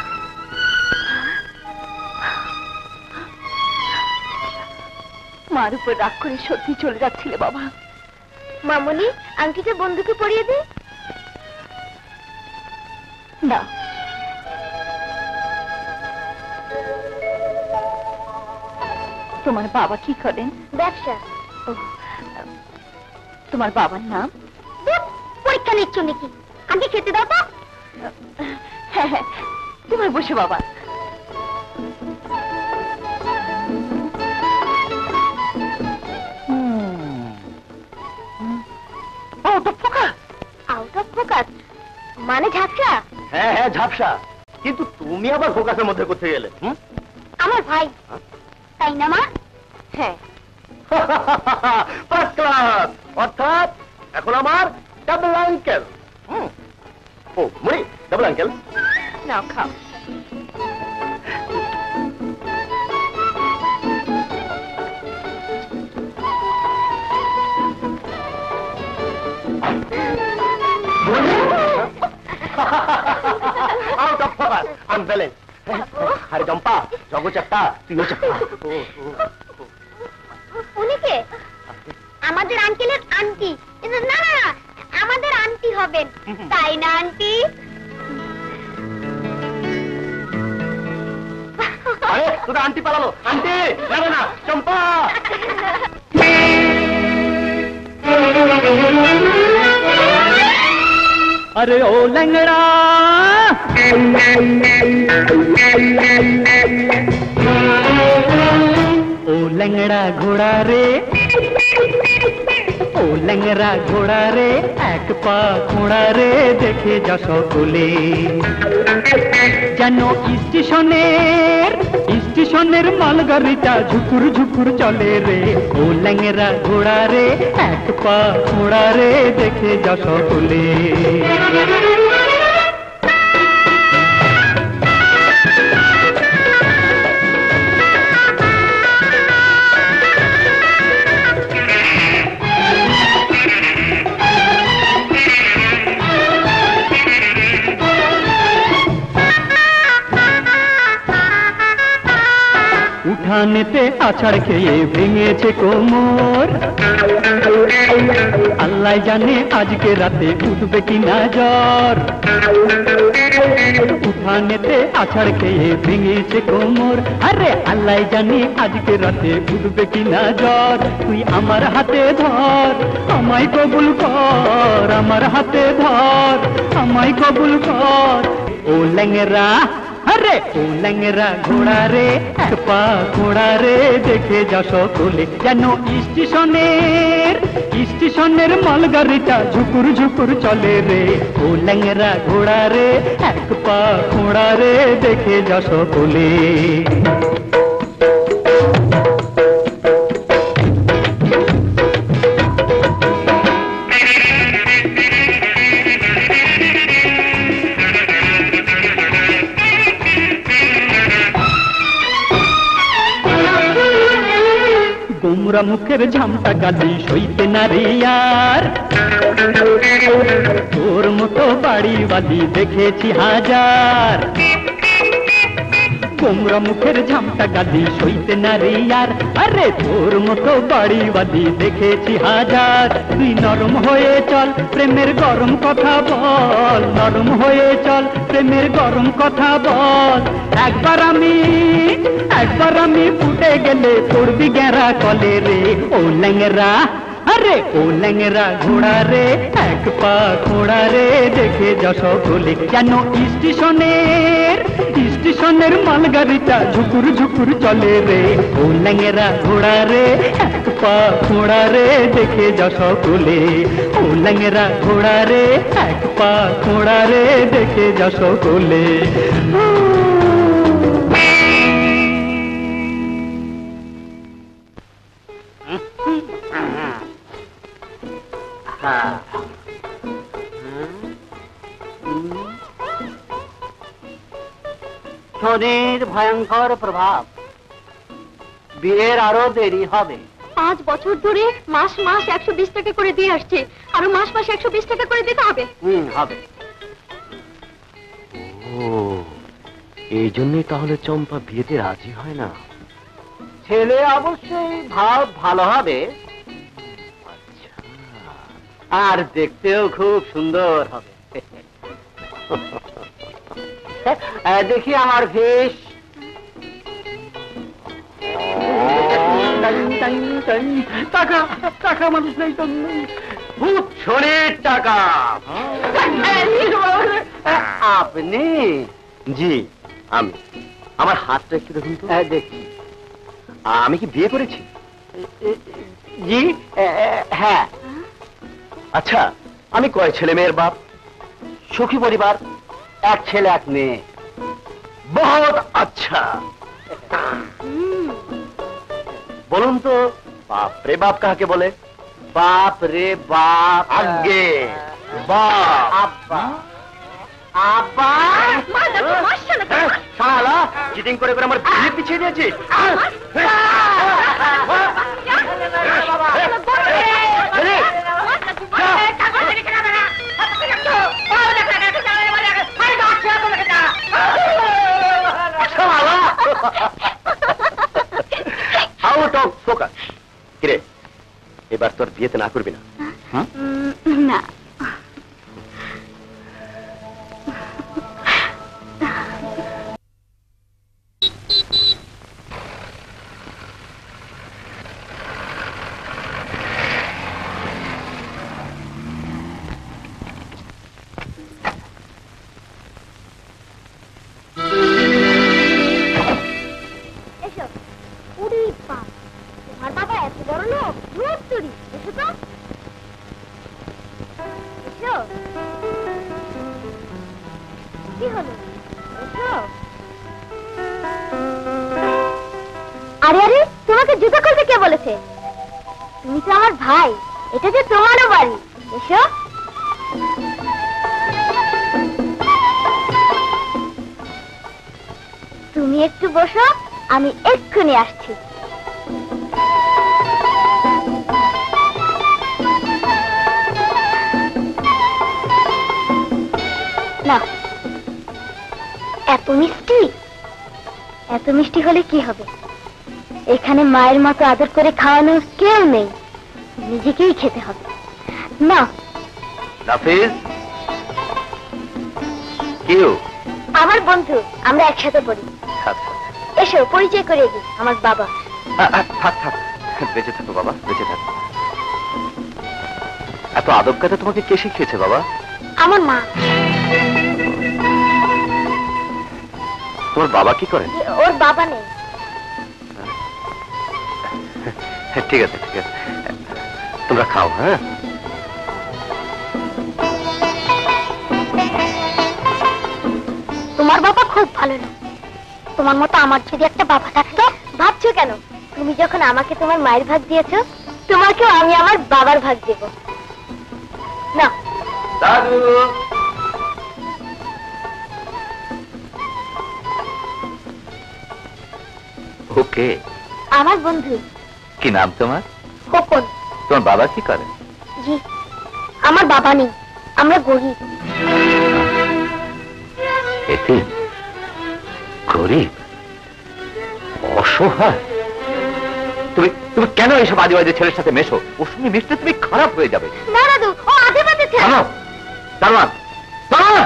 মার উপর রাগ করে সত্যি চলে যাচ্ছিলে বাবা। মামনি, আংটিটা বন্ধুকে পরিয়ে দে। না, তোমার বাবা কি করেন? ব্যবসা। তোমার বাবার নাম? পরীক্ষা নিচ্ছ নাকি? আগে খেতে দাও তো। হ্যাঁ হ্যাঁ, তুমি বসে বাবা। আউট অফ ফোকাস মানে ঝাপসা? হ্যাঁ হ্যাঁ, ঝাপসা। কিন্তু তুমি আবার ফোকাসের মধ্যে কোথায় গেলে? আমার ভাই, তাই না মা? হ্যাঁ। First class. অর্থাৎ এখন আমার ডাবল আঙ্কেল। ও মুড়ি, ডাবল আঙ্কেল। নাও খাও। Out of focus, unbalance. আরে জম্পা, জগো চাপটা, তুইও চাপটা। উনি কে? আমাদের আঙ্কেলের আন্টি। না না না, আমাদের আন্টি হবেন, তাই না আন্টি? আরে তোকে আন্টি পালালো। আন্টি যাবে না, চম্পা। अरे ओ लंगड़ा ओ लंगड़ा घोड़ा रे ও ল্যাংরা ঘোড়া রে এক পা ঘোড়া রে দেখে যা সকলে যেন স্টেশনের মালগাড়িটা ঝুকুর ঝুকুর চলে রে ও ল্যাংরা ঘোড়া রে এক পা ঘোড়া রে দেখে যা সকলে উঠানেতে আছাড় খেয়ে ভেঙেছে কোমর, আল্লাহ জানে আজকে রাতে উঠবে কিনা জ্বর। উঠানেতে আছাড় খেয়ে ভেঙেছে কোমর, আরে আল্লাহ জানে আজকে রাতে উঠবে কিনা জ্বর। তুই আমার হাতে ধর, আমায় কবুল কর, আমার হাতে ধর, আমায় কবুল কর। ও ল্যাংরা, আরে ও ল্যাংরা ঘোড়া রে, এক পা ঘোড়া রে, দেখে যা সকলে যেন স্টেশনের মালগাড়িটা ঝুকুর ঝুকুর চলে রে। ও ল্যাংরা ঘোড়া রে, এক পা ঘোড়া রে, দেখে যা সকলে। গোমরা মুখের ঝামটা গালি সইতে না রে আর, তোর মতো বাড়িওয়ালি দেখেছি হাজার। গোমরা মুখের ঝামটা গালি সইতে না রে আর, আরে তোর মতো বাড়িওয়ালি দেখেছি হাজার। তুই নরম হয়ে চল, প্রেমের গরম কথা বল, নরম হয়ে চল, প্রেমের গরম কথা বল। একবার আমি ফুটে গেলে পড়বি গেরা কলে রে। ও ল্যাংরা, আরে ও ল্যাংরা ঘোড়া রে, এক পা ঘোড়া রে, দেখে যা সকলে যেন স্টেশনের মালগাড়িটা ঝুকুর ঝুকুর চলে রে। ও ল্যাংরা ঘোড়া রে, এক পা ঘোড়া রে, দেখে যা সকলে। ও ল্যাংরা ঘোড়া রে, এক পা ঘোড়া রে, দেখে যা সকলে। শনির ভয়ঙ্কর প্রভাব, বিয়ের আরো দেরি হবে। 5 বছর ধরে মাস মাস 120 টাকা করে দিয়ে আসছে, আরো মাস মাস 120 টাকা করে দিতে হবে। হবে। ও, এই জন্যই তাহলে চম্পা বিয়েতে রাজি হয় না। ছেলে অবশ্যই ভাব ভালো হবে, আর দেখতেও খুব সুন্দর হবে। দেখি আমার ভেষ। টাকা টাকা মানুষ নেই তো, ভূত শনির টাকা। আপনি? জি আমি। আমার হাতটা একটু দেখুন তো। দেখি। আমি কি বিয়ে করেছি? জি হ্যাঁ। আচ্ছা, আমি কয় ছেলে মেয়ের বাপ? সুখী পরিবার, 1 ছেলে 1 মেয়ে। বহুত আচ্ছা। বলুন তো, বাপ রে বাপ কাকে বলে? বাপ রে বাপ, আগে বাপ। আব্বা। আব্বা শালা, চিটিং করে করে আমার বিয়ে পিছিয়ে দিয়েছিস। Out of focus. কিরে, এবার তোর বিয়েতে না করবি না? না। আরে আরে, তোমাকে জুতা খুলতে কে বলেছে? তুমি তো আমার ভাই, এটা যে তোমারও বাড়ি। এসো। তুমি একটু বসো, আমি এক্ষুনি আসছি। না, এত মিষ্টি, এত মিষ্টি হলে কি হবে? এখানে মায়ের মতো আদর করে খাওয়ানোর কেউ নেই, নিজেকেই খেতে হবে। না নাফিস, কেউ আমার বন্ধু, আমরা একসাথে পড়ি। এসো পরিচয় করে দিই, আমার বাবা। থাক থাক, বেঁচে থাকো বাবা, বেঁচে থাকো। এত আদব কাজে তোমাকে কে শিখিয়েছে বাবা? আমার মা। তোমার বাবা কি করেন? ওর বাবা নেই। ঠিক আছে ঠিক আছে, তোমরা খাও। হ্যাঁ, তোমার বাবা খুব ভালো না, তোমার মতো আমার যদি একটা বাবা থাকতো। ভাবছো কেন? তুমি যখন আমাকে তোমার মায়ের ভাগ দিয়েছো, তোমাকেও আমি আমার বাবার ভাগ দেব। না দাদু, ওকে আমার বন্ধু। কি নাম তোমার? খোকন। তোমার বাবা কি করে? জি, আমার বাবা নেই, আমরা গরিব। এতে গরিব, অসহায়। তুমি তুমি কেন এইসব আজে বাজে ছেলের সাথে মেশো? ওর সঙ্গে মিশতে তুমি খারাপ হয়ে যাবে। না দাদু, ও আজে বাজে ছেলে। দারোয়ান, দারোয়ান!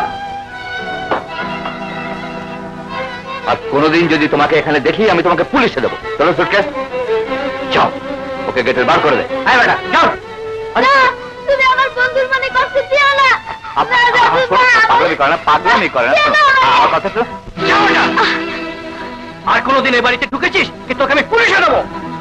আর কোনোদিন যদি তোমাকে এখানে দেখি, আমি তোমাকে পুলিশে দেবো। চলো সুটকেস, যাও, ওকে গেটের বার করে দে। হ্যাঁ বেটা, যাও। না, তুমি আমার বন্ধুর মানে কষ্ট দিও না। পাগলামি করে না, পাগলামি করে না। আমার কথা শোনো, যাও না। আর কোনোদিন এই বাড়িতে ঢুকেছিস কি তোকে আমি পুলিশে দেবো।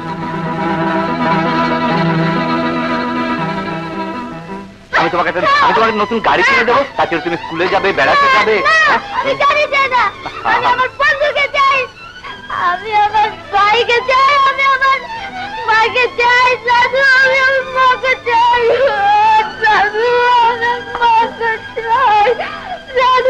আমি তোমাকে নতুন গাড়ি কিনে দেবো, তাছাড়া তুমি স্কুলে যাবে, বেড়াতে যাবে। আমি গাড়ি চাই না, আমি আমার বন্ধুকে চাই, আমি আমার ভাইকে চাই, আমি আমার মাকে চাই। দাদু, আমি আমার মাকে চাই। দাদু, আমার মাকে চাই। দাদু।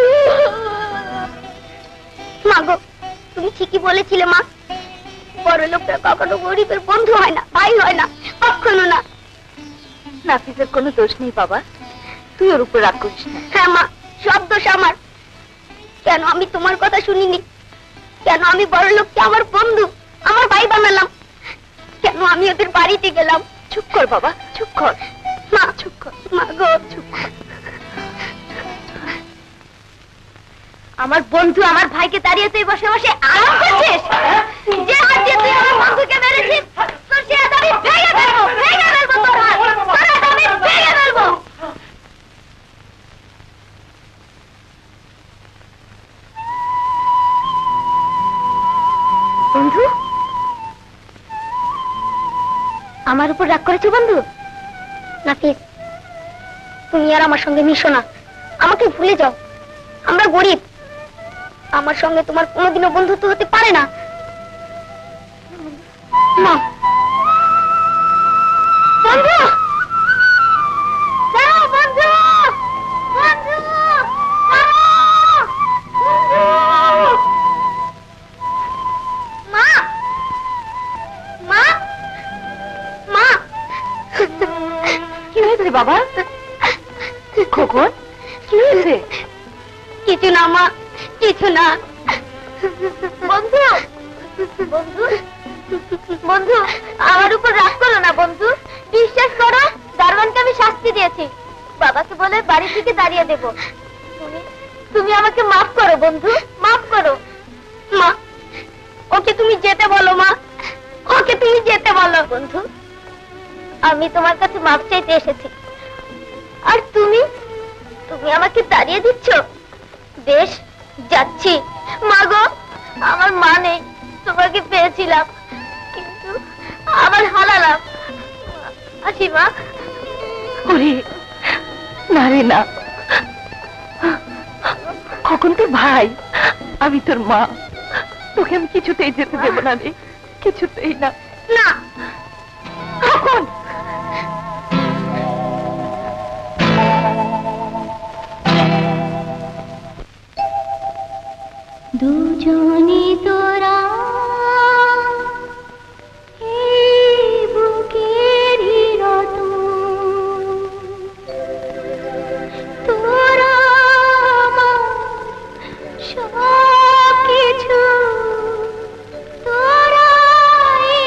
মা গো, তুমি ঠিকই বলেছিলে মা, বড় লোকরা কখনো গরিবের বন্ধু হয় না, ভাই হয় না, কখনো না। নাফিসের কোনো দোষ নেই বাবা, তুই ওর উপর রাগ করিস না। হ্যাঁ মা, সব দোষ আমার। কেন আমি তোমার কথা শুনিনি? কেন আমি বড় লোককে আমার বন্ধু, আমার ভাই বানালাম? কেন আমি ওদের বাড়িতে গেলাম? চুপ কর বাবা, চুপ কর মা, চুপ কর। মা গো, চুপ কর। আমার বন্ধু আমার ভাইকে দাঁড়িয়ে তুই বসে বসে আরাম করছিস? যে হাত দিয়ে তুই আমার বন্ধুকে মেরেছিস, তোর সে হাত আমি ভেঙে ফেলবো, ভেঙে ফেলবো তোর হাত, তোর হাত আমি ভেঙে ফেলবো। বন্ধু, আমার উপর রাগ করেছো বন্ধু? নাফিস, তুমি আর আমার সঙ্গে মিশো না, আমাকে ভুলে যাও। আমরা গরিব, আমার সঙ্গে তোমার কোনোদিনও বন্ধুত্ব হতে পারে না। না বন্ধু, দাঁড়াও বন্ধু, বন্ধু, দাঁড়াও, বন্ধু। মা, মা, মা। কি হয়েছে বাবা? খোকন, কি হয়েছে? কিছু না মা, কিছু না। বন্ধু, বন্ধু, বন্ধু, আমার উপর রাগ করো না বন্ধু। বিশ্বাস করো, দারোয়ানকে আমি শাস্তি দিয়েছি, বাবাকে বলে বাড়ি থেকে দাঁড়িয়ে দেব। তুমি আমাকে মাফ করো বন্ধু, মাফ করো। মা, ওকে তুমি যেতে বলো মা, ওকে তুমি যেতে বলো। বন্ধু, আমি তোমার কাছে মাফ চাইতে এসেছি, আর তুমি তুমি আমাকে দাঁড়িয়ে দিচ্ছ। বেশ, যাচ্ছি। মা গো, আমার মা নেই, তোমাকে পেয়েছিলাম কিন্তু আবার হারালাম। আসি মা। ওরে না রে না, কখন তোর ভাই, আমি তোর মা, তোকে আমি কিছুতেই যেতে দেবো না রে, কিছুতেই না। না, কখন? দুজনে তোরা বুকেরই রতন, তোরা সব কিছু, তোরাই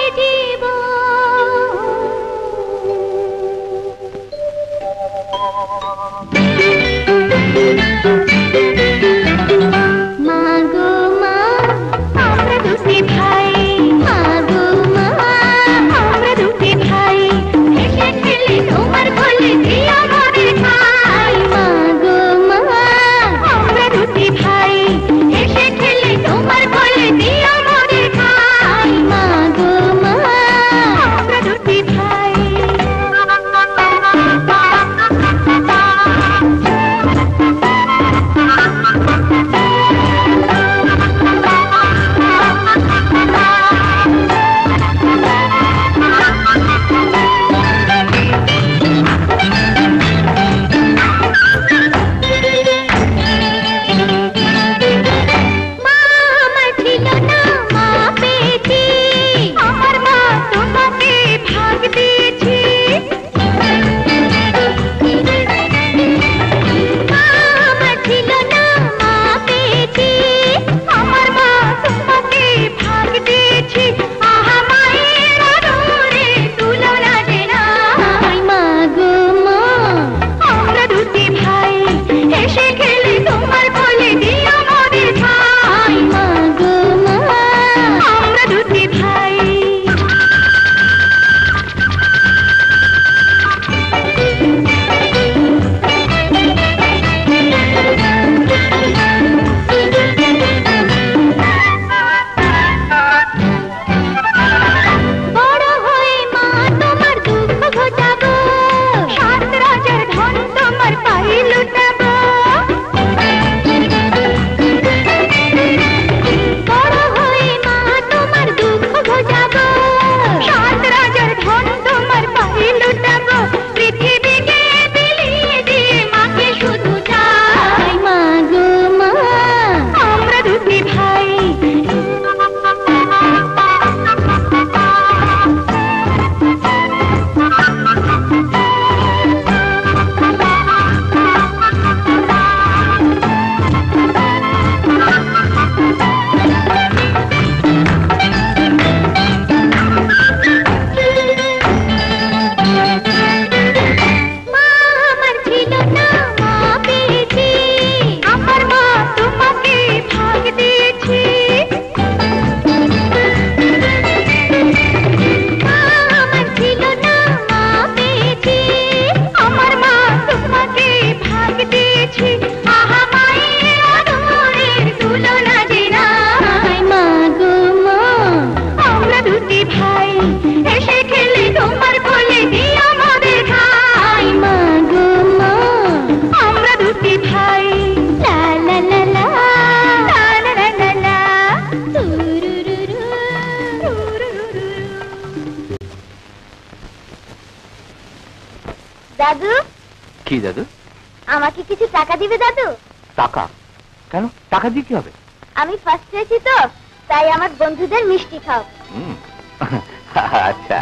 কি দাদু? আমাকে কিছু টাকা দিবে দাদু? টাকা? কেন? টাকা দিয়ে কি হবে? আমি ফার্স্ট হয়েছি তো, তাই আমার বন্ধুদের মিষ্টি খাও। আচ্ছা,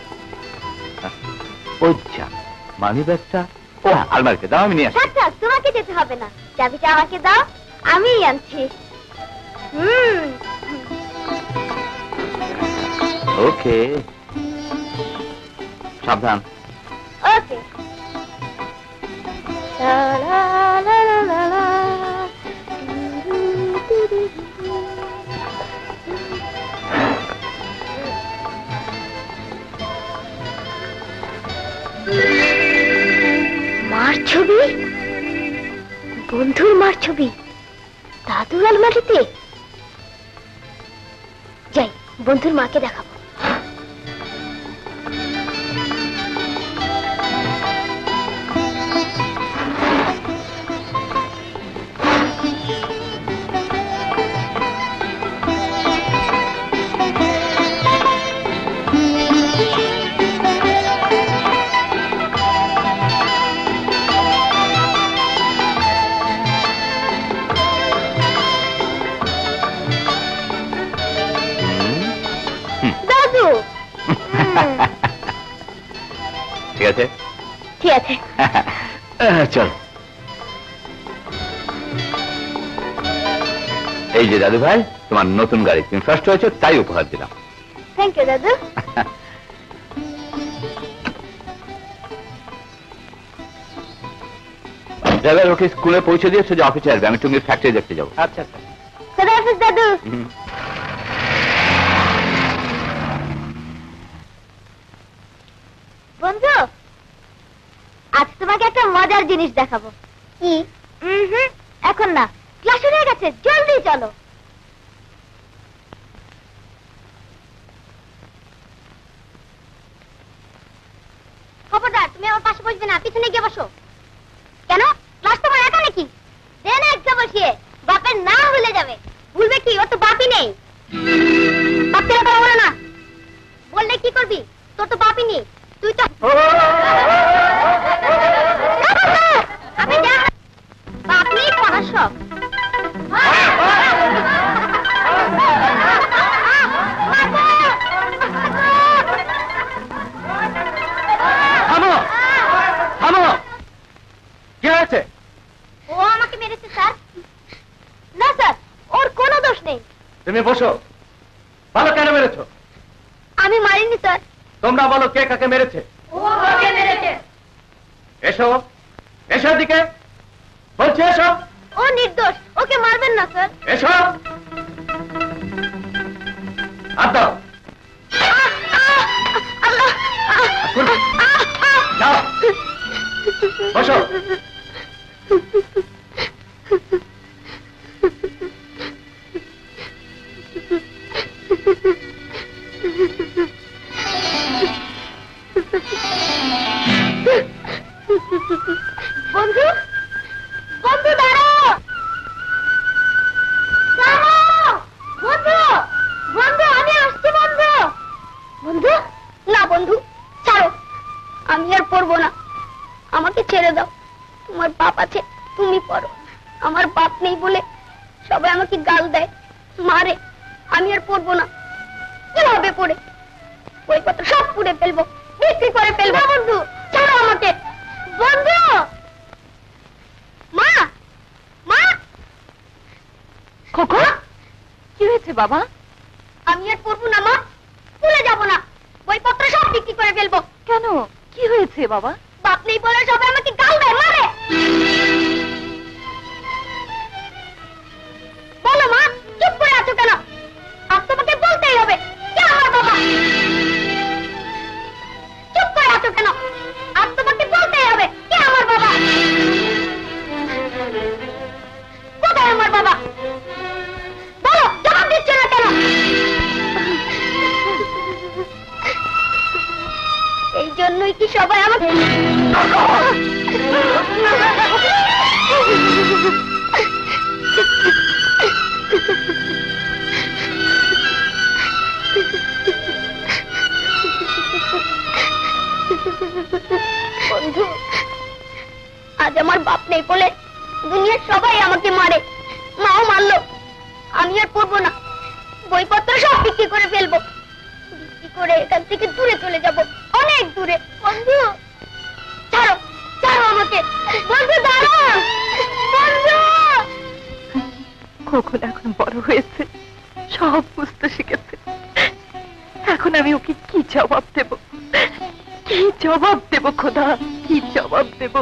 ওইটা মানি ব্যাগটা ও আলমারিতে দাও, আমি নিয়ে আসি। আচ্ছা, তোমাকে যেতে হবে না, চাবিটা আমাকে দাও, আমিই আনছি। ওকে, সাবধান। ওকে। লা লা লা লা লা লা। মার ছবি, বন্ধুর মার ছবি দাদুর আলমারিতে। যাই, বন্ধুর মাকে দেখাবো। ঠিক আছে, ঠিক আছে। চল। এই যে দাদু ভাই, তোমার নতুন গাড়ি, তুমি ফার্স্ট হয়েছো তাই উপহার দিলাম। থ্যাংক ইউ দাদু। ড্রাইভার ওকে স্কুলে পৌঁছে দিয়েছে যে অফিসে আসবে, আমি টুঙ্গির ফ্যাক্টরি দেখতে যাবো। আচ্ছা আচ্ছা। খোদা হাফেজ দাদু। বন্ধু, আজ তোমাকে একটা মজার জিনিস দেখাবো। কি? এখন না, ক্লাস হয়ে গেছে, জলদি চলো। খবরদার, তুমি আমার পাশে বসবে না, পিছনে গিয়ে বসো। কেন? ক্লাস তোমার একা নাকি? দে না একটা বসিয়ে, বাপের না ভুলে যাবে। ভুলবে কি, ওর তো বাপই নেই। বাপকে কথা বলে না, বললে কি করবি? তোর তো বাপই নেই, তুই তো বাপ নেই, পড়ার সব। থামো, থামো, কি হয়েছে? ও আমাকে মেরেছে স্যার। না স্যার, ওর কোনো দোষ নেই। তুমি বসো। ভালো, কেন মেরেছো? আমি মারিনি স্যার। তোমরা বলো, কে কাকে মেরেছে? ও আমাকে মেরেছে। এসো, এসো দিকে বলছি, এসো। ও নির্দোষ, ওকে মারবেন না স্যার। এসো, হাত দাও। যাও, বসো। বন্ধু, বন্ধু দাঁড়াও। দাঁড়াও বন্ধু, বন্ধু আমি আসছি। বন্ধু, বন্ধু না, বন্ধু ছাড়ো, আমি আর পড়বো না, আমাকে ছেড়ে দাও। তোমার বাপ আছে, তুমি পড়ো। আমার বাপ নেই বলে সবাই আমাকে গাল দেয়, মারে। আমি আর পড়বো না। কিভাবে পড়ে? বইপত্র সব পুড়ে ফেলবো, বিক্রি করে ফেলবো। বন্ধু ছাড়ো আমাকে। বন্ধু, মা, মা। খোকো, কি হয়েছে বাবা? আমি আর পড়বো না মা, স্কুলে যাবো না, বইপত্র সব বিক্রি করে ফেলবো। কেন, কি হয়েছে বাবা? বাপ নেই বলে সবাই আমাকে গাল দেয়, মারে। বলো মা, চুপ করে আছো কেন? আজ তোমাকে বলতেই হবে, কে আমার বাবা? চুপ করে আছো কেন? আজ তোমাকে বলতেই হবে, কে আমার বাবা? কোথায় আমার বাবা? বলো, জবাব দিচ্ছ না কেন? এই জন্যই কি সবাই আমাকে আজ আমার বাপ নেই বলে দুনিয়ার সবাই আমাকে মারে, মাও মারলো। আমি আর পড়বো না, বইপত্র সব বিক্রি করে ফেলবো, বিক্রি করে এখান থেকে দূরে চলে যাব, অনেক দূরে। বন্ধু ছাড়ো, ছাড়ো আমাকে, বন্ধু দাঁড়াও, বন্ধু। খোকন এখন বড় হয়েছে, সব বুঝতে শিখেছে। এখন আমি ওকে কি জবাব দেব, কি জবাব দেব খোদা, কি জবাব দেব?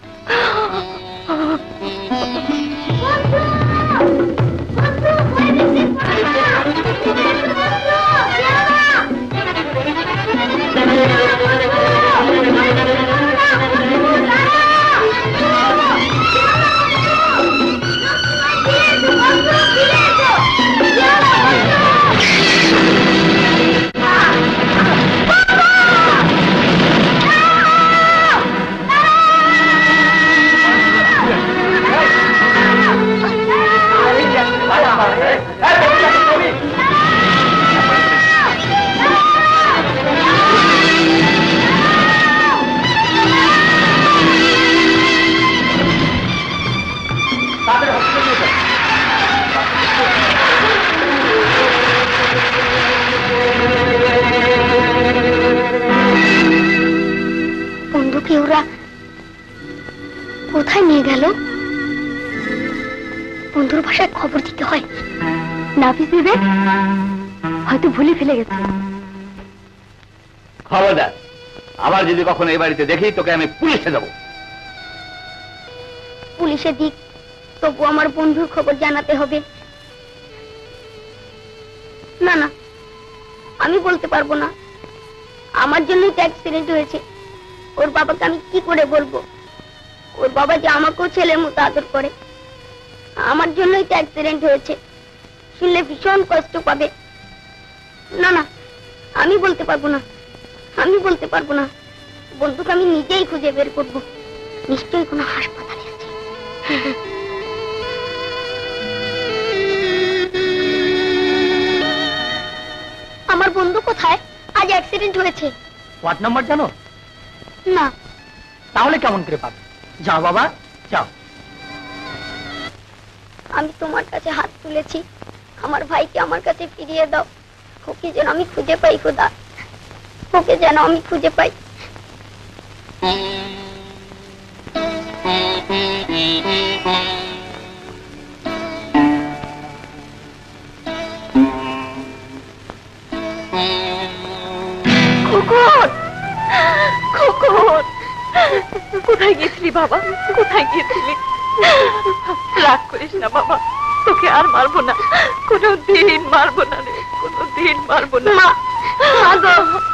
বন্ধুকে ওরা কোথায় নিয়ে গেল? বন্ধুর ভাষায় খবর দিতে হয়। নাফিস দেবে হয়তো ভুলে ফেলে গেছে। খবরদার, আবার যদি কখনো এই বাড়িতে দেখি তোকে আমি পুলিশে দেবো। পুলিশে দিক, তবু আমার বন্ধুর খবর জানাতে হবে। না না, আমি বলতে পারবো না, আমার জন্যই তো অ্যাক্সিডেন্ট হয়েছে। ওর বাবাকে আমি কি করে বলবো? ওর বাবা যে আমাকেও ছেলের মতো আদর করে, আমার জন্যই তো অ্যাক্সিডেন্ট হয়েছে। শুনলে ভীষণ কষ্ট পাবে। না না, আমি বলতে পারবো না, আমি বলতে পারবো না। বন্ধুকে আমি নিজেই খুঁজে বের করবো, নিশ্চয়ই কোনো হাসপাতালে আছে। আমার বন্ধু কোথায়? আজ অ্যাক্সিডেন্ট হয়েছে। ওয়ার্ড নাম্বার জানো? না। তাহলে কেমন করে পাবে? যাও বাবা, যাও। আমি তোমার কাছে হাত তুলেছি, আমার ভাইকে আমার কাছে ফিরিয়ে দাও। ওকে যেন আমি খুঁজে পাই খোদা, ওকে যেন আমি খুঁজে পাই। খোকন, খোকন, কোথায় গেছিলি বাবা, কোথায় গেছিলি? রাগ করিস না বাবা, তোকে আর মারবো না, কোনোদিন মারবো না রে, কোনোদিন মারবো না। মা গো,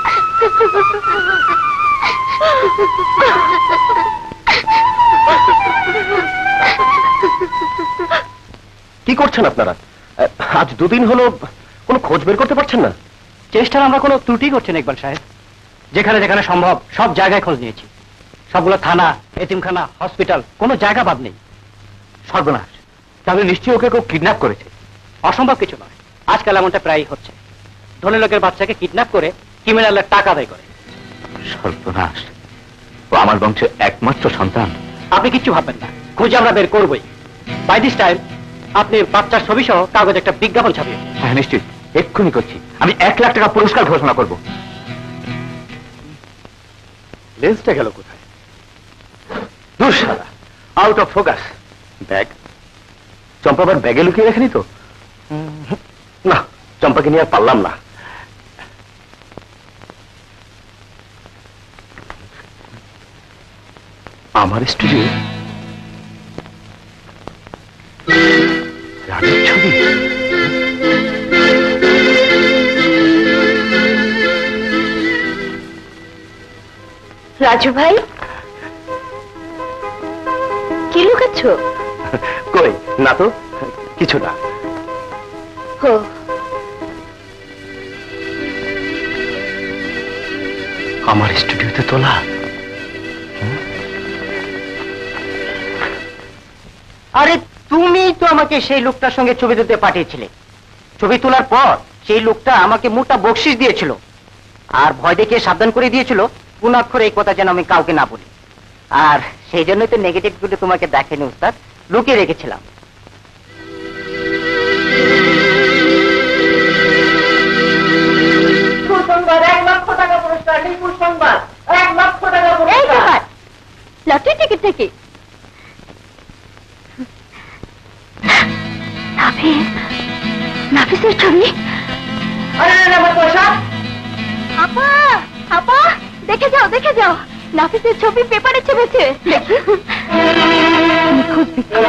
কি করছেন আপনারা? আজ দুদিন হলো কোনো খোঁজ বের করতে পারছেন না? চেষ্টার আমরা কোনো ত্রুটি করছি না ইকবাল সাহেব। যেখানে যেখানে সম্ভব সব জায়গায় খোঁজ নিয়েছি, সবগুলো থানা, এতিমখানা, হসপিটাল, কোনো জায়গা বাদ নেই। সর্বনাশ, তাহলে নিশ্চয়ই ওকে কেউ কিডন্যাপ করেছে। অসম্ভব কিছু নয়, আজকাল এমনটা প্রায়ই হচ্ছে। ধনী লোকের বাচ্চাকে কিডন্যাপ করে ক্রিমিনালের টাকা আদায় করে। সর্বনাশ, ও আমার বংশের একমাত্র সন্তান। আপনি কিচ্ছু ভাববেন না, খুঁজে আমরা বের করবই। বাই দিস টাইম আপনি বাচ্চার ছবি সহ কাগজে একটা বিজ্ঞাপন ছাপিয়ে। হ্যাঁ নিশ্চয়ই, এক্ষুনি করছি। আমি 1 লাখ টাকা পুরস্কার ঘোষণা করব। লেন্সটা গেল কোথায়? দূর শালা, out of focus. Bag? Champa আবার ব্যাগে লুকিয়ে রাখেনি তো? না, চম্পাকে নিয়ে আর পারলাম না। আমার স্টুডিও, রানীর ছবি। রাজু ভাই, কি লুকাচ্ছ? কই না তো, কিছু না। ও, আমার স্টুডিওতে তোলা। আরে তুমি তো আমাকে সেই লোকটার সঙ্গে ছবি তুলতে পাঠিয়েছিলে। ছবি তোলার পর সেই লোকটা আমাকে মোটা বকশিশ দিয়েছিল, আর ভয় দেখিয়ে সাবধান করে দিয়েছিল পুনাক্ষরে এই কথা যেন আমি কাউকে না বলি। আর সেই জন্যই তো নেগেটিভ গুলো তোমাকে দেখেনি উস্তাদ, লুকিয়ে রেখেছিলাম। সুসংবাদ, 1 লক্ষ টাকা পুরস্কার। নিপুণ সংবাদ, 1 লক্ষ টাকা পুরস্কার। লটারি টিকিট থেকে নাফিসের ছবি। আপা আপা, দেখে যাও দেখে যাও, নাফিসের ছবি পেপারে চেপেছে। দেখি, নিখোঁজ বিক্ষোভ,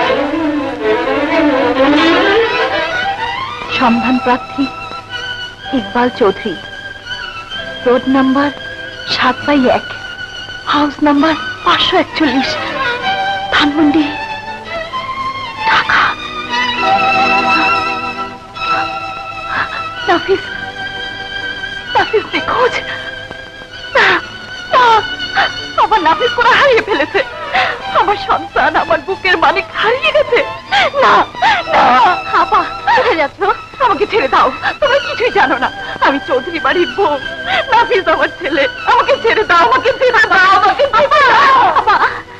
সন্ধান প্রার্থী Iqbal Chowdhury, road number 7/1, house number 541, Dhanmondi, Dhaka. Nafis, Nafis নিখোঁজ। আমার নাফিস করে হারিয়ে ফেলেছে। আমার সন্তান, আমার বুকের মালিক হারিয়ে গেছে। না না আপা, কোথায় যাচ্ছ? আমাকে ছেড়ে দাও, তুমি কিছুই জানো না। আমি চৌধুরী বাড়ির বউ, নাফিস আমার ছেলে। আমাকে ছেড়ে দাও, আমাকে ছেড়ে দাও, আমাকে ছেড়ে দাও আপা।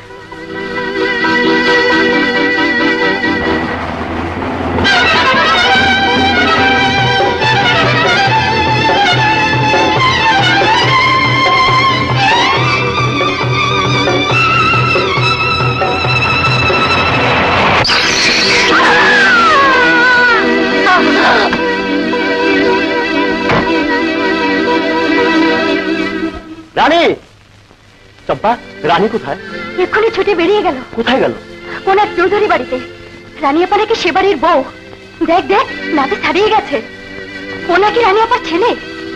রানী, চম্পা, রানী কোথায়? এক্ষুনি ছুটে বেরিয়ে গেল। কোথায় গেল? কোন এক চৌধুরী বাড়িতে। রানী আপা নাকি সে বাড়ির বউ। দেখ দেখ, নাফিস হারিয়ে গেছে। ও নাকি রানী আপার ছেলে।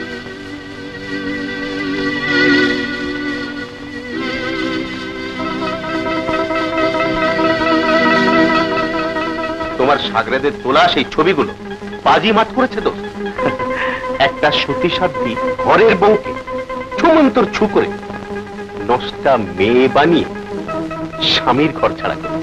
তোমার সাগরেদের তোলা সেই ছবিগুলো বাজি মাত করেছে তো। একটা সতী সাধ্বী ঘরের বউকে ছুমন্তর ছু করে নষ্টা মেয়ে বানিয়ে স্বামীর ঘর ছাড়া করেছে।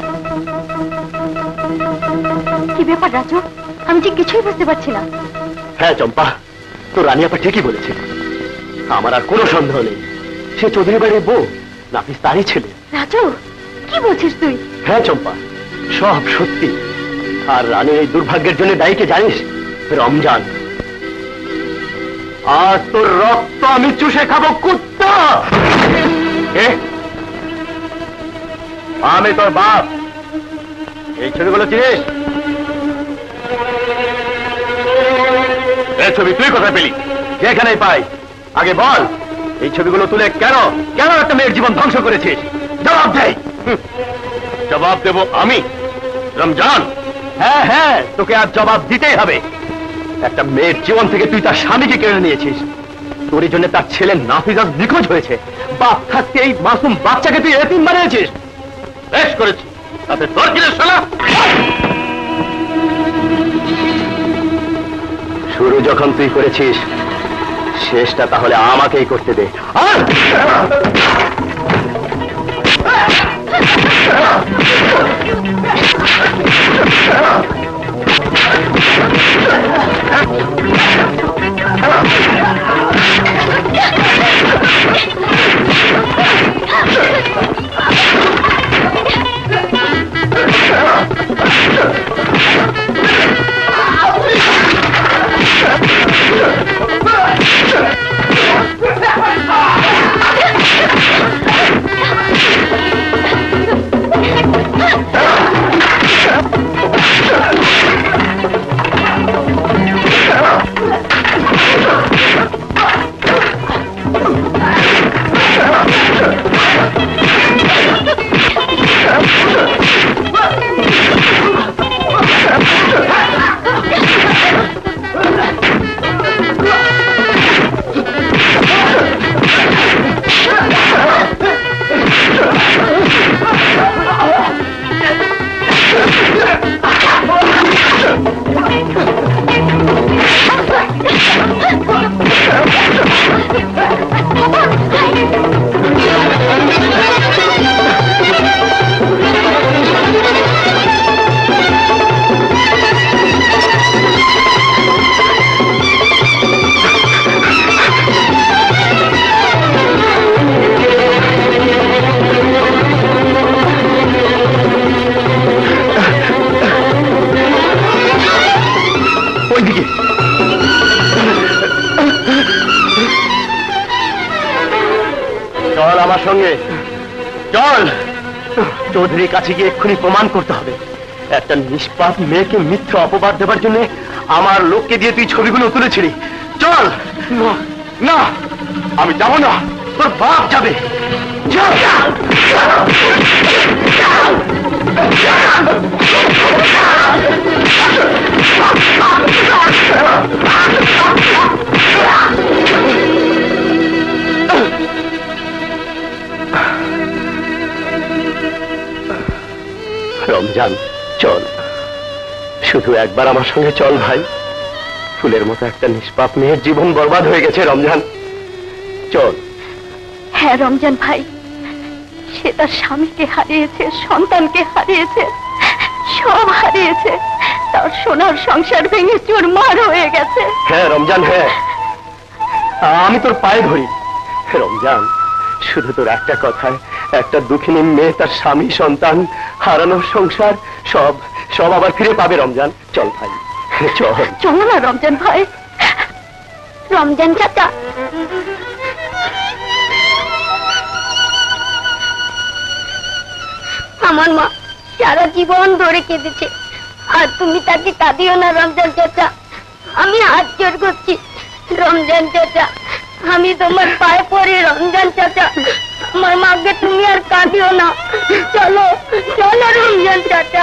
কি ব্যাপার রাজু? আমি যে কিছুই বুঝতে পারছি না। হ্যাঁ চম্পা, তো রানী আপা ঠিকই বলেছে। আমার আর কোনো সন্দেহ নেই, সে চৌধুরী বাড়ির বউ, নাফিস তারই ছেলে। রাজু, কি বলছিস তুই? হ্যাঁ চম্পা, সব সত্যি। আর রানীর এই দুর্ভাগ্যের জন্য দায়ী কে জানিস? রমজান। আর তোর রক্ত আমি চুষে খাবো, কুত্তা! আমি তোর বাপ। এই ছবিগুলো চিনিস? এই ছবি তুই কোথায় পেলি? যেখানেই পাই। আগে বল, এই ছবিগুলো তুলে কেন কেন একটা মেয়ের জীবন ধ্বংস করেছিস? জবাব দে। জবাব দেব আমি, রমজান। হ্যাঁ হ্যাঁ, তোকে আজ জবাব দিতেই হবে। একটা মেয়ের জীবন থেকে তুই তার স্বামীকে কেড়ে নিয়েছিস। তোর জন্য তার ছেলে নাফিস আজ নিখোঁজ হয়েছে। বাপ থাকতে এই মাসুম বাচ্চাকে তুই এতিম বানিয়েছিস। বেশ করেছিস, তাতে তোর কি রে শালা? শুরু যখন তুই করেছিস, শেষটা তাহলে আমাকেই করতে দে। চল চৌধুরীর কাছে গিয়ে এক্ষুনি প্রমাণ করতে হবে একটা নিষ্পাপ মেয়েকে মিথ্যা অপবাদ দেবার জন্য আমার লোককে দিয়ে তুই ছবিগুলো তুলেছিলি। চল। না না, আমি যাব না, তোর বাপ যাবে। রমজান চল, শুধু একবার আমার সঙ্গে চল ভাই। ফুলের মতো একটা নিষ্পাপ মেয়ের জীবন বরবাদ হয়ে গেছে রমজান, চল। হ্যাঁ রমজান ভাই, সে তার স্বামীকে হারিয়েছে, সন্তানকে হারিয়েছে, সব হারিয়েছে। তার সোনার সংসার ভেঙে চুরমার হয়ে গেছে। হ্যাঁ রমজান, হ্যাঁ আমি তোর পায়ে ধরি। রমজান শুধু তোর একটা কথায় একটা দুঃখিনী মেয়ে তার স্বামী সন্তান হারানোর সংসার সব সব আবার ফিরে পাবে। রমজান চল ভাই, চল। চলো না রমজান ভাই। রমজান চাচা, আমার মা সারা জীবন ধরে কেঁদেছে, আর তুমি তাকে কাঁদিও না রমজান চাচা। আমি হাত জোর করছি রমজান চাচা, আমি তোমার পায়ে পড়ি রমজান চাচা, আমার মাকে তুমি আর কাঁদিও না। চলো চলো রমজান চাচা।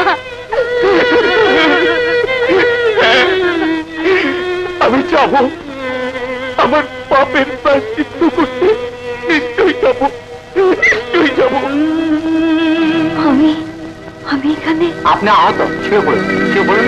আমি যাব, আমার পাপের প্রায়শ্চিত্ত করতে নিশ্চয়ই যাব, নিশ্চয়ই যাব। আমি এখানে? আপনি আহত, শুয়ে পড়ুন, শুয়ে পড়ুন।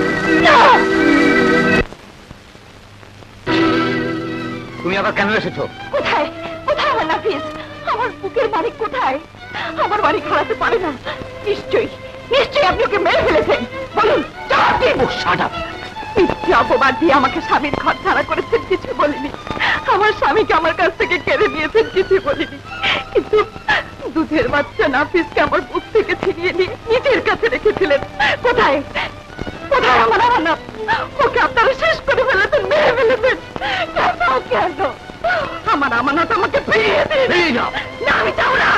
তুমি আবার কেন এসেছো? কোথায় কোথায় আমার নাফিস? আমার বুকের বাড়ি কোথায়? আমার বাড়ি খাড়াতে পারে না। নিশ্চয়ই নিশ্চয়ই আপনি ওকে মেরে ফেলেছেন। বলুন, জবাব দিন। মিথ্যে অপবাদ দিয়ে আমাকে স্বামীর ঘর ছাড়া করেছেন, কিছু বলিনি। আমার স্বামীকে আমার কাছ থেকে কেড়ে নিয়েছেন, কিছু বলিনি। কিন্তু দুধের বাচ্চা নাফিসকে আমার বুক থেকে ছিনিয়ে নিয়ে নিজের কাছে রেখেছিলেন। কোথায় কোথায় আমার আমানত? ওকে আপনারা শেষ করে ফেলেছেন, মেরে ফেলেছেন। কেন আমার আমানত আমাকে ফিরিয়ে দিন। না আমি যাও না।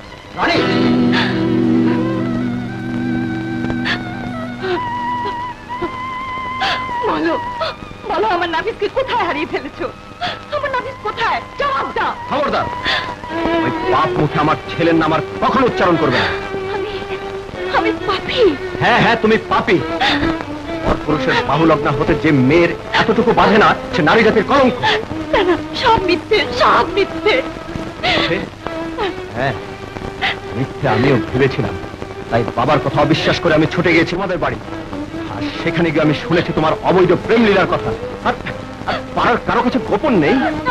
বলো বলো, আমার নাফিসকে কোথায় হারিয়ে ফেলেছো? আমার নাফিস কোথায়? জবাব দাও। খবরদার, ওই পাপ মুখে আমার ছেলের নাম আর কখনো উচ্চারণ করবে না। আমি পাপী? হ্যাঁ হ্যাঁ, তুমি পাপী। পুরুষের বাহুলগ্না হতে যে মেয়ের এতটুকু বাধে না, সে নারী জাতির কলঙ্ক। না না, সব মিথ্যে, সব মিথ্যে। হ্যাঁ মিথ্যে আমিও ভেবেছিলাম, তাই বাবার কথা অবিশ্বাস করে আমি ছুটে গিয়েছি আমাদের বাড়ি। আর সেখানে গিয়ে আমি শুনেছি তোমার অবৈধ প্রেম লীলার কথা। আর পাড়ার কারো কাছে গোপন নেই।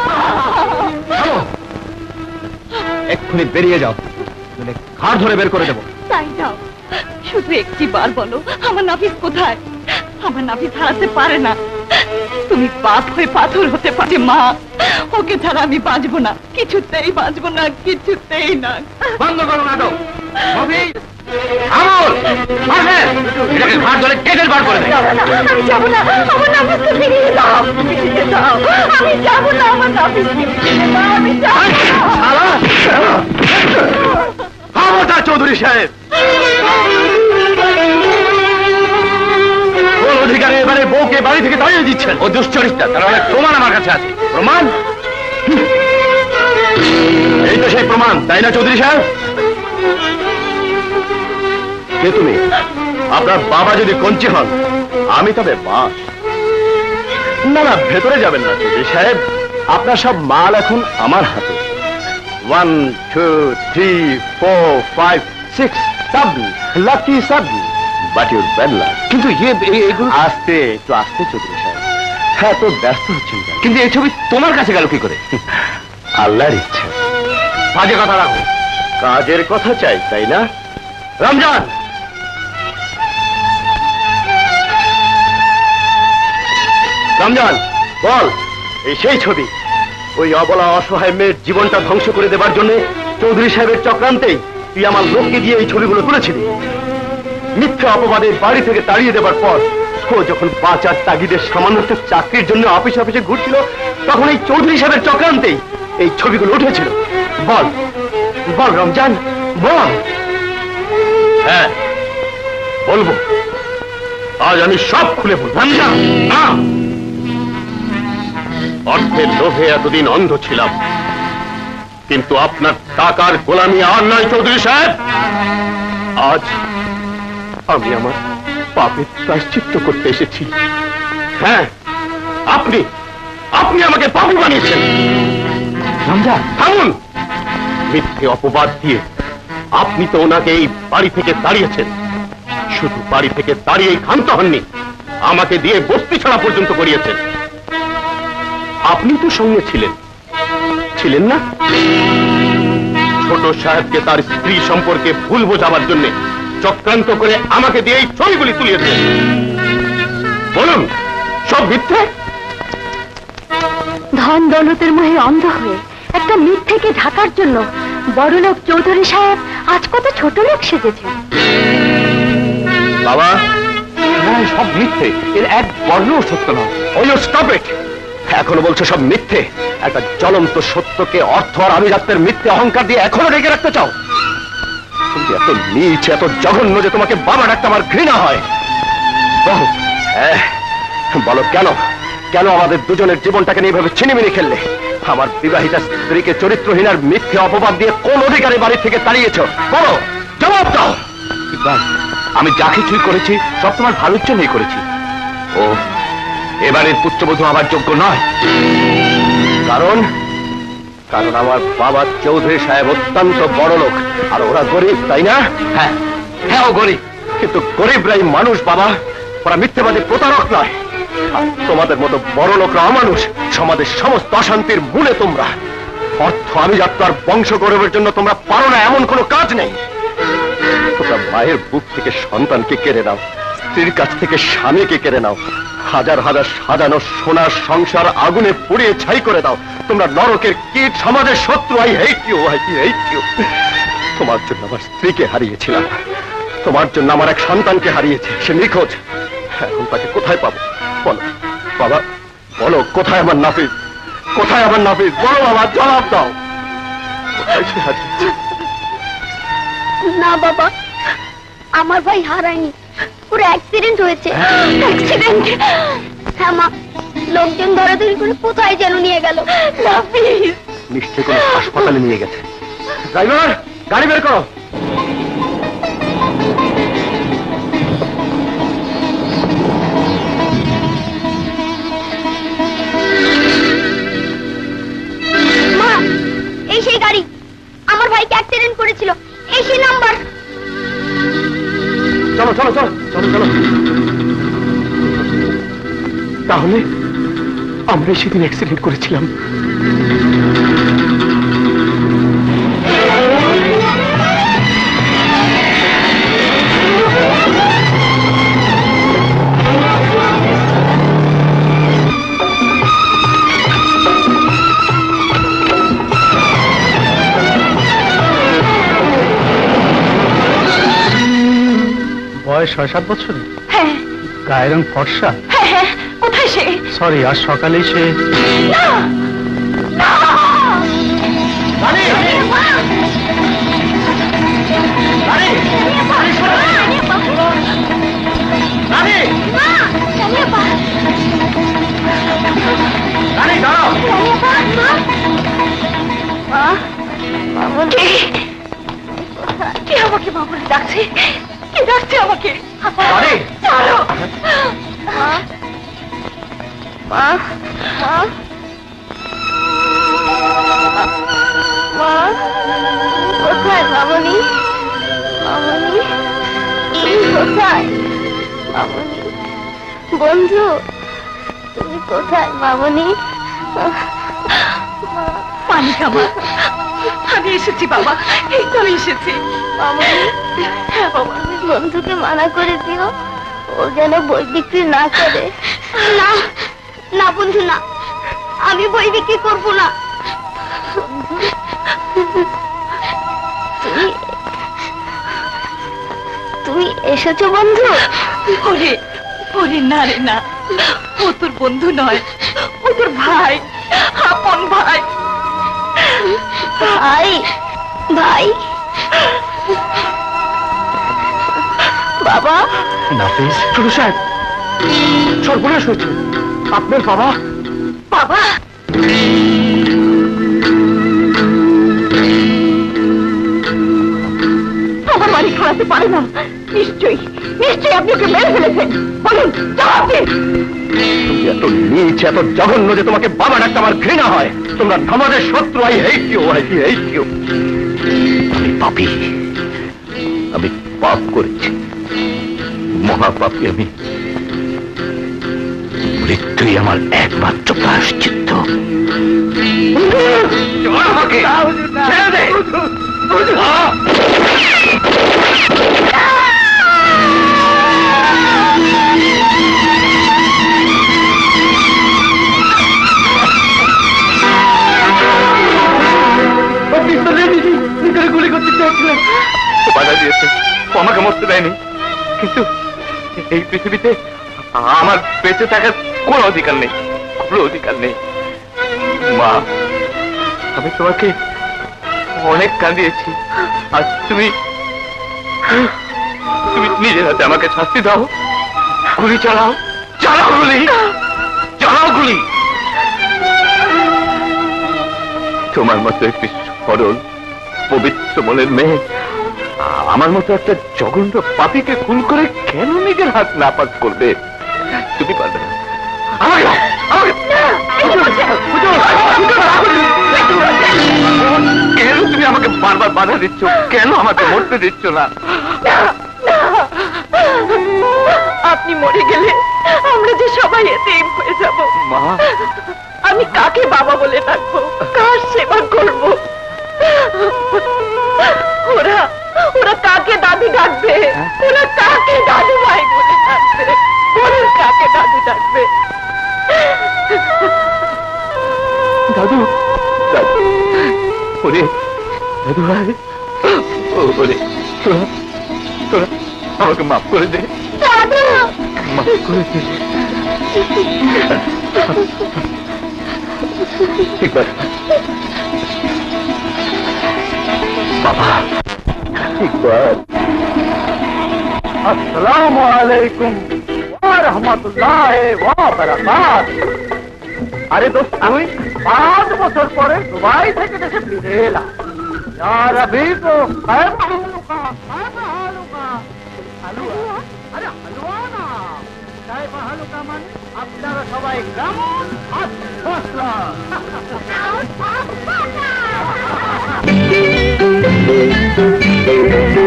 এক্ষুনি বেরিয়ে যাও, ঘাড় ধরে বের করে দেবো। তাই যাও, শুধু একটি বার বলো, আমার নাফিস কোথায়? আমার নাফিস হারাতে পারে না। তুমি পাপ হয়ে পাথর হতে পারে মা, ওকে ছাড়া আমি বাঁচবো না, কিছুতেই বাঁচবো না, কিছুতেই না। বন্ধ করো নাটক। আমল আসেন, এটাকে ঘাট ধরে কেটে বার করে দেয়। আমি যাবো না, আমার নাফিসকে ফিরিয়ে দাও, ফিরিয়ে দাও। আমি যাবো না, আমার নাফিসকে ফিরিয়ে দাও। আমি যাবো না। খবরদার চৌধুরী সাহেব, কোন অধিকারে এবারে বউকে বাড়ি থেকে তাড়িয়ে দিচ্ছেন? ও দুশ্চরিত্রা, তার অনেক প্রমাণ আমার কাছে আছে। প্রমাণ? এই তো সেই প্রমাণ, তাই না চৌধুরী সাহেব? কে তুমি? আপনার বাবা যদি কঞ্চি হন, আমি তবে বাস। না না, ভেতরে যাবেন না চৌধুরী সাহেব, আপনার সব মাল এখন আমার হাতে। 1 2 3 4 5 6 7 lucky 7, but your bad luck. কিন্তু এগুলো আস্তে, একটু আস্তে চৌধুরী সাহেব। হ্যাঁ, তো ব্যস্ত হচ্ছেন, কিন্তু এই ছবি তোমার কাছে গেল কি করে? আল্লাহর ইচ্ছা। বাজে কথা রাখো। কাজের কথা চাই, তাই না রমজান? রমজান বল, এই সেই ছবি ওই অবলা অসহায় মেয়ের জীবনটা ধ্বংস করে দেবার জন্য চৌধুরী সাহেবের চক্রান্তেই তুই আমার লোককে দিয়ে এই ছবিগুলো তুলেছিলি। মিথ্যা অপবাদে বাড়ি থেকে তাড়িয়ে দেবার পর ও যখন বাঁচার তাগিদের সামান্য একটা চাকরির জন্য অফিসে অফিসে ঘুরছিল, তখন এই চৌধুরী সাহেবের চক্রান্তেই এই ছবিগুলো উঠেছিল। বল বল রমজান, বল। হ্যাঁ বলবো, আজ আমি সব খুলে বলবো। না, অর্থের লোভে এতদিন অন্ধ ছিলাম, কিন্তু আপনার টাকার গোলামি আর নয় চৌধুরী সাহেব। আজ আমি আমার পাপের প্রায়শ্চিত্ত করতে এসেছি। হ্যাঁ, আপনি আপনি আমাকে পাপী বানিয়েছেন। থামুন, মিথ্যে অপবাদ দিয়ে আপনি তো ওনাকে এই বাড়ি থেকে তাড়িয়েছেন। শুধু বাড়ি থেকে দাঁড়িয়েই ক্ষান্ত হননি, আমাকে দিয়ে বস্তি ছাড়া পর্যন্ত করিয়েছেন। আপনি তো সঙ্গে ছিলেন না? ছোট সাহেবকে তার স্ত্রী সম্পর্কে ভুল বোঝাবার জন্য চক্রান্ত করে আমাকে দিয়ে এই ছবিগুলি তুলিয়েছেন। বলুন, সব মিথ্যে? ধন দৌলতের মোহে অন্ধ হয়ে একটা মিথ্যেকে ঢাকার জন্য বড়লোক চৌধুরী সাহেব আজ কত ছোট লোক সেজেছে। বাবা, সব মিথ্যে, এর এক বর্ণও সত্য নয়। ওই স্টপ ইট! এখনো বলছো সব মিথ্যে? একটা জ্বলন্ত সত্যকে অর্থ আর আভিজাত্যের মিথ্যে অহংকার দিয়ে এখনো রেখে রাখতে চাও? তুমি এত নীচ, এত জঘন্য যে তোমাকে বাবা ডাকতে আমার ঘৃণা হয়। বলো কেন কেন আমাদের দুজনের জীবনটাকে নিয়ে এভাবে ছিনিমিনি খেললে? আমার বিবাহিতা স্ত্রীকে চরিত্রহীন আর মিথ্যে অপবাদ দিয়ে কোন অধিকারী বাড়ি থেকে তাড়িয়েছ? বলো, জবাব দাও। আমি যা কিছুই করেছি সব তোমার ভালোর জন্যই করেছি। ও এবারের পুত্রবধূ আমার যোগ্য নয়। কারণ কারণ আমার বাবা চৌধুরী সাহেব অত্যন্ত বড় লোক, আর ওরা গরিব, তাই না? হ্যাঁ হ্যাঁ, ও গরিব, কিন্তু গরিবরাই মানুষ বাবা, ওরা মিথ্যেবাদী প্রতারক নয়। তোমাদের মতো বড় লোকরা অমানুষ, সমাজের সমস্ত অশান্তির মূলে তোমরা। অর্থ আভিজাত্য আর বংশ গৌরবের জন্য তোমরা পারো না এমন কোনো কাজ নেই। তোমরা মায়ের বুক থেকে সন্তানকে কেড়ে নাও, স্ত্রীর কাছ থেকে স্বামীকে কেড়ে নাও, হাজার হাজার সাজানো সোনার সংসার আগুনে পুড়িয়ে ছাই করে দাও। তোমরা নরকের কীট, সমাজের শত্রু। I hate you, I hate you. তোমার জন্য আমার স্ত্রীকে হারিয়েছিলাম, তোমার জন্য আমার এক সন্তানকে হারিয়েছি, সে নিখোঁজ। এখন তাকে কোথায় পাবো? বলো বাবা, বলো, কোথায় আমার নাফিস? কোথায় আমার নাফিস? বলো বাবা, জবাব দাও। কোথায় সে হারিয়েছে? না বাবা, আমার ভাই হারায়নি, পুরো অ্যাক্সিডেন্ট হয়েছে। অ্যাক্সিডেন্ট? হ্যাঁ মা, লোকজন ধরাধরি করে কোথায় যেন নিয়ে গেল। নিশ্চয়ই কোনো হাসপাতালে নিয়ে গেছে। ড্রাইভার, গাড়ি বের করো। মা, এই সেই গাড়ি, আমার ভাইকে অ্যাক্সিডেন্ট করেছিল, এই সেই নাম্বার। চলো চলো চলো চলো চলো। তাহলে আমরা সেদিন অ্যাক্সিডেন্ট করেছিলাম। বয়স 6-7 বছর? হ্যাঁ। গায়ের রং ফর্সা? হ্যাঁ হ্যাঁ। কোথায় সে? সরি, আজ সকালেই সে। না না, কে আমাকে মা বলে ডাকছে? কে ডাকছে আমাকে? চলো মা, মা, মা, কোথায় মামনি? মামনি কোথায়? মামনি বন্ধু, তুমি কোথায় মামনি? পানি খাবার, আমি এসেছি বাবা, এই তো আমি এসেছি। মামনি, হ্যাঁ বাবা, বন্ধুকে মানা করে দিও, ও যেন বই বিক্রি না করে। না না বন্ধু, না, আমি বই বিক্রি করবো না। তুমি এসেছো বন্ধু? ওরে ওরে, না রে না, ও তোর বন্ধু নয়, ও তোর ভাই, আপন ভাই। ভাই? ভাই? বাবা নাফিস, ছোট সাহেব, সর্বনাশ হয়েছে। আপনার বাবা বাবা আমার বাড়ি খাওয়াতে পারে না। নিশ্চয়ই নিশ্চয়ই আপনি ওকে মেরে ফেলেছেন। বলুন, জবাব দিন। তুমি এত নীচ, এত জঘন্য যে তোমাকে বাবা ডাকতে আমার ঘৃণা হয়। তোমরা আমাদের শত্রু। I hate you, I hate you. আমি পাপী, আমি পাপ করেছি, মহাপাপী আমি। মৃত্যুই আমার একমাত্র প্রায়শ্চিত্ত। আমাকে ছেড়ে দে। গুলি করতে চাইছিলেন, বাধা দিয়েছে, ও আমাকে মরতে দেয়নি। কিন্তু এই পৃথিবীতে আমার বেঁচে থাকার কোনো অধিকার নেই, কোনো অধিকার নেই। মা, আমি তোমাকে অনেক কাঁদিয়েছি, আর তুমি তুমি নিজের হাতে আমাকে শাস্তি দাও। গুলি চালাও, চালাও গুলি, চালাও গুলি। তোমার মতো একটি সরল পবিত্র মনের মেয়ে আমার মতো একটা জঘন্য পাপীকে খুন করে কেন নিজের হাত নাপাক করবে? তুমি পারবে না। কেন তুমি আমাকে বারবার বাধা দিচ্ছ? কেন আমাকে মরতে দিচ্ছ না? আপনি মরে গেলে আমরা যে সবাই এতিম হয়ে যাব। মা, আমি কাকে বাবা বলে ডাকবো? কার সেবা করব? ওরা ওরা কাকে দাদু ডাকবে? ওরা কাকে দাদু ভাই বলে ডাকবে? বলুন, কাকে দাদু ডাকবে? দাদু, দাদু, ওরে দাদু ভাই, ওরে তোরা তোরা আমাকে মাফ করে দে, দাদু মাফ করে দে। ইকবাল, বাবা, ইকবাল। আসসালামু আলাইকুম ওয়া রাহমাতুল্লাহি ওয়া বারাকাতুহু। আরে দোস্ত, তুই 5 বছর পরে দুবাই থেকে দেশে ফিরে এলাম। यार अभी तो হালুয়া, আরে হালুয়া না, সাহেবা হালুকা মানে আপনারা সবাই কেমন আছেন?